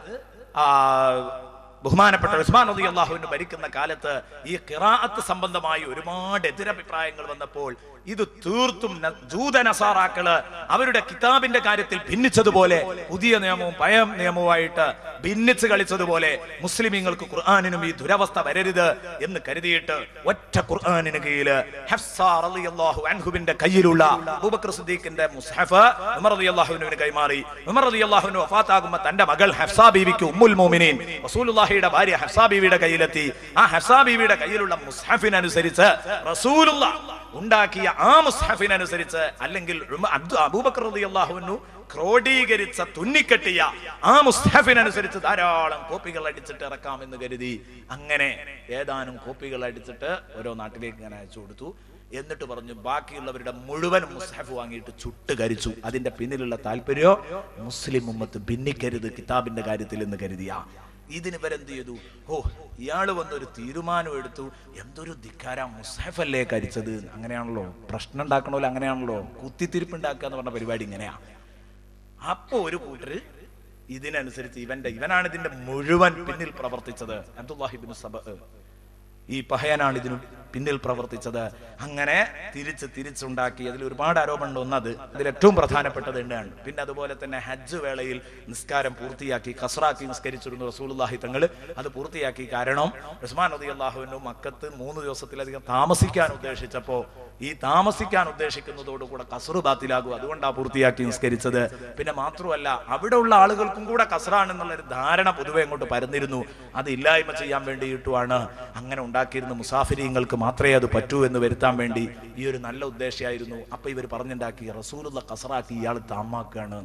ബഹുമാനപ്പെട്ട ഉസ്മാൻ റളിയല്ലാഹു അൻഹു ഭരിക്കുന്ന കാലത്ത് ഈ ഖിറാഅത്ത് സംബന്ധമായി ഒരുപാട് എതിരഭിപ്രായങ്ങൾ വന്നപ്പോൾ ഇത് തീർത്തും ജൂതനസാറാക്കള് അവരുടെ കിതാബിന്റെ കാര്യത്തിൽ ഭിന്നിച്ചതുപോലെ, പുതിയ നിയമവും പഴയ നിയമവുമായിട്ട് ഭിന്നിച്ച് കളിച്ചതുപോലെ മുസ്ലിമീങ്ങൾക്ക് ഖുർആനിനും ഈ ദുരവസ്ഥ വരരുത് എന്ന് കരുതിയിട്ട് ഒറ്റ ഖുർആനിന് കീഴില് ഹഫ്സ റളിയല്ലാഹു അൻഹുവിന്റെ കയ്യിലുള്ള അബൂബക്കർ സിദ്ദീഖിന്റെ മുസ്ഹഫ് ഉമർ റളിയല്ലാഹു അൻഹുവിന് കൈമാറി. ഉമർ റളിയല്ലാഹു അൻഹു വഫാത്താകുമ്പോൾ തന്റെ മകൾ ഹഫ്സ ബീവിക്ക് ഉമ്മുൽ മുഅ്മിനീൻ റസൂലുള്ളാഹിയുടെ ഭാര്യ ഹഫ്സ ബീവിയുടെ കയ്യിലെത്തി. ആ ഹഫ്സ ബീവിയുടെ കയ്യിലുള്ള മുസ്ഹഫിനനുസരിച്ച് റസൂലുള്ളാഹ് ഉണ്ടാക്കിയ ആ മുസ്ഹഫിനനുസരിച്ച്, അല്ലെങ്കിൽ അബൂബക്കർ റളിയല്ലാഹു അൻഹു ക്രോഡീകരിച്ച തുന്നിക്കെട്ടിയ ആ മുസ്ഹഫിനനുസരിച്ച് ധാരാളം കോപ്പികൾ അടിച്ചിട്ട് ഇറക്കാമെന്ന് കരുതി. അങ്ങനെ ഏതാനും കോപ്പികൾ അടിച്ചിട്ട് ഓരോ നാട്ടിലേക്ക് ഞാൻ അയച്ചു കൊടുത്തു. എന്നിട്ട് പറഞ്ഞു ബാക്കിയുള്ളവരുടെ മുഴുവൻ മുസ്ഹഫ് വാങ്ങിയിട്ട് ചുട്ട് കരിച്ചു. അതിന്റെ പിന്നിലുള്ള താല്പര്യോ മുസ്ലിം ഉമ്മത്ത് ഭിന്നിക്കരുത് കിതാബിന്റെ കാര്യത്തിൽ എന്ന് കരുതിയ. ഇതിന് ഇവരെന്ത് ചെയ്തു? ഇയാള് വന്നൊരു തീരുമാനം എടുത്തു. എന്തൊരു ധിക്കാര, മുസ്ഹഫല്ലേ കരിച്ചത്. അങ്ങനെയാണല്ലോ പ്രശ്നം ഉണ്ടാക്കണമല്ലോ, അങ്ങനെയാണല്ലോ കുത്തിത്തിരിപ്പ് ഉണ്ടാക്കുക എന്ന് പറഞ്ഞ പരിപാടി ഇങ്ങനെയാ. അപ്പോ ഒരു കൂട്ടര് ഇതിനനുസരിച്ച് ഇവനാണ് ഇതിന്റെ മുഴുവൻ പിന്നിൽ പ്രവർത്തിച്ചത്. അബ്ദുല്ലാഹി ഇബ്നു സബ, ഈ പഹയനാണ് ഇതിന് പിന്നിൽ പ്രവർത്തിച്ചത്. അങ്ങനെ തിരിച്ചുണ്ടാക്കി. അതിൽ ഒരുപാട് ആരോപണം ഒന്നത് അതിൽ ഏറ്റവും പ്രധാനപ്പെട്ടത് തന്നെയാണ്. പിന്നെ അതുപോലെ തന്നെ ഹജ്ജ് വേളയിൽ നിസ്കാരം പൂർത്തിയാക്കി കസ്റാക്കി നിസ്കരിച്ചിരുന്നു റസൂലുള്ളാഹി തങ്ങൾ. അത് പൂർത്തിയാക്കി. കാരണം ഉസ്മാൻ റളിയല്ലാഹു അൻഹു മക്കത്ത് 3 ദിവസത്തിലധികം താമസിക്കാൻ ഉദ്ദേശിച്ചപ്പോ ഈ താമസിക്കാൻ ഉദ്ദേശിക്കുന്നതോടുകൂടെ കസ്റ് ബാത്തിലാകും. അതുകൊണ്ടാണ് പൂർത്തിയാക്കി നിസ്കരിച്ചത്. പിന്നെ മാത്രമല്ല അവിടെ ഉള്ള ആളുകൾക്കും കൂടെ കസ്റാണെന്നുള്ളൊരു ധാരണ പൊതുവെ അങ്ങോട്ട് പരന്നിരുന്നു. അത് ഇല്ലായ്മ ചെയ്യാൻ വേണ്ടിയിട്ടുമാണ് അങ്ങനെ ഉണ്ടാക്കിയിരുന്ന. മുസാഫിരീങ്ങൾക്ക് മാത്രമേ അത് പറ്റൂ എന്ന് വരുത്താൻ വേണ്ടി ഈ ഒരു നല്ല ഉദ്ദേശമായിരുന്നു. അപ്പൊ ഇവർ പറഞ്ഞുണ്ടാക്കി റസൂലുള്ള ഖസറാക്കി ഇയാൾ താമാക്കാണ്.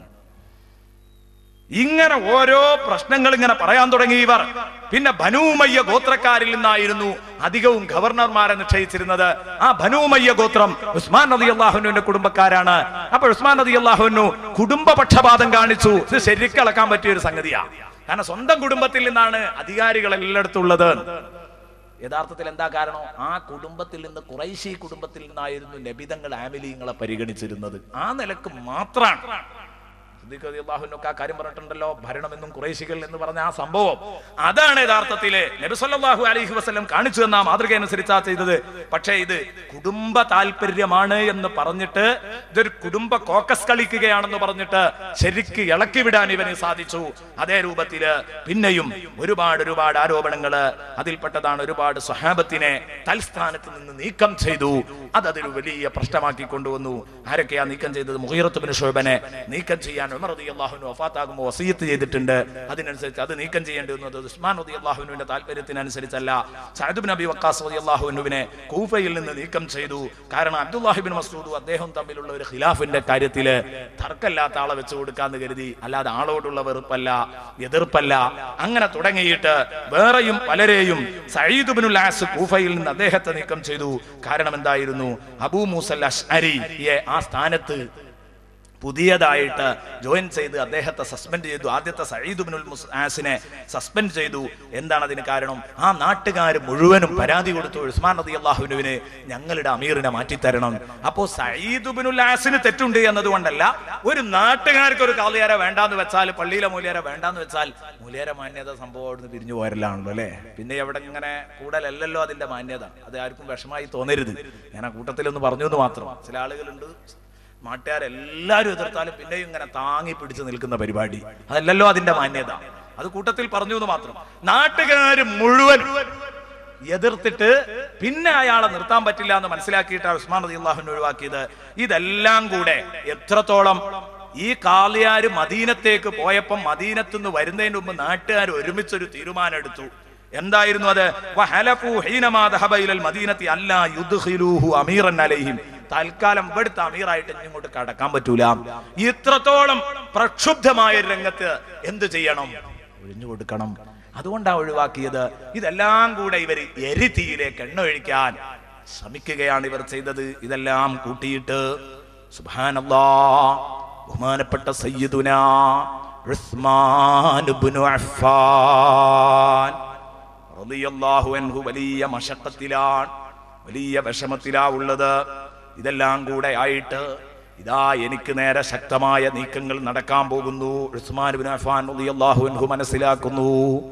ഇങ്ങനെ ഓരോ പ്രശ്നങ്ങൾ ഇങ്ങനെ പറയാൻ തുടങ്ങി ഇവർ. പിന്നെ ബനൂ ഉമയ്യ ഗോത്രക്കാരിൽ നിന്നായിരുന്നു അധികവും ഗവർണർമാരെ നിശ്ചയിച്ചിരുന്നത്. ആ ബനൂ ഉമയ്യ ഗോത്രം ഉസ്മാൻ റളിയല്ലാഹു അൻഹുവിന്റെ കുടുംബക്കാരാണ്. അപ്പോൾ ഉസ്മാൻ റളിയല്ലാഹു അൻഹു കുടുംബ പക്ഷപാതം കാണിച്ചു. ഇത് ശരിക്കളക്കാൻ പറ്റിയ ഒരു സംഗതിയാണ്. കാരണം സ്വന്തം കുടുംബത്തിൽ നിന്നാണ് അധികാരികൾ എല്ലായിടത്തും ഉള്ളത്. യഥാർത്ഥത്തിൽ എന്താ കാരണം? ആ കുടുംബത്തിൽ നിന്ന്, ഖുറൈശി കുടുംബത്തിൽ നിന്നായിരുന്നു നബിതങ്ങൾ ആമിലീങ്ങളെ പരിഗണിച്ചിരുന്നത്. ആ നിലക്ക് മാത്രമാണ് ആ കാര്യം പറഞ്ഞിട്ടുണ്ടല്ലോ, ഭരണമെന്നും ഖുറൈശികൾ എന്ന് പറഞ്ഞ ആ സംഭവം. അതാണ് യഥാർത്ഥത്തില് നബി സല്ലല്ലാഹു അലൈഹി വസല്ലം കാണിച്ചു തന്ന മാതൃക അനുസരിച്ചാ ചെയ്തത്. പക്ഷേ ഇത് കുടുംബ താല്പര്യമാണ് എന്ന് പറഞ്ഞിട്ട്, ഇതൊരു കുടുംബ കോക്കസ് കളിക്കുകയാണെന്ന് പറഞ്ഞിട്ട് ശരിക്ക് ഇളക്കി വിടാൻ ഇവന് സാധിച്ചു. അതേ രൂപത്തില് പിന്നെയും ഒരുപാട് ആരോപണങ്ങള്, അതിൽപ്പെട്ടതാണ് ഒരുപാട് സ്വഹാബത്തിനെ തൽസ്ഥാനത്ത് നിന്ന് നീക്കം ചെയ്തു. അതൊരു വലിയ പ്രശ്നമാക്കി കൊണ്ടുവന്നു. ആരൊക്കെയാ നീക്കം ചെയ്തത്? മുഗീറത്ത് ഇബ്നു ശുഅബനെ നീക്കം ചെയ്യാൻ ഉമർ റളിയല്ലാഹു അൻഹു വഫാത്താകുമ്പോൾ വസിയത്ത് ചെയ്തിട്ടുണ്ട്. അതിനനുസരിച്ച് അത് നീക്കം ചെയ്യേണ്ടി വന്നത് ഉസ്മാൻ റളിയല്ലാഹു അൻഹുവിന്റെ താല്പര്യത്തിനനുസരിച്ചല്ല. സഅദ് ഇബ്നു അബി വഖാസ് റളിയല്ലാഹു അൻഹുവിനെ കൂഫയിൽ നിന്ന് നീക്കം ചെയ്തു. കാരണം അബ്ദുല്ലാഹി ഇബ്നു മസ്ഊദും അദ്ദേഹം തമ്മിലുള്ള ഒരു ഖിലാഫിന്റെ കാര്യത്തില് തർക്കമില്ലാത്ത ആളെ വെച്ചു കൊടുക്കാന്ന് കരുതി, അല്ലാതെ ആളോടുള്ള വെറുപ്പല്ല, എതിർപ്പല്ല. അങ്ങനെ തുടങ്ങിയിട്ട് വേറെയും പലരെയും സഈദ് ഇബ്നുൽ ആസ് കൂഫയിൽ നിന്ന് അദ്ദേഹത്തെ നീക്കം ചെയ്തു. കാരണം എന്തായിരുന്നു? അബൂ മൂസൽ അശ്അരിയെ ആ സ്ഥാനത്ത് പുതിയതായിട്ട് ജോയിൻ ചെയ്ത് അദ്ദേഹത്തെ സസ്പെൻഡ് ചെയ്തു. ആദ്യത്തെ സഈദ് ഇബ്നുൽ ആസിനെ സസ്പെൻഡ് ചെയ്തു. എന്താണ് അതിന് കാരണം? ആ നാട്ടുകാർ മുഴുവനും പരാതി കൊടുത്തു, ഉസ്മാൻ റളിയല്ലാഹു അൻഹുവിനെ ഞങ്ങളുടെ അമീറിനെ മാറ്റിത്തരണം. അപ്പോ സഈദ് ഇബ്നുൽ ആസിന് തെറ്റുണ്ട് എന്നതുകൊണ്ടല്ല, ഒരു നാട്ടുകാർക്ക് ഒരു കാളിയാരെ വേണ്ടാന്ന് വെച്ചാൽ, പള്ളിയിലെ മൂല്യാരെ വേണ്ടാന്ന് വെച്ചാൽ മൂല്യാരെ മാന്യത സംഭവം അവിടുന്ന് പിരിഞ്ഞു പോരലാണല്ലോ അല്ലെ. പിന്നെ എവിടെ ഇങ്ങനെ കൂടലല്ലല്ലോ അതിന്റെ മാന്യത. അത് ആർക്കും വിഷമായി തോന്നരുത്. ഞാൻ ആ കൂട്ടത്തിലൊന്ന് പറഞ്ഞു എന്ന് മാത്രം. ചില ആളുകളുണ്ട് നാട്ടുകാരെല്ലാരും എതിർത്താലും പിന്നെയും ഇങ്ങനെ താങ്ങി പിടിച്ചു നിൽക്കുന്ന പരിപാടി. അതല്ലല്ലോ അതിന്റെ മാന്യത. അത് കൂട്ടത്തിൽ പറഞ്ഞു എന്ന് മാത്രം. നാട്ടുകാര് മുഴുവൻ എതിർത്തിട്ട് പിന്നെ അയാളെ നിർത്താൻ പറ്റില്ല എന്ന് മനസ്സിലാക്കിയിട്ടാണ് ഉസ്മാൻ റളിയല്ലാഹു അൻഹു ഒഴിവാക്കിയത്. ഇതെല്ലാം കൂടെ എത്രത്തോളം ഈ കാളിയാര് മദീനത്തേക്ക് പോയപ്പം മദീനത്തുനിന്ന് വരുന്നതിന് മുമ്പ് നാട്ടുകാർ ഒരുമിച്ചൊരു തീരുമാനം എടുത്തു. എന്തായിരുന്നു അത്? വഹലഫു ഹീനമാ ദഹബ ഇലൽ മദീനത്തി അല്ലാ യുദ്ഖിലൂഹു അമീറൻ അലൈഹിം. തൽക്കാലം ഇവിടുത്തെ അമീറായിട്ട് ഇങ്ങോട്ട് കടക്കാൻ പറ്റൂല. ഇത്രത്തോളം പ്രക്ഷുബ്ധമായ രംഗത്ത് എന്ത് ചെയ്യണം? ഒഴിഞ്ഞു കൊടുക്കണം. അതുകൊണ്ടാണ് ഒഴിവാക്കിയത്. ഇതെല്ലാം കൂടെ ഇവർ എരിതീയിലേക്ക് എണ്ണ ഒഴിക്കാൻ ശ്രമിക്കുകയാണ് ഇവർ ചെയ്തത്. ഇതെല്ലാം കൂട്ടിയിട്ട് സുബ്ഹാനല്ലാഹ്, ബഹുമാനപ്പെട്ട സയ്യിദുനാ ഉസ്മാൻ ഇബ്നു അഫ്ഫാൻ റളിയല്ലാഹു അൻഹു വലിയ മശഖത്തിലാണ്, വലിയ വിഷമത്തിലാ ഉള്ളത്. ഇതെല്ലാം കൂടെ ആയിട്ട് ഇതാ എനിക്ക് നേരെ ശക്തമായ നീക്കങ്ങൾ നടക്കാൻ പോകുന്നു. ഉസ്മാൻ ഇബ്നു അഫ്ഫാൻ റളിയല്ലാഹു അൻഹു മനസ്സിലാക്കുന്നു,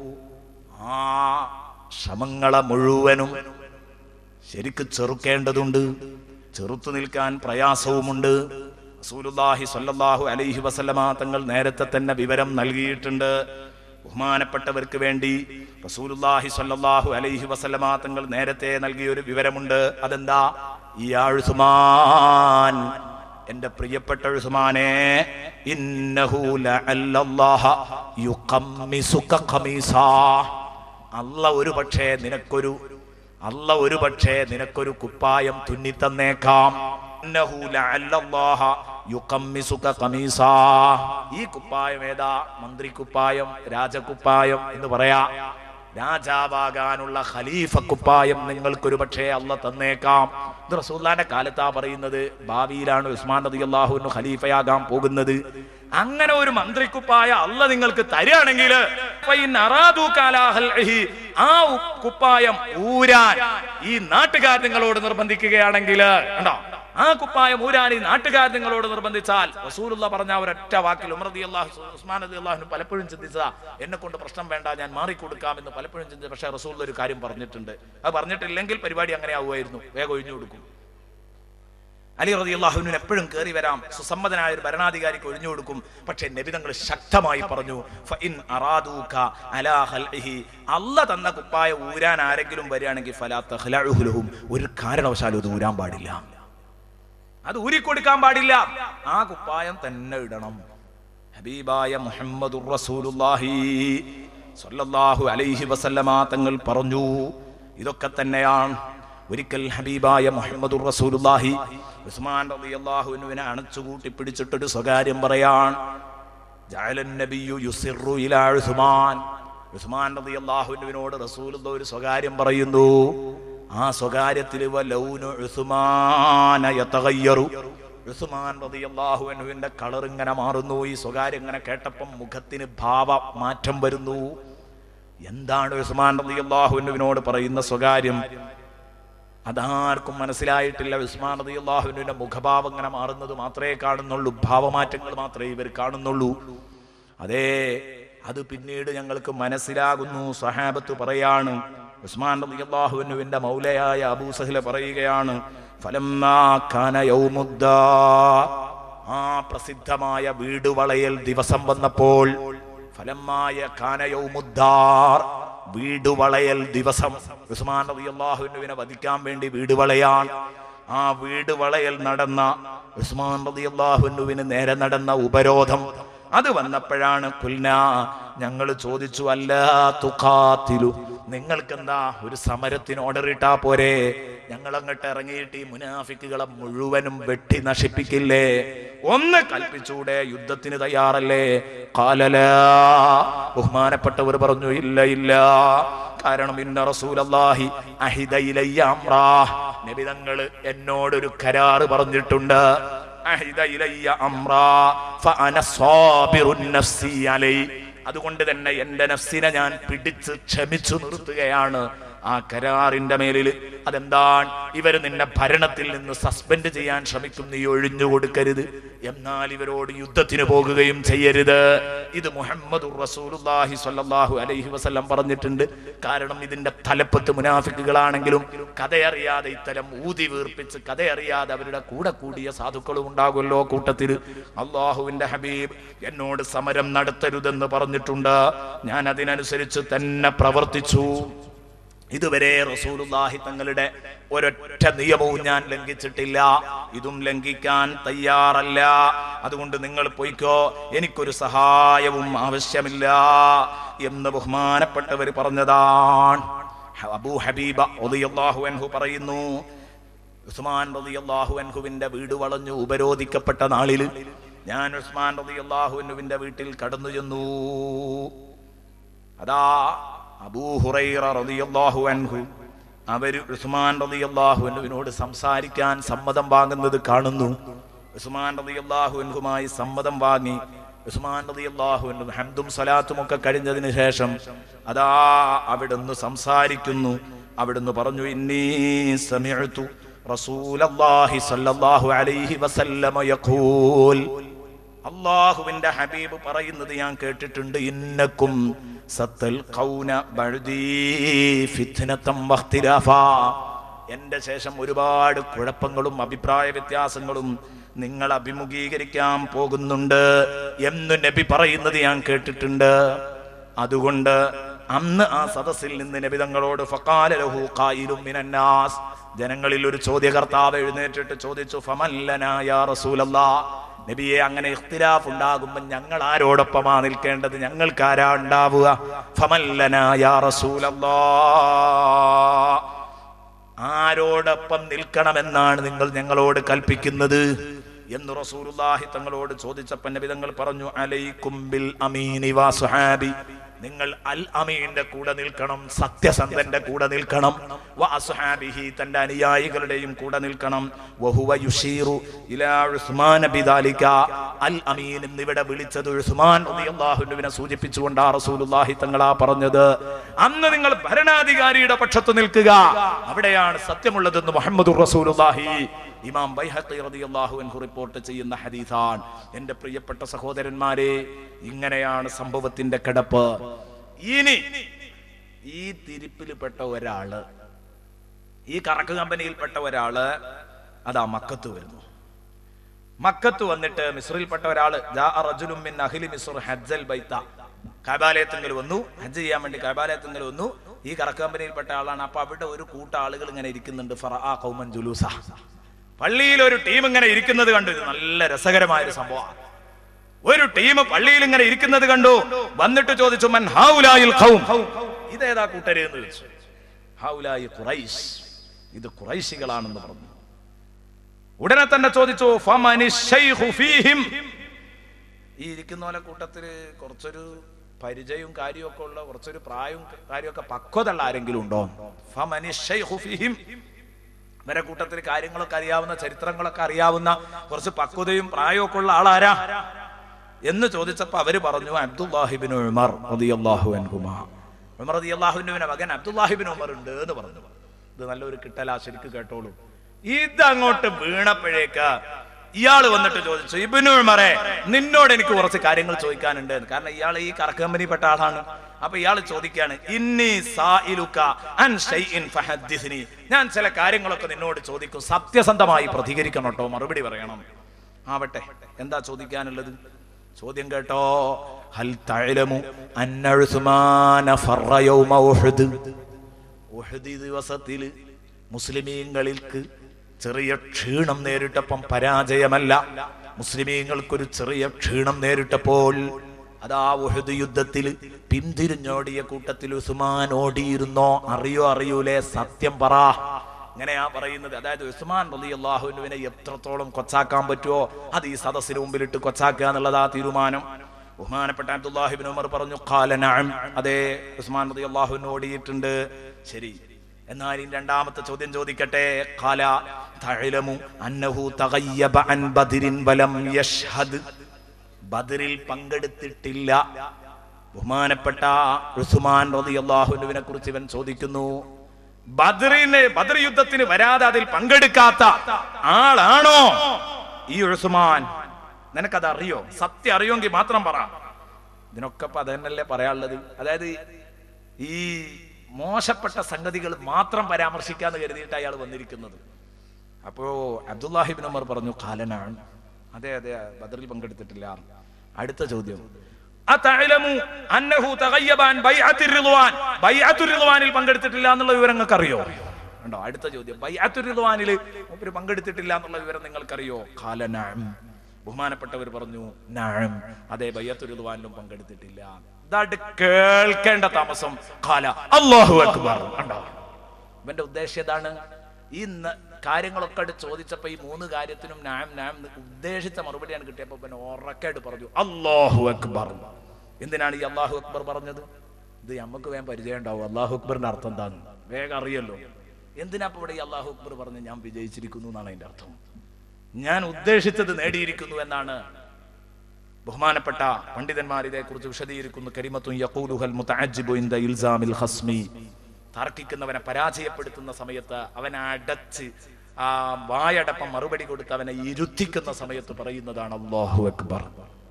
ആ ശ്രമങ്ങളെ മുഴുവനും ശരിക്ക് ചെറുക്കേണ്ടതുണ്ട്. ചെറുത്തു നിൽക്കാൻ പ്രയാസവുമുണ്ട്. റസൂലുള്ളാഹി സ്വല്ലല്ലാഹു അലൈഹി വസല്ലമ തങ്ങൾ നേരത്തെ തന്നെ വിവരം നൽകിയിട്ടുണ്ട്. ബഹുമാനപ്പെട്ടവർക്ക് വേണ്ടി റസൂലുള്ളാഹി സ്വല്ലല്ലാഹു അലൈഹി വസല്ലമ തങ്ങൾ നേരത്തെ നൽകിയ ഒരു വിവരമുണ്ട്. അതെന്താ? യാ ഉസ്മാൻ, എന്റെ പ്രിയപ്പെട്ട ഉസ്മാനെ, ഇന്നഹു ലഅല്ലല്ലാഹ യുഖമ്മിസുക ഖമീസാ. അല്ലാഹ് ഒരു പക്ഷേ നിനക്കൊരു കുപ്പായം തുന്നിത്തന്നേക്കാം. ഇന്നഹു ലഅല്ലല്ലാഹ യുഖമ്മിസുക ഖമീസാ. ഈ കുപ്പായം ഏതാ? മന്ത്രി കുപ്പായം, രാജകുപ്പായം എന്ന് പറയാ. രാജാവാകാനുള്ള ഖലീഫ കുപ്പായം നിങ്ങൾക്കൊരു പക്ഷേ അല്ലാഹ് തന്നേക്കാം. ഇത് റസൂലുള്ളാഹിന്റെ കാലത്താ പറയുന്നത്. ഭാവിയിലാണ് ഉസ്മാൻ റളിയല്ലാഹു അൻഹു ഖലീഫയാകാൻ പോകുന്നത്. അങ്ങനെ ഒരു മന്ത്രിക്കുപ്പായ അല്ലാഹ് നിങ്ങൾക്ക് തരുകയാണെങ്കിൽ ആ കുപ്പായം ഊരാൻ ഈ നാട്ടുകാർ നിങ്ങളോട് നിർബന്ധിക്കുകയാണെങ്കിൽ, കണ്ടോ, ആ കുപ്പായം ഊരാൻ ഈ നാട്ടുകാർ നിങ്ങളോട് നിർബന്ധിച്ചാൽ, റസൂലുള്ളാഹി പറഞ്ഞ ഒരൊറ്റ വാക്കിൽ ഉസ്മാൻ റളിയല്ലാഹു അൻഹു പലപ്പോഴും ചിന്തിച്ചതാ, എന്നെ കൊണ്ട് പ്രശ്നം വേണ്ട, ഞാൻ മാറിക്കൊടുക്കാമെന്ന് പലപ്പോഴും ചിന്തിച്ചു. പക്ഷേ റസൂലുള്ളാഹി ഒരു കാര്യം പറഞ്ഞിട്ടുണ്ട്. അത് പറഞ്ഞിട്ടില്ലെങ്കിൽ പരിപാടി അങ്ങനെ ആവുമായിരുന്നു, വേഗം ഒഴിഞ്ഞു കൊടുക്കും. അലി റളിയല്ലാഹു അൻഹു എപ്പോഴും കയറി വരാം, സുസമ്മതനായ ഒരു ഭരണാധികാരിക്ക് ഒഴിഞ്ഞു കൊടുക്കും. പക്ഷേ നബി തങ്ങൾ ശക്തമായി പറഞ്ഞു, ഫഇൻ അറാദൂക അലാ ഖൽഇഹി, അല്ലാഹ് തന്ന കുപ്പായ ഊരാൻ ആരെങ്കിലും വരികയാണെങ്കിൽ ഫലാ തഖ്ലഉഹു ലഹും, ഒരു കാരണവശാലും അത് ഊരാൻ പാടില്ല, അത് ഊരിക്കൊടുക്കാൻ പാടില്ല. ആ കുപ്പായം തന്നെ ഇടണം. ഹബീബായ മുഹമ്മദുർ റസൂലുള്ളാഹി സ്വല്ലല്ലാഹു അലൈഹി വസല്ലമ തങ്ങൾ പറഞ്ഞു. ഇതൊക്കെ തന്നെയാണ് ഒരിക്കൽ ഹബീബായ മുഹമ്മദുർ റസൂലുള്ളാഹി ഉസ്മാൻ റളിയല്ലാഹു അൻഹുവിനെ അണച്ചുകൂട്ടി പിടിച്ചിട്ടൊരു സ്വകാര്യം പറയാൻ. ജഅലൻ നബിയ്യു യുസിറു ഇലാ ഉസ്മാൻ. ഉസ്മാൻ റളിയല്ലാഹു അൻഹുവിനോട് റസൂലുള്ളാഹി ഒരു സ്വകാര്യം പറയുന്നു. ആ സ്വകാര്യത്തിൽ വലൗനു ഉസ്മാന യതഗയ്യറു. ഉസ്മാൻ റളിയല്ലാഹു അൻഹുവിന്റെ കളർ ഇങ്ങനെ മാറുന്നു. ഈ സ്വകാര്യം ഇങ്ങനെ കേട്ടപ്പം മുഖത്തിന് ഭാവ മാറ്റം വരുന്നു. എന്താണ് ഉസ്മാൻ റളിയല്ലാഹു അൻഹുവിനോട് പറയുന്ന സ്വകാര്യം? അതാർക്കും മനസ്സിലായിട്ടില്ല. ഉസ്മാൻ റളിയല്ലാഹു അൻഹുവിന്റെ മുഖഭാവം ഇങ്ങനെ മാറുന്നത് മാത്രമേ കാണുന്നുള്ളൂ, ഭാവമാറ്റങ്ങൾ മാത്രമേ ഇവർ കാണുന്നുള്ളൂ. അതേ, അത് പിന്നീട് ഞങ്ങൾക്ക് മനസ്സിലാകുന്നു. സഹാബത്ത് പറയാണ്, ഉസ്മാൻ റളിയല്ലാഹു അൻഹുവിന്റെ മൗലയായ അബൂ സഹ്ല പറയുകയാണ്, ഫലമ്മാ കാന യൗമുദ്ദാ, ആ പ്രസിദ്ധമായ വീട് വളയൽ ദിവസം വന്നപ്പോൾ, ഫലമ്മായ കാന യൗമുദ്ദാർ, വീട് വളയൽ ദിവസം, ഉസ്മാൻ റളിയല്ലാഹു അൻഹുവിനെ വധിക്കാൻ വേണ്ടി വീട് വളയാൻ. ആ വീട് വളയൽ നടന്ന, ഉസ്മാൻ റളിയല്ലാഹു അൻഹുവിന് നേരെ നടന്ന ഉപരോധം അത് വന്നപ്പോഴാണ് കുൽനാ, ഞങ്ങൾ ചോദിച്ചു, അല്ലാ തുഖാതിലു, നിങ്ങൾക്കെന്താ ഒരു സമരത്തിന് ഓർഡർ ഇട്ടാ പോരെ? ഞങ്ങൾ അങ്ങോട്ട് ഇറങ്ങിയിട്ട് ഈ മുനാഫിക്കുകളെ മുഴുവനും വെട്ടി നശിപ്പിക്കില്ലേ? ഒന്ന് കൽപ്പിച്ചൂടെ? യുദ്ധത്തിന് തയ്യാറല്ലേ? ഖാലലാ, ബഹുമാനപ്പെട്ടവർ പറഞ്ഞു, ഇല്ല ഇല്ല. കാരണം ഇന്ന റസൂലല്ലാഹി അഹിദ ഇലയ്യ അംറാ, നബി തങ്ങൾ എന്നോടൊരു കരാറ് പറഞ്ഞിട്ടുണ്ട്. അഹിദ ഇലയ്യ അംറാ ഫഅന സാബിറുൻ നഫ്സി അലൈ, അതുകൊണ്ട് തന്നെ എന്റെ നഫ്സിനെ ഞാൻ പിടിച്ച് ക്ഷമിച്ചു നിർത്തുകയാണ് ആ കരാറിന്റെ മേലിൽ. അതെന്താണ്? ഇവർ നിന്നെ ഭരണത്തിൽ നിന്ന് സസ്പെൻഡ് ചെയ്യാൻ ശ്രമിക്കും, നീ ഒഴിഞ്ഞു കൊടുക്കരുത്, എന്നാൽ ഇവരോട് യുദ്ധത്തിന് പോകുകയും ചെയ്യരുത്. ഇത് മുഹമ്മദുർ റസൂലുള്ളാഹി സ്വല്ലല്ലാഹു അലൈഹി വസല്ലം പറഞ്ഞിട്ടുണ്ട്. കാരണം ഇതിന്റെ തലപ്പത്ത് മുനാഫിക്കുകളാണെങ്കിലും കഥയറിയാതെ ഇത്തരം ഊതി വീർപ്പിച്ച് കഥയറിയാതെ അവരുടെ കൂടെ കൂടിയ സാധുക്കളും ഉണ്ടാകുമല്ലോ കൂട്ടത്തിൽ. അള്ളാഹുവിന്റെ ഹബീബ് എന്നോട് സമരം നടത്തരുതെന്ന് പറഞ്ഞിട്ടുണ്ട്. ഞാൻ അതിനനുസരിച്ച് തന്നെ പ്രവർത്തിച്ചു. ഇതുവരെ റസൂലുള്ളാഹി തങ്ങളുടെ ഒരൊറ്റ നിയമവും ഞാൻ ലംഘിച്ചിട്ടില്ല, ഇതും ലംഘിക്കാൻ തയ്യാറല്ല. അതുകൊണ്ട് നിങ്ങൾ പോയിക്കോ, എനിക്കൊരു സഹായവും ആവശ്യമില്ല എന്ന് ബഹുമാനപ്പെട്ടവർ പറഞ്ഞതാണ്. അബൂ ഹബീബ റളിയല്ലാഹു അൻഹു പറയുന്നു, ഉസ്മാൻ റളിയല്ലാഹു അൻഹുവിന്റെ വീട് വളഞ്ഞു ഉപരോധിക്കപ്പെട്ട നാളിൽ ഞാൻ ഉസ്മാൻ റളിയല്ലാഹു അൻഹുവിന്റെ വീട്ടിൽ കടന്നു ചെന്നു. അതാ അബൂ ഹുറൈറ റളിയല്ലാഹു അൻഹു അവര് ഉസ്മാൻ റളിയല്ലാഹു അൻഹുവിനോട് സംസാരിക്കാൻ സമ്മതം വാങ്ങുന്നത് കാണുന്നു. ഉസ്മാൻ റളിയല്ലാഹു അൻഹുമായി സമ്മതം വാങ്ങി ഉസ്മാൻ റളിയല്ലാഹു അൻഹു ഹംദും സ്വലാത്തും ഒക്കെ കഴിഞ്ഞതിന് ശേഷം അതാ അവിടുന്ന് സംസാരിക്കുന്നു. അവിടുന്ന് പറഞ്ഞു, ഇന്നീ സമിഅതു റസൂലല്ലാഹി സ്വല്ലല്ലാഹു അലൈഹി വസല്ലമ യഖൂൽ, അല്ലാഹുവിന്റെ ഹബീബ് പറയുന്നത് ഞാൻ കേട്ടിട്ടുണ്ട്, ഇന്നക്കും സത്തൽഖൗന ബഅദീ ഫിത്നതൻ വഖ്തിലാഫാ, എന്റെ ശേഷം ഒരുപാട് കുഴപ്പങ്ങളും അഭിപ്രായ വ്യത്യാസങ്ങളും നിങ്ങൾ അഭിമുഖീകരിക്കാൻ പോകുന്നുണ്ട് എന്ന് നബി പറയുന്നത് ഞാൻ കേട്ടിട്ടുണ്ട്. അതുകൊണ്ട് അന്ന് ആ സദസ്സിൽ നിന്ന് നബി തങ്ങളോട് ഫഖാല ലഹു ഖായിലും മിനന്നാസ്, ജനങ്ങളിൽ ഒരു ചോദ്യകർത്താവ് എഴുന്നേറ്റിട്ട് ചോദിച്ചു, ഫമല്ലനാ യാ റസൂലല്ലാഹ്, നബിയെ അങ്ങനെ ഇഖ്തിലാഫ് ഉണ്ടാകുമ്പോൾ ഞങ്ങൾ ആരോടൊപ്പമാ നിൽക്കേണ്ടത്? ഞങ്ങൾക്ക് ആരാ ഉണ്ടാവുക? ഫമല്ലനാ യാ റസൂലല്ലാഹ്, ആരോടൊപ്പം നിൽക്കണമെന്നാണ് നിങ്ങൾ ഞങ്ങളോട് കൽപ്പിക്കുന്നത് എന്ന് റസൂലുള്ളാഹി തങ്ങളോട് ചോദിച്ചപ്പോൾ നബി തങ്ങൾ പറഞ്ഞു, അലൈക്കും ബിൽ അമീനി വ സുഹാബി, നിങ്ങൾ അൽ അമീന്റെ കൂടെ നിൽക്കണം, സത്യസന്ധന്റെ കൂടെ നിൽക്കണം, വ അസ്ഹാബിഹി, തന്റെ അനുയായികളുടെയും കൂടെ നിൽക്കണം. വഹുവ യുശീറു ഇലാ ഉസ്മാൻ ബിദാലിക, അൽ അമീൻ എന്നിവിടെ വിളിച്ചത് ഉസ്മാൻ റളിയല്ലാഹു അൻഹുവിനെ സൂചിപ്പിച്ചുകൊണ്ടാ റസൂലുള്ളാഹി തങ്ങളാ പറഞ്ഞത്. അന്ന് നിങ്ങൾ ഭരണാധികാരിയുടെ പക്ഷത്ത് നിൽക്കുക, അവിടെയാണ് സത്യമുള്ളതെന്ന് മുഹമ്മദുർ റസൂലുള്ളാഹി ഇമാം ബൈഹഖി റളിയല്ലാഹു അൻഹു റിപ്പോർട്ട് ചെയ്യുന്ന ഹദീസാണ്. എന്റെ പ്രിയപ്പെട്ട സഹോദരന്മാരെ, ഇങ്ങനെയാണ് സംഭവത്തിന്റെ കിടപ്പ്. ഇനി ഈ തിരിപ്പിൽപ്പെട്ട ഒരാള്, ഈ കറക്ക് കമ്പനിയിൽപ്പെട്ട ഒരാള് അതാ മക്കത്ത് വരുന്നു. മക്കത്ത് വന്നിട്ട് മിസ്രിൽപ്പെട്ട ഒരാള്, ജാഅ റജുലുൻ മിൻ അഹ്ലി മിസ്ർ ഹജ്ജൽ ബൈത, കഅബാലയത്തിൽ വന്നു, ഹജ്ജ് ചെയ്യാൻ വേണ്ടി കഅബാലയത്തിൽ വന്നു. ഈ കറക്ക് കമ്പനിയിൽപ്പെട്ട ആളാണ്. അപ്പൊ അവിടെ ഒരു കൂട്ട ആളുകൾ ഇങ്ങനെ ഇരിക്കുന്നുണ്ട്. ഫറആ ഖൗമൻ ജുലൂസ, പള്ളിയിൽ ഒരു ടീം ഇങ്ങനെ ഇരിക്കുന്നത് കണ്ടു. ഇത് നല്ല രസകരമായ ഒരു സംഭവമാണ്. ഒരു ടീം പള്ളിയിൽ ഇങ്ങനെ ഇരിക്കുന്നത് കണ്ടു. വന്നിട്ട് ചോദിച്ചു, മൻ ഹൗലായിൽ ഖൗം, ഇതേതാ കൂട്ടര് എന്ന് ചോദിച്ചു. ഹൗലായി ഖുറൈശ്, ഇത് ഖുറൈശികളാണെന്ന് പറഞ്ഞു. ഉടനെ തന്നെ ചോദിച്ചു ഫമനി ശൈഖു ഫീഹിം, ഈ ഇരിക്കുന്നവരെ കൂട്ടത്തില് കുറച്ചൊരു പരിചയവും കാര്യമൊക്കെ ഉള്ള, കുറച്ചൊരു പ്രായവും കാര്യമൊക്കെ പക്വതയുള്ള ആരെങ്കിലും ഉണ്ടോ? ഫമനി ശൈഖു ഫീഹിം, ഇവരെ കൂട്ടത്തിൽ കാര്യങ്ങളൊക്കെ അറിയാവുന്ന, ചരിത്രങ്ങളൊക്കെ അറിയാവുന്ന, കുറച്ച് പക്വതയും പ്രായമൊക്കെ ഉള്ള ആളാരാ എന്ന് ചോദിച്ചപ്പോ അവര് പറഞ്ഞു അബ്ദുല്ലാഹിബ്നു ഉമർ റളിയല്ലാഹു അൻഹുമാ. ഉമർ റളിയല്ലാഹുവിന്റെ മകൻ അബ്ദുല്ലാഹിബ്നു ഉമർ ഉണ്ട് എന്ന് പറഞ്ഞു. ഇത് നല്ലൊരു കിട്ടലാ, ശരിക്ക് കേട്ടോളൂ. ഇതങ്ങോട്ട് വീണപ്പോഴേക്ക് ഇയാള് വന്നിട്ട് ചോദിച്ചു, ഇബ്നു ഉമറെ, നിന്നോട് എനിക്ക് കുറച്ച് കാര്യങ്ങൾ ചോദിക്കാനുണ്ട്. കാരണം ഇയാൾ ഈ കറക്ക് കമ്പനിപ്പെട്ട ആളാണ്. അപ്പൊ ഇയാൾ ചോദിക്കാണ്, ഇന്നി സായിലുക അൻ ഷൈഇൻ ഫഹദ്ദിസ്നി, ഞാൻ ചില കാര്യങ്ങളൊക്കെ നിന്നോട് ചോദിക്കും, സത്യസന്ധമായി പ്രതികരിക്കണം കേട്ടോ, മറുപടി പറയണം. ആവട്ടെ, എന്താ ചോദിക്കാനുള്ളത്? ചോദ്യം കേട്ടോ. ഹൽ തഅലമു അന്ന ഉസ്മാന ഫറ യൗമ ഉഹദ്, ഉഹദ് ദിവസത്തിൽ മുസ്ലിമീങ്ങൾക്ക് ചെറിയ ക്ഷീണം നേരിട്ടപ്പം, പരാജയമല്ല, മുസ്ലിമീങ്ങൾക്കൊരു ചെറിയ ക്ഷീണം നേരിട്ടപ്പോൾ അതാ ഉഹദ് യുദ്ധത്തിൽ പിന്തിരിഞ്ഞോടിയ കൂട്ടത്തിൽ ഉസ്മാൻ ഓടിയിരുന്നോ? അറിയൂലേ? സത്യം പറ. ഇങ്ങനെയാ പറയുന്നത്. അതായത് ഉസ്മാൻ റളിയല്ലാഹു അൻഹുവിനെ എത്രത്തോളം കൊച്ചാക്കാൻ പറ്റുമോ അത് ഈ സദസ്സിന് മുമ്പിലിട്ട് കൊച്ചാക്കുക എന്നുള്ളതാ തീരുമാനം. ബഹുമാനപ്പെട്ട അബ്ദുല്ലാഹിബ്നു ഉമർ പറഞ്ഞു, ഖാല നഅം, അതെ, ഉസ്മാൻ റളിയല്ലാഹു അൻഹു ഓടിയിട്ടുണ്ട്. ശരി, എന്നാൽ ഈ രണ്ടാമത്തെ ചോദ്യം ചോദിക്കട്ടെ. ഖാല തഅലമു അന്നഹു തഗയ്യബ അൻ ബദ്രിൻ വലം യശ്ഹദ്, ബദ്രിൽ പങ്കെടുത്തിട്ടില്ല. ബഹുമാനപ്പെട്ട ഉസ്മാൻ റളിയല്ലാഹു അൻഹുവിനെ കുറിച്ച് ഇവൻ ചോദിക്കുന്നു. ബദ്ർ യുദ്ധത്തിന് വരാതെ അതിൽ പങ്കെടുക്കാത്ത ആളാണോ ഈ ഉസ്മാൻ? നിനക്കത് അറിയോ? സത്യം അറിയോങ്കിൽ മാത്രം പറ. ഇതിനൊക്കെ അതന്നല്ലേ പറയാനുള്ളത്. അതായത് ഈ മോശപ്പെട്ട സംഗതികൾ മാത്രം പരാമർശിക്കാന്ന് കരുതിയിട്ട് അയാൾ വന്നിരിക്കുന്നത്. അപ്പോ അബ്ദുല്ലാഹിബ്നു ഉമർ പറഞ്ഞു, ഖാലനാണ്, അതെ അതെ, ബദ്റിൽ പങ്കെടുത്തിട്ടില്ല. അടുത്ത ചോദ്യം, അതഅലമു അന്നഹു തഗയ്യബ അൻ ബൈഅത്തുർ റിദ്വാൻ, ബൈഅത്തുർ റിദ്വാനിൽ പങ്കെടുത്തിട്ടില്ല എന്നുള്ള വിവരം നിങ്ങൾക്ക് അറിയോ? കണ്ടോ, അടുത്ത ചോദ്യം, ബൈഅത്തുർ റിദ്വാനിൽ മൂപ്പര് പങ്കെടുത്തിട്ടില്ല എന്നുള്ള വിവരം നിങ്ങൾക്കറിയോ? ഖാല നഅം, ബഹുമാനപ്പെട്ടവർ പറഞ്ഞു നഅം, അതെ, ബൈഅത്തുർ റിദ്വാനിലും പങ്കെടുത്തിട്ടില്ല. ഇതായിട്ട് കേൾക്കേണ്ട താമസം. ഖാല അല്ലാഹു അക്ബർ. കണ്ടോ, ഇവന്റെ ഉദ്ദേശം ഏതാണ്? ഈ കാര്യങ്ങളൊക്കെ ചോദിച്ചപ്പോ ഈ മൂന്ന് കാര്യത്തിനും നഅം നഅം ഉദ്ദേശിച്ച മറുപടിയാണ് കിട്ടിയപ്പോ പിന്നെ ഉറക്കായിട്ട് പറഞ്ഞു അല്ലാഹു അക്ബർ. എന്തിനാണ് ഈ അല്ലാഹു അക്ബർ പറഞ്ഞത്? ഇത് നമുക്ക് വേഗം പരിചയം ഉണ്ടാവും. അല്ലാഹു അക്ബറിന്റെ അർത്ഥം എന്താന്ന് വേഗം അറിയല്ലോ. എന്തിനാ ഇപ്പൊ ഇവിടെ ഈ അല്ലാഹു അക്ബർ പറഞ്ഞ്? ഞാൻ വിജയിച്ചിരിക്കുന്നു എന്നാണ് അതിന്റെ അർത്ഥം. ഞാൻ ഉദ്ദേശിച്ചത് നേടിയിരിക്കുന്നു എന്നാണ്. ബഹുമാനപ്പെട്ട പണ്ഡിതന്മാർ ഇതേക്കുറിച്ച് വിശദീകരിക്കുന്നു. കലിമത്തുൻ യഖൂലുഹൽ മുതഅജ്ജിബു ഇൻദ ഇൽസാമിൽ ഖസ്മി, തർക്കിക്കുന്നവനെ പരാജയപ്പെടുത്തുന്ന സമയത്ത് അവനെ അടച്ച് ആ വായടപ്പം മറുപടി കൊടുത്ത് അവനെ ഇരുത്തിക്കുന്ന സമയത്ത് പറയുന്നതാണ് അല്ലാഹു അക്ബർ.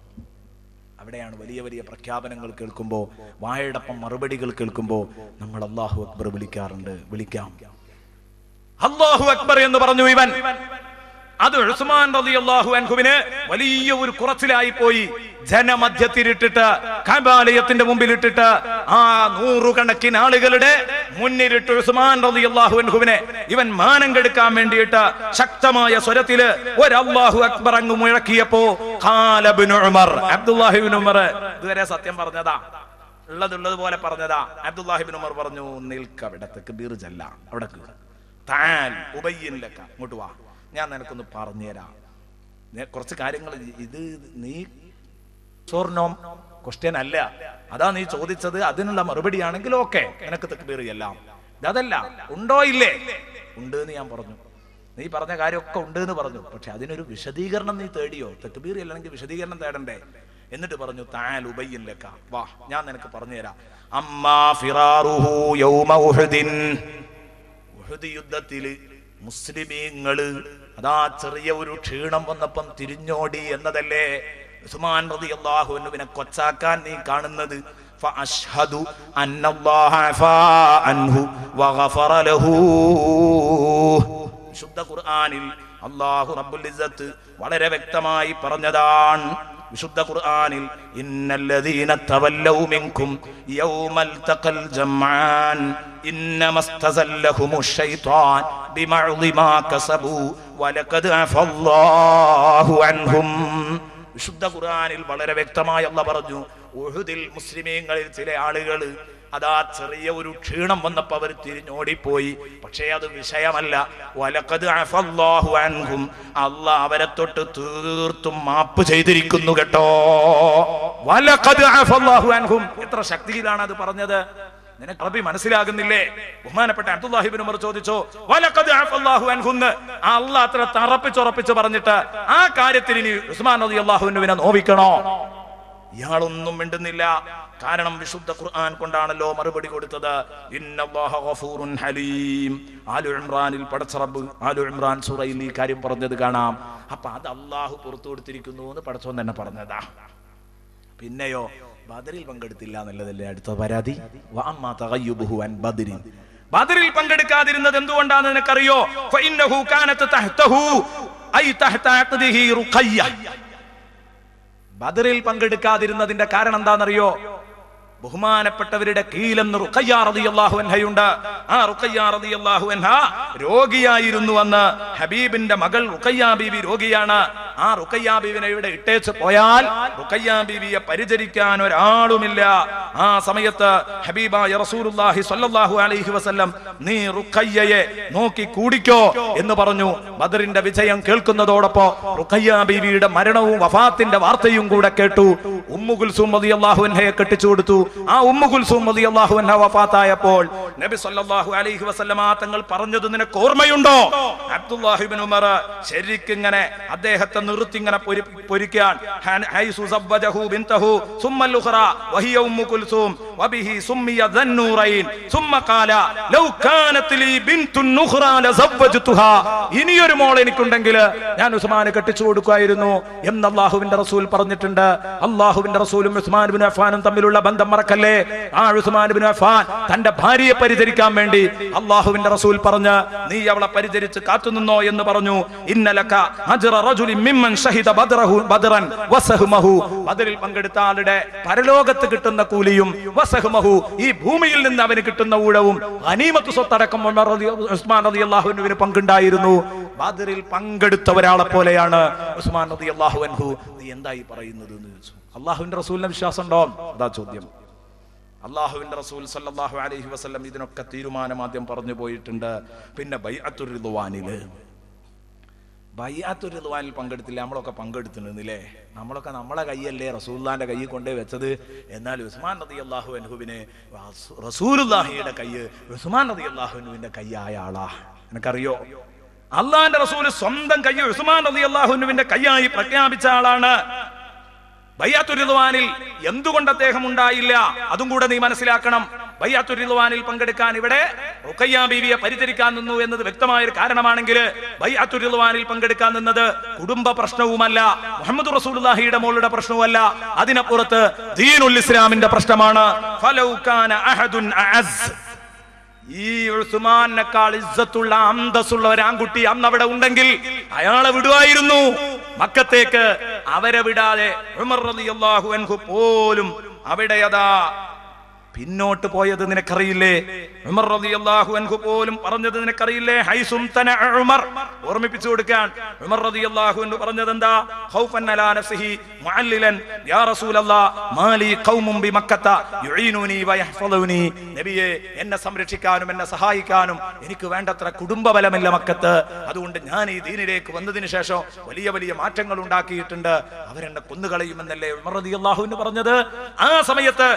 അവിടെയാണ് വലിയ വലിയ പ്രഖ്യാപനങ്ങൾ കേൾക്കുമ്പോൾ, വായടപ്പം മറുപടികൾ കേൾക്കുമ്പോൾ നമ്മൾ അല്ലാഹു അക്ബർ വിളിക്കാറുണ്ട്. വിളിക്കാം. അല്ലാഹു അക്ബർ എന്ന് പറഞ്ഞു ഇവൻ. അത് ഉസ്മാൻ റളിയല്ലാഹു അൻഹുവിന് വലിയ ഒരു കുറച്ചിലായി പോയി. ജനമധ്യത്തിലിട്ടിട്ട്, കഅബാലയത്തിന്റെ മുമ്പിലിട്ടിട്ട്, ആ നൂറുകണക്കിന് ആളുകളുടെ മുന്നിലിട്ട് ഉസ്മാൻ റളിയല്ലാഹു അൻഹുവിനെ ഇവൻ മാനം കെടുക്കാൻ വേണ്ടിയിട്ട് ശക്തമായ സ്വരത്തില് ഒരു അല്ലാഹു അക്ബർ അങ്ങ് മുഴക്കിയപ്പോ ഖാല ഇബ്നു ഉമർ, അബ്ദുല്ലാഹിബ്നു ഉമർ ഇതുവരെ സത്യം പറഞ്ഞതാ, ഉള്ളതുപോലെ പറഞ്ഞതാ. അബ്ദുല്ലാഹിബ്നു ഉമർ പറഞ്ഞു, നിൽക്കവിടെ, തക്ബീർ ചൊല്ല, അവിടെ താൻ ഉബയ്യിൻ ലക, ഇങ്ങോട്ട് വാ, ഞാൻ നിനക്കൊന്ന് പറഞ്ഞുതരാം കുറച്ച് കാര്യങ്ങൾ. ഇത് നീ സോർനോം ക്വസ്റ്റ്യൻ അല്ല, അതാ നീ ചോദിച്ചത്, അതിനുള്ള മറുപടിയാണെങ്കിൽ ഓക്കെ, നിനക്ക് തക്ബീർ എല്ലാം. അതല്ല, ഉണ്ടോ ഇല്ലേ? ഉണ്ട് എന്ന് ഞാൻ പറഞ്ഞു. നീ പറഞ്ഞ കാര്യമൊക്കെ ഉണ്ട് എന്ന് പറഞ്ഞു. പക്ഷെ അതിനൊരു വിശദീകരണം നീ തേടിയോ? തക്ബീർ അല്ലെങ്കിൽ വിശദീകരണം തേടണ്ടേ? എന്നിട്ട് പറഞ്ഞു തആൽ ഉബയ്യിൻ ലക, വാ, ഞാൻ നിനക്ക് പറഞ്ഞുതരാം. അമ്മാ ഫിറാറുഹു യൗമ ഉഹദിൻ, ഉഹദ് യുദ്ധത്തില് മുസ്ലിമീങ്ങള് അതാ ചെറിയ ഒരു ക്ഷീണം വന്നപ്പം തിരിഞ്ഞോടി എന്നതല്ലേ ഉസ്മാൻ റളിയല്ലാഹു അൻഹുവിനെ കൊച്ചാക്കാൻ നീ കാണുന്നത്? ഫഅശ്ഹദു അന്നല്ലാഹ അഫാ അൻഹു വഗഫറ ലഹു. വിശുദ്ധ ഖുർആനിൽ അല്ലാഹു റബ്ബുൽ ഇസ്സത്ത് വളരെ വ്യക്തമായി പറഞ്ഞതാണ്. വിശുദ്ധ ഖുർആനിൽ ഇന്നല്ലദീന തവല്ലൗ മിൻകും യൗമൽ തഖൽ ജംആൻ ഇന്നമസ്തസല്ലഹുമുശ് ശൈത്വാൻ ബിമഅദി മാ കസബു വലഖദ് അഫല്ലാഹു അൻഹും. വിശുദ്ധ ഖുർആനിൽ വളരെ വ്യക്തമായി അല്ലാഹു പറഞ്ഞു, ഉഹുദിൽ മുസ്ലിമീങ്ങളിൽ ചില ആളുകൾ അതാ ചെറിയ ഒരു ക്ഷീണം വന്നപ്പോ അവർ തിരിഞ്ഞോടിപ്പോയി. പക്ഷേ അത് വിഷയമല്ല. വലഖദ് അഫല്ലാഹു അൻഹും, അല്ലാഹ് അവരെ തൊട്ട് തീർത്തും മാപ്പ് ചെയ്തിരിക്കുന്നു കേട്ടോ. വലഖദ് അഫല്ലാഹു അൻഹും, എത്ര ശക്തിയിലാണ് അത് പറഞ്ഞത്. നിനക്ക് അറബി മനസ്സിലാകുന്നില്ലേ? ബഹുമാനപ്പെട്ട അബ്ദുല്ലാഹി ഇബ്നു ഉമർ ചോദിച്ചു, വലഖദ് അഫല്ലാഹു അൻഹു, അല്ലാഹ് അത്ര തറപ്പിച്ചുറപ്പിച്ച് പറഞ്ഞിട്ട് ആ കാര്യത്തിൽ ഇനി ഉസ്മാൻ റളിയല്ലാഹു അൻഹുവിനെ നോവിക്കണോ? ഇയാളൊന്നും മിണ്ടുന്നില്ല. കാരണം വിശുദ്ധ ഖുർആൻ കൊണ്ടാണല്ലോ മറുപടി കൊടുത്തത്. ഇന്നല്ലാഹ ഗഫൂറുൻ ഹലീം. ആലു ഇംറാനിൽ പടച്ച റബ്ബ് ആലു ഇംറാൻ സൂറയിൽ ഈ കാര്യം പറഞ്ഞത് കാണാം. അപ്പൊ അത് അല്ലാഹു പുറത്തു കൊടുത്തിരിക്കുന്നു എന്ന് പടച്ചോൻ തന്നെ പറഞ്ഞതാ. പിന്നെയോ ബദറിൽ പങ്കെടുത്തില്ല എന്നുള്ളതല്ലേ അടുത്ത പരാതി. വഅമ്മാ തഗയ്യുബുഹു അൻ ബദറിൻ, ബദറിൽ പങ്കെടുക്കാതിരുന്നത് എന്തുകൊണ്ടാണെന്ന് നിനക്കറിയോ? ഫഇന്നഹു കാനത് തഹ്തഹു ഐ തഹ്ത അഖ്ദിഹി റുഖയ്യ. ബദറിൽ പങ്കെടുക്കാതിരുന്നതിന്റെ കാരണം എന്താണെന്നറിയോ? ബഹുമാനപ്പെട്ടവരുടെ കീലെന്ന് റുഖയ്യ റളിയല്ലാഹു അൻഹയുണ്ട്. ആ റുഖയ്യ റളിയല്ലാഹു അൻഹ രോഗിയായിരുന്നു അന്ന്. ഹബീബിന്റെ മകൾ റുഖയ്യ ബീവി രോഗിയാണ്. ആ റുഖയ്യ ബീവിനെ ഇവിടെ ഇട്ടേച്ച് പോയാൽ റുഖയ്യ ബീവിയെ പരിചരിക്കാൻ ഒരാളുമില്ല. ആ സമയത്ത് ഹബീബായ റസൂലുള്ളാഹി സ്വല്ലല്ലാഹു അലൈഹി വസല്ലം, നീ റുഖയ്യയെ നോക്കി കൂടിക്കോ എന്ന് പറഞ്ഞു. ബദറിന്റെ വിജയം കേൾക്കുന്നതോടൊപ്പം റുഖയ്യ ബീവിയുടെ മരണവും വഫാത്തിന്റെ വാർത്തയും കൂടെ കേട്ടു. ഉമ്മു കുൽസൂം റളിയല്ലാഹു അൻഹയെ കെട്ടിച്ചു കൊടുത്തു. ആ ഉമ്മു കുൽസൂം റളിയല്ലാഹു അൻഹ വഫാത്തായപ്പോൾ നബി സല്ലല്ലാഹു അലൈഹി വസല്ലമ തങ്ങൾ പറഞ്ഞത് നിനക്ക് ഓർമ്മയുണ്ടോ? അബ്ദുല്ലാഹി ഇബ്നു ഉമർ ശരിക്കും ഇങ്ങനെ അദ്ദേഹത്തെ നിർത്തി ഇങ്ങനെ പൊരിക്കാൻ. ഹൈസു സബ്ബജഹു ബിൻതഹു സുമ്മൽ ഉഖറ വഹിയ ഉമ്മു കുൽസൂം വബിഹി സുമ്മിയ ദന്നൂറൈൻ സുമ്മ ഖാല ലൗ കാനത് ലി ബിൻതുൻ ഉഖറ ലസവ്വജ്തുഹാ. ഇനിയൊരു മോൾ എനിക്കുണ്ടെങ്കിൽ ഞാൻ ഉസ്മാനെ കെട്ടിച്ചു കൊടുക്കുമായിരുന്നു എന്ന് അല്ലാഹുവിന്റെ റസൂൽ പറഞ്ഞിട്ടുണ്ട്. അല്ലാഹുവിന്റെ റസൂലും ഉസ്മാൻ ഇബ്നു അഫ്ഫാനും തമ്മിലുള്ള ബന്ധം മറക്കല്ലേ. ആ ഉസ്മാൻ ഇബ്നു അഫ്ഫാൻ തന്റെ ഭാര്യയെ പരിചരിക്കാൻ വേണ്ടി അല്ലാഹുവിന്റെ റസൂൽ പറഞ്ഞു, നീ അവളെ പരിചരിച്ച് കാത്തുനിന്നോ എന്ന് പറഞ്ഞു. ഇന്നലക അജ്റ റജുലിൻ മിമ്മൻ ഷഹിദ ബദ്റൻ വസഹ്മഹു. ബദറിൽ പങ്കെടുത്ത ആളുടെ പരലോകത്ത് കിട്ടുന്ന കൂലിയും വസഹ്മഹു, ഈ ഭൂമിയിൽ നിന്ന് അവന് കിട്ടുന്ന ഊഴവും ഗനീമത്ത് സ്വത്തടക്കം ഉസ്മാൻ റളിയല്ലാഹു അൻഹുവിന് പങ്കുണ്ടായിരുന്നു. ബദറിൽ പങ്കെടുത്ത ഒരാളെ പോലെയാണ് ഉസ്മാൻ റളിയല്ലാഹു അൻഹു. നീ എന്തായി പറയുന്നത് എന്ന് ചോദിച്ചു. അല്ലാഹുവിന്റെ റസൂലിനെ വിശ്വാസം ഉണ്ടോ? അതാ ചോദ്യം. അല്ലാഹുവിന്റെ റസൂൽ സല്ലല്ലാഹു അലൈഹി വസല്ലം ഇതിനൊക്കെ തീരുമാനം ആദ്യം പറഞ്ഞു പോയിട്ടുണ്ട്. പിന്നെ ബൈഅത്തുർ റിദ്വാനിൽ പങ്കെടുത്തില്ല. നമ്മളൊക്കെ പങ്കെടുത്തിരുന്നില്ലേ? നമ്മളൊക്കെ നമ്മളെ കൈയല്ലേ റസൂലുള്ളാഹിന്റെ കൈ കൊണ്ടേ വെച്ചത്. എന്നാൽ ഉസ്മാൻ റളിയല്ലാഹു അൻഹുവിനെ റസൂലുള്ളാഹിയുടെ കൈ ഉസ്മാൻ റളിയല്ലാഹു അൻഹുവിന്റെ കൈയായ ആളാ. എനിക്കറിയോ, അള്ളാഹിന്റെ റസൂല് സ്വന്തം കൈ ഉസ്മാൻ റളിയല്ലാഹു അൻഹുവിന്റെ കൈയായി പ്രഖ്യാപിച്ച ആളാണ്. ബൈഅത്തുർ റിദ്വാനിൽ എന്തുകൊണ്ട് അദ്ദേഹം ഉണ്ടായില്ല? അതും കൂടെ നീ മനസ്സിലാക്കണം. ബൈഅത്തുർ റിദ്വാനിൽ പങ്കെടുക്കാൻ ഇവിടെ റുഖയ്യ ബീവിയെ പരിചരിക്കാൻ നിന്നു എന്നത് വ്യക്തമായ ഒരു കാരണമാണെങ്കിൽ, ബൈഅത്തുർ റിദ്വാനിൽ പങ്കെടുക്കാൻ നിന്നത് കുടുംബ പ്രശ്നവുമല്ല, മുഹമ്മദ് റസൂലുള്ളാഹിയുടെ മോളുടെ പ്രശ്നവുമല്ല, അതിനപ്പുറത്ത് ദീനുൽ ഇസ്ലാമിന്റെ പ്രശ്നമാണ്. ഫലൗ കാന അഹദുൻ അഅസ്, ഈ ഉസ്മാനേക്കാൾ ഇസ്സത്തുള്ള അന്തസ്സുള്ള ഒരു ആൺകുട്ടി അന്ന് അവിടെ ഉണ്ടെങ്കിൽ അയാളെ വിടുമായിരുന്നു മക്കത്തേക്ക്. അവരെ വിടാതെ ഉമർ റളിയല്ലാഹു അൻഹു പോലും അവിടെ അതാ പിന്നോട്ട് പോയത് നിനക്കറിയില്ലേ? ഉമർ റളിയല്ലാഹു അൻഹു പോലും പറഞ്ഞത് നിനക്കറിയില്ലേ? ഹൈസും തന ഉമർ, ഓർമ്മിപ്പിച്ചു കൊടുക്കാൻ. ഉമർ റളിയല്ലാഹു അൻഹു പറഞ്ഞത് എന്താ? ഖൗഫൻ അലാ നഫ്സിഹി മുഅല്ലിലൻ യാ റസൂലല്ലാഹ് മാലി ഖൗമും ബിമക്കത്ത യുഈനുനി വയഹ്ഫദുനി. നബിയെ, എന്നെ സംരക്ഷിക്കാനും എന്നെ സഹായിക്കാനും എനിക്ക് വേണ്ടത്ര കുടുംബബലമില്ല മക്കത്ത്. അതുകൊണ്ട് ഞാൻ ഈ ദീനിലേക്ക് വന്നതിന് ശേഷം വലിയ വലിയ മാറ്റങ്ങൾ ഉണ്ടാക്കിയിട്ടുണ്ട്. അവരെന്നെ കൊന്നുകളയുമെന്നല്ലേ ഉമർ റളിയല്ലാഹു അൻഹു പറഞ്ഞത്. ആ സമയത്ത്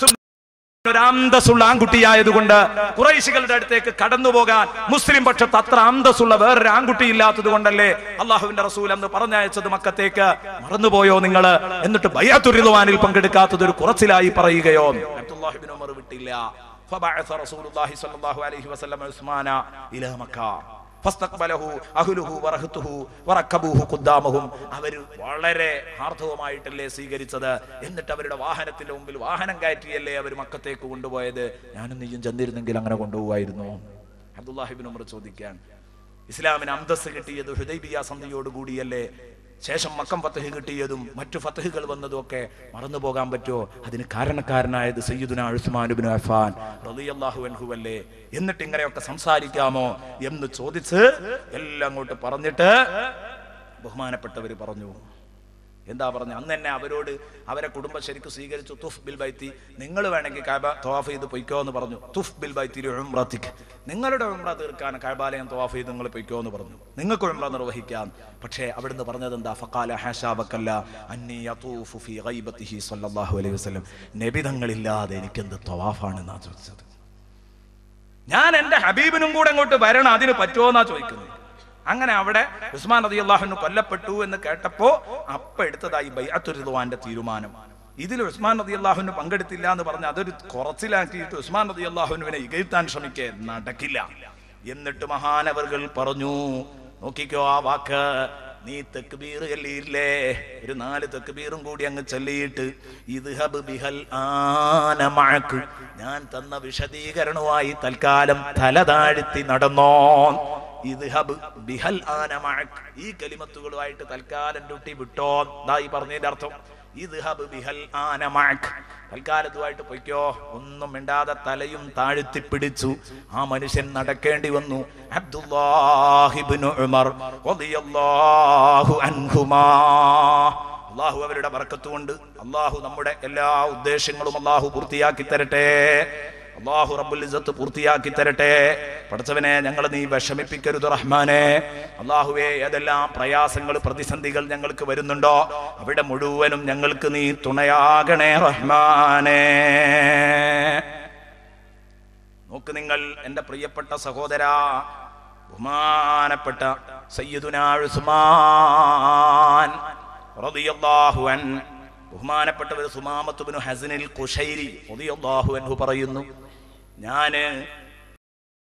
ഒരു അന്തസ്സുള്ള ആൺകുട്ടിയായതുകൊണ്ട് ഖുറൈശികളുടെ അടുത്തേക്ക് കടന്നു പോകാൻ മുസ്ലിം പക്ഷത്ത് അത്ര അന്തസ്സുള്ള വേറൊരു ആൺകുട്ടി ഇല്ലാത്തത് കൊണ്ടല്ലേ അള്ളാഹുവിന്റെ റസൂൽ എന്ന് പറഞ്ഞയച്ചത് മക്കത്തേക്ക്. മറന്നുപോയോ നിങ്ങൾ? എന്നിട്ട് ബൈഅത്തുർ റിദ്വാനിൽ പങ്കെടുക്കാത്തത് ഒരു കുറച്ചിലായി പറയുകയോ? അബ്ദുല്ലാഹി ഇബ്നു ഉമർ വിട്ടില്ല. ഫബഅസ റസൂലുള്ളാഹി സ്വല്ലല്ലാഹു അലൈഹി വസല്ലം ഉസ്മാന ഇലാ മക്ക ഫസ്തഖ്ബലഹു അഹ്ലുഹു വറഹ്തുഹു വറക്കബൂഹു ഖുദ്ദാമഹും. അവർ വളരെ ആർദ്രവുമായിട്ടല്ലേ സ്വീകരിച്ചത്. എന്നിട്ട് അവരുടെ വാഹനത്തിന്റെ മുമ്പിൽ വാഹനം കയറ്റിയല്ലേ അവർ മക്കത്തേക്ക് കൊണ്ടുപോയത്. ഞാനും നീയും ചെന്നിരുന്നെങ്കിൽ അങ്ങനെ കൊണ്ടുപോവായിരുന്നു. അബ്ദുല്ലാഹി ഇബ്നു ഉമർ ചോദിക്കാൻ, ഇസ്ലാമിന് അന്തസ്സ് കിട്ടിയത് ഹുദൈബിയ സന്ധിയോടുകൂടിയല്ലേ? ശേഷം മക്കം ഫത്ഹ് കിട്ടിയതും മറ്റു ഫത്ഹുകൾ വന്നതും ഒക്കെ മറന്നു പോകാൻ പറ്റുമോ? അതിന് കാരണക്കാരനായത് സയ്യിദുനാ ഉസ്മാൻ ഇബ്നു അഫ്ഫാൻ റളിയല്ലാഹു അൻഹു അല്ലേ? എന്നിട്ട് ഇങ്ങനെയൊക്കെ സംസാരിക്കാമോ എന്ന് ചോദിച്ച് എല്ലാം അങ്ങോട്ട് പറഞ്ഞിട്ട് ബഹുമാനപ്പെട്ടവർ പറഞ്ഞു, എന്താ പറഞ്ഞത്? അന്ന് തന്നെ അവരോട് അവരെ കുടുംബം ശരിക്കും സ്വീകരിച്ചു. തുഫ് ബിൽ ബൈത്തി, നിങ്ങൾ വേണമെങ്കിൽ കഅബ തവാഫ് ചെയ്ത് പൊയ്ക്കോ എന്ന് പറഞ്ഞു. തുഫ് ബിൽ ബൈത്തി ഉംറത്തിക്ക്, നിങ്ങളുടെ ഉംറ തീർക്കാൻ കഅബാലയം തവാഫ് ചെയ്ത് നിങ്ങൾ പൊയ്ക്കോ എന്ന് പറഞ്ഞു, നിങ്ങൾക്ക് ഉംറ നിർവഹിക്കാം. പക്ഷേ അവിടുന്ന് പറഞ്ഞത് എന്താ? ഫഖാല ഹശാബക്കല്ല അന്നി യതൂഫു ഫീ ഗൈബതിഹി സ്വല്ലല്ലാഹു അലൈഹി വസല്ലം, നബി തങ്ങളില്ലാതെ എനിക്കെന്ത് തവാഫാണെന്നാ ചോദിച്ചത്. ഞാൻ എൻ്റെ ഹബീബിനും കൂടെ അങ്ങോട്ട് വരണം, അതിന് പറ്റുമോ എന്നാ ചോദിക്കുന്നത്. അങ്ങനെ അവിടെ ഉസ്മാൻ റളിയല്ലാഹു അൻഹു കൊല്ലപ്പെട്ടു എന്ന് കേട്ടപ്പോ അപ്പ എടുത്തതായി ബൈഅത്തുർ റിദ്വാന്റെ തീരുമാനം. ഇതിൽ ഉസ്മാൻ റളിയല്ലാഹു അൻഹു പങ്കെടുത്തില്ല എന്ന് പറഞ്ഞ് അതൊരു കുറച്ചിലാക്കിയിട്ട് ഉസ്മാൻ റളിയല്ലാഹു അൻഹുവിനെ ഇകഴ്ത്താൻ ശ്രമിക്കേ, നടക്കില്ല. എന്നിട്ട് മഹാനവറുകൾ പറഞ്ഞു, നോക്കിക്കോ ആ വാക്ക്, നീ തക്ബീർ ചൊല്ലിയില്ലേ, ഒരു 4 തക്ബീറും കൂടി അങ്ങ് ചൊല്ലിയിട്ട് ഇദ്ഹബ് ബിഹൽ ആന മഅക്, ഞാൻ തന്ന വിശദീകരണവുമായി തൽക്കാലം തല താഴ്ത്തി നടന്നോ. ഇദ്ഹബ് ബിഹൽ ആന മഅക്, ഈ കലിമത്തുകളുമായിട്ട് തൽക്കാലം ഡ്യൂട്ടി വിട്ടോ. ഈ പറഞ്ഞതിന്റെ അർത്ഥം ഇദ്ഹബ് ബിഹൽ ആന മഅക്, തൽക്കാലത്തുമായിട്ട് പൊയ്ക്കോ. ഒന്നും മിണ്ടാതെ തലയും താഴ്ത്തി പിടിച്ചു ആ മനുഷ്യൻ നടക്കേണ്ടി വന്നു. അബ്ദുല്ലാഹി ഇബ്നു ഉമർ റളിയല്ലാഹു അൻഹുമാ, അല്ലാഹു അവരുടെ ബർക്കത്ത് കൊണ്ട് അല്ലാഹു നമ്മുടെ എല്ലാ ഉദ്ദേശങ്ങളും അല്ലാഹു പൂർത്തിയാക്കി തരട്ടെ. അല്ലാഹു റബ്ബുൽ ഇസ്സത്ത് പൂർത്തിയാക്കി തരട്ടെ. പടച്ചവനെ, ഞങ്ങൾ നീ വിഷമിപ്പിക്കരുത് റഹ്മാനെ. അല്ലാഹുവേ, ഏതെല്ലാം പ്രയാസങ്ങൾ പ്രതിസന്ധികൾ ഞങ്ങൾക്ക് വരുന്നുണ്ടോ അവിടെ മുഴുവനും ഞങ്ങൾക്ക് നീ തുണയാകണേ റഹ്മാനെ. നോക്ക് നിങ്ങൾ, എൻ്റെ പ്രിയപ്പെട്ട സഹോദരാ, ബഹുമാനപ്പെട്ട സയ്യിദുനാ ഉസ്മാൻ റളിയല്ലാഹു അൻഹു, ബഹുമാനപ്പെട്ടവർ സുമാമത്ത് ഇബ്നു ഹസനിൽ ഖുശൈരി റളിയല്ലാഹു അൻഹു പറയുന്നു, ഞാൻ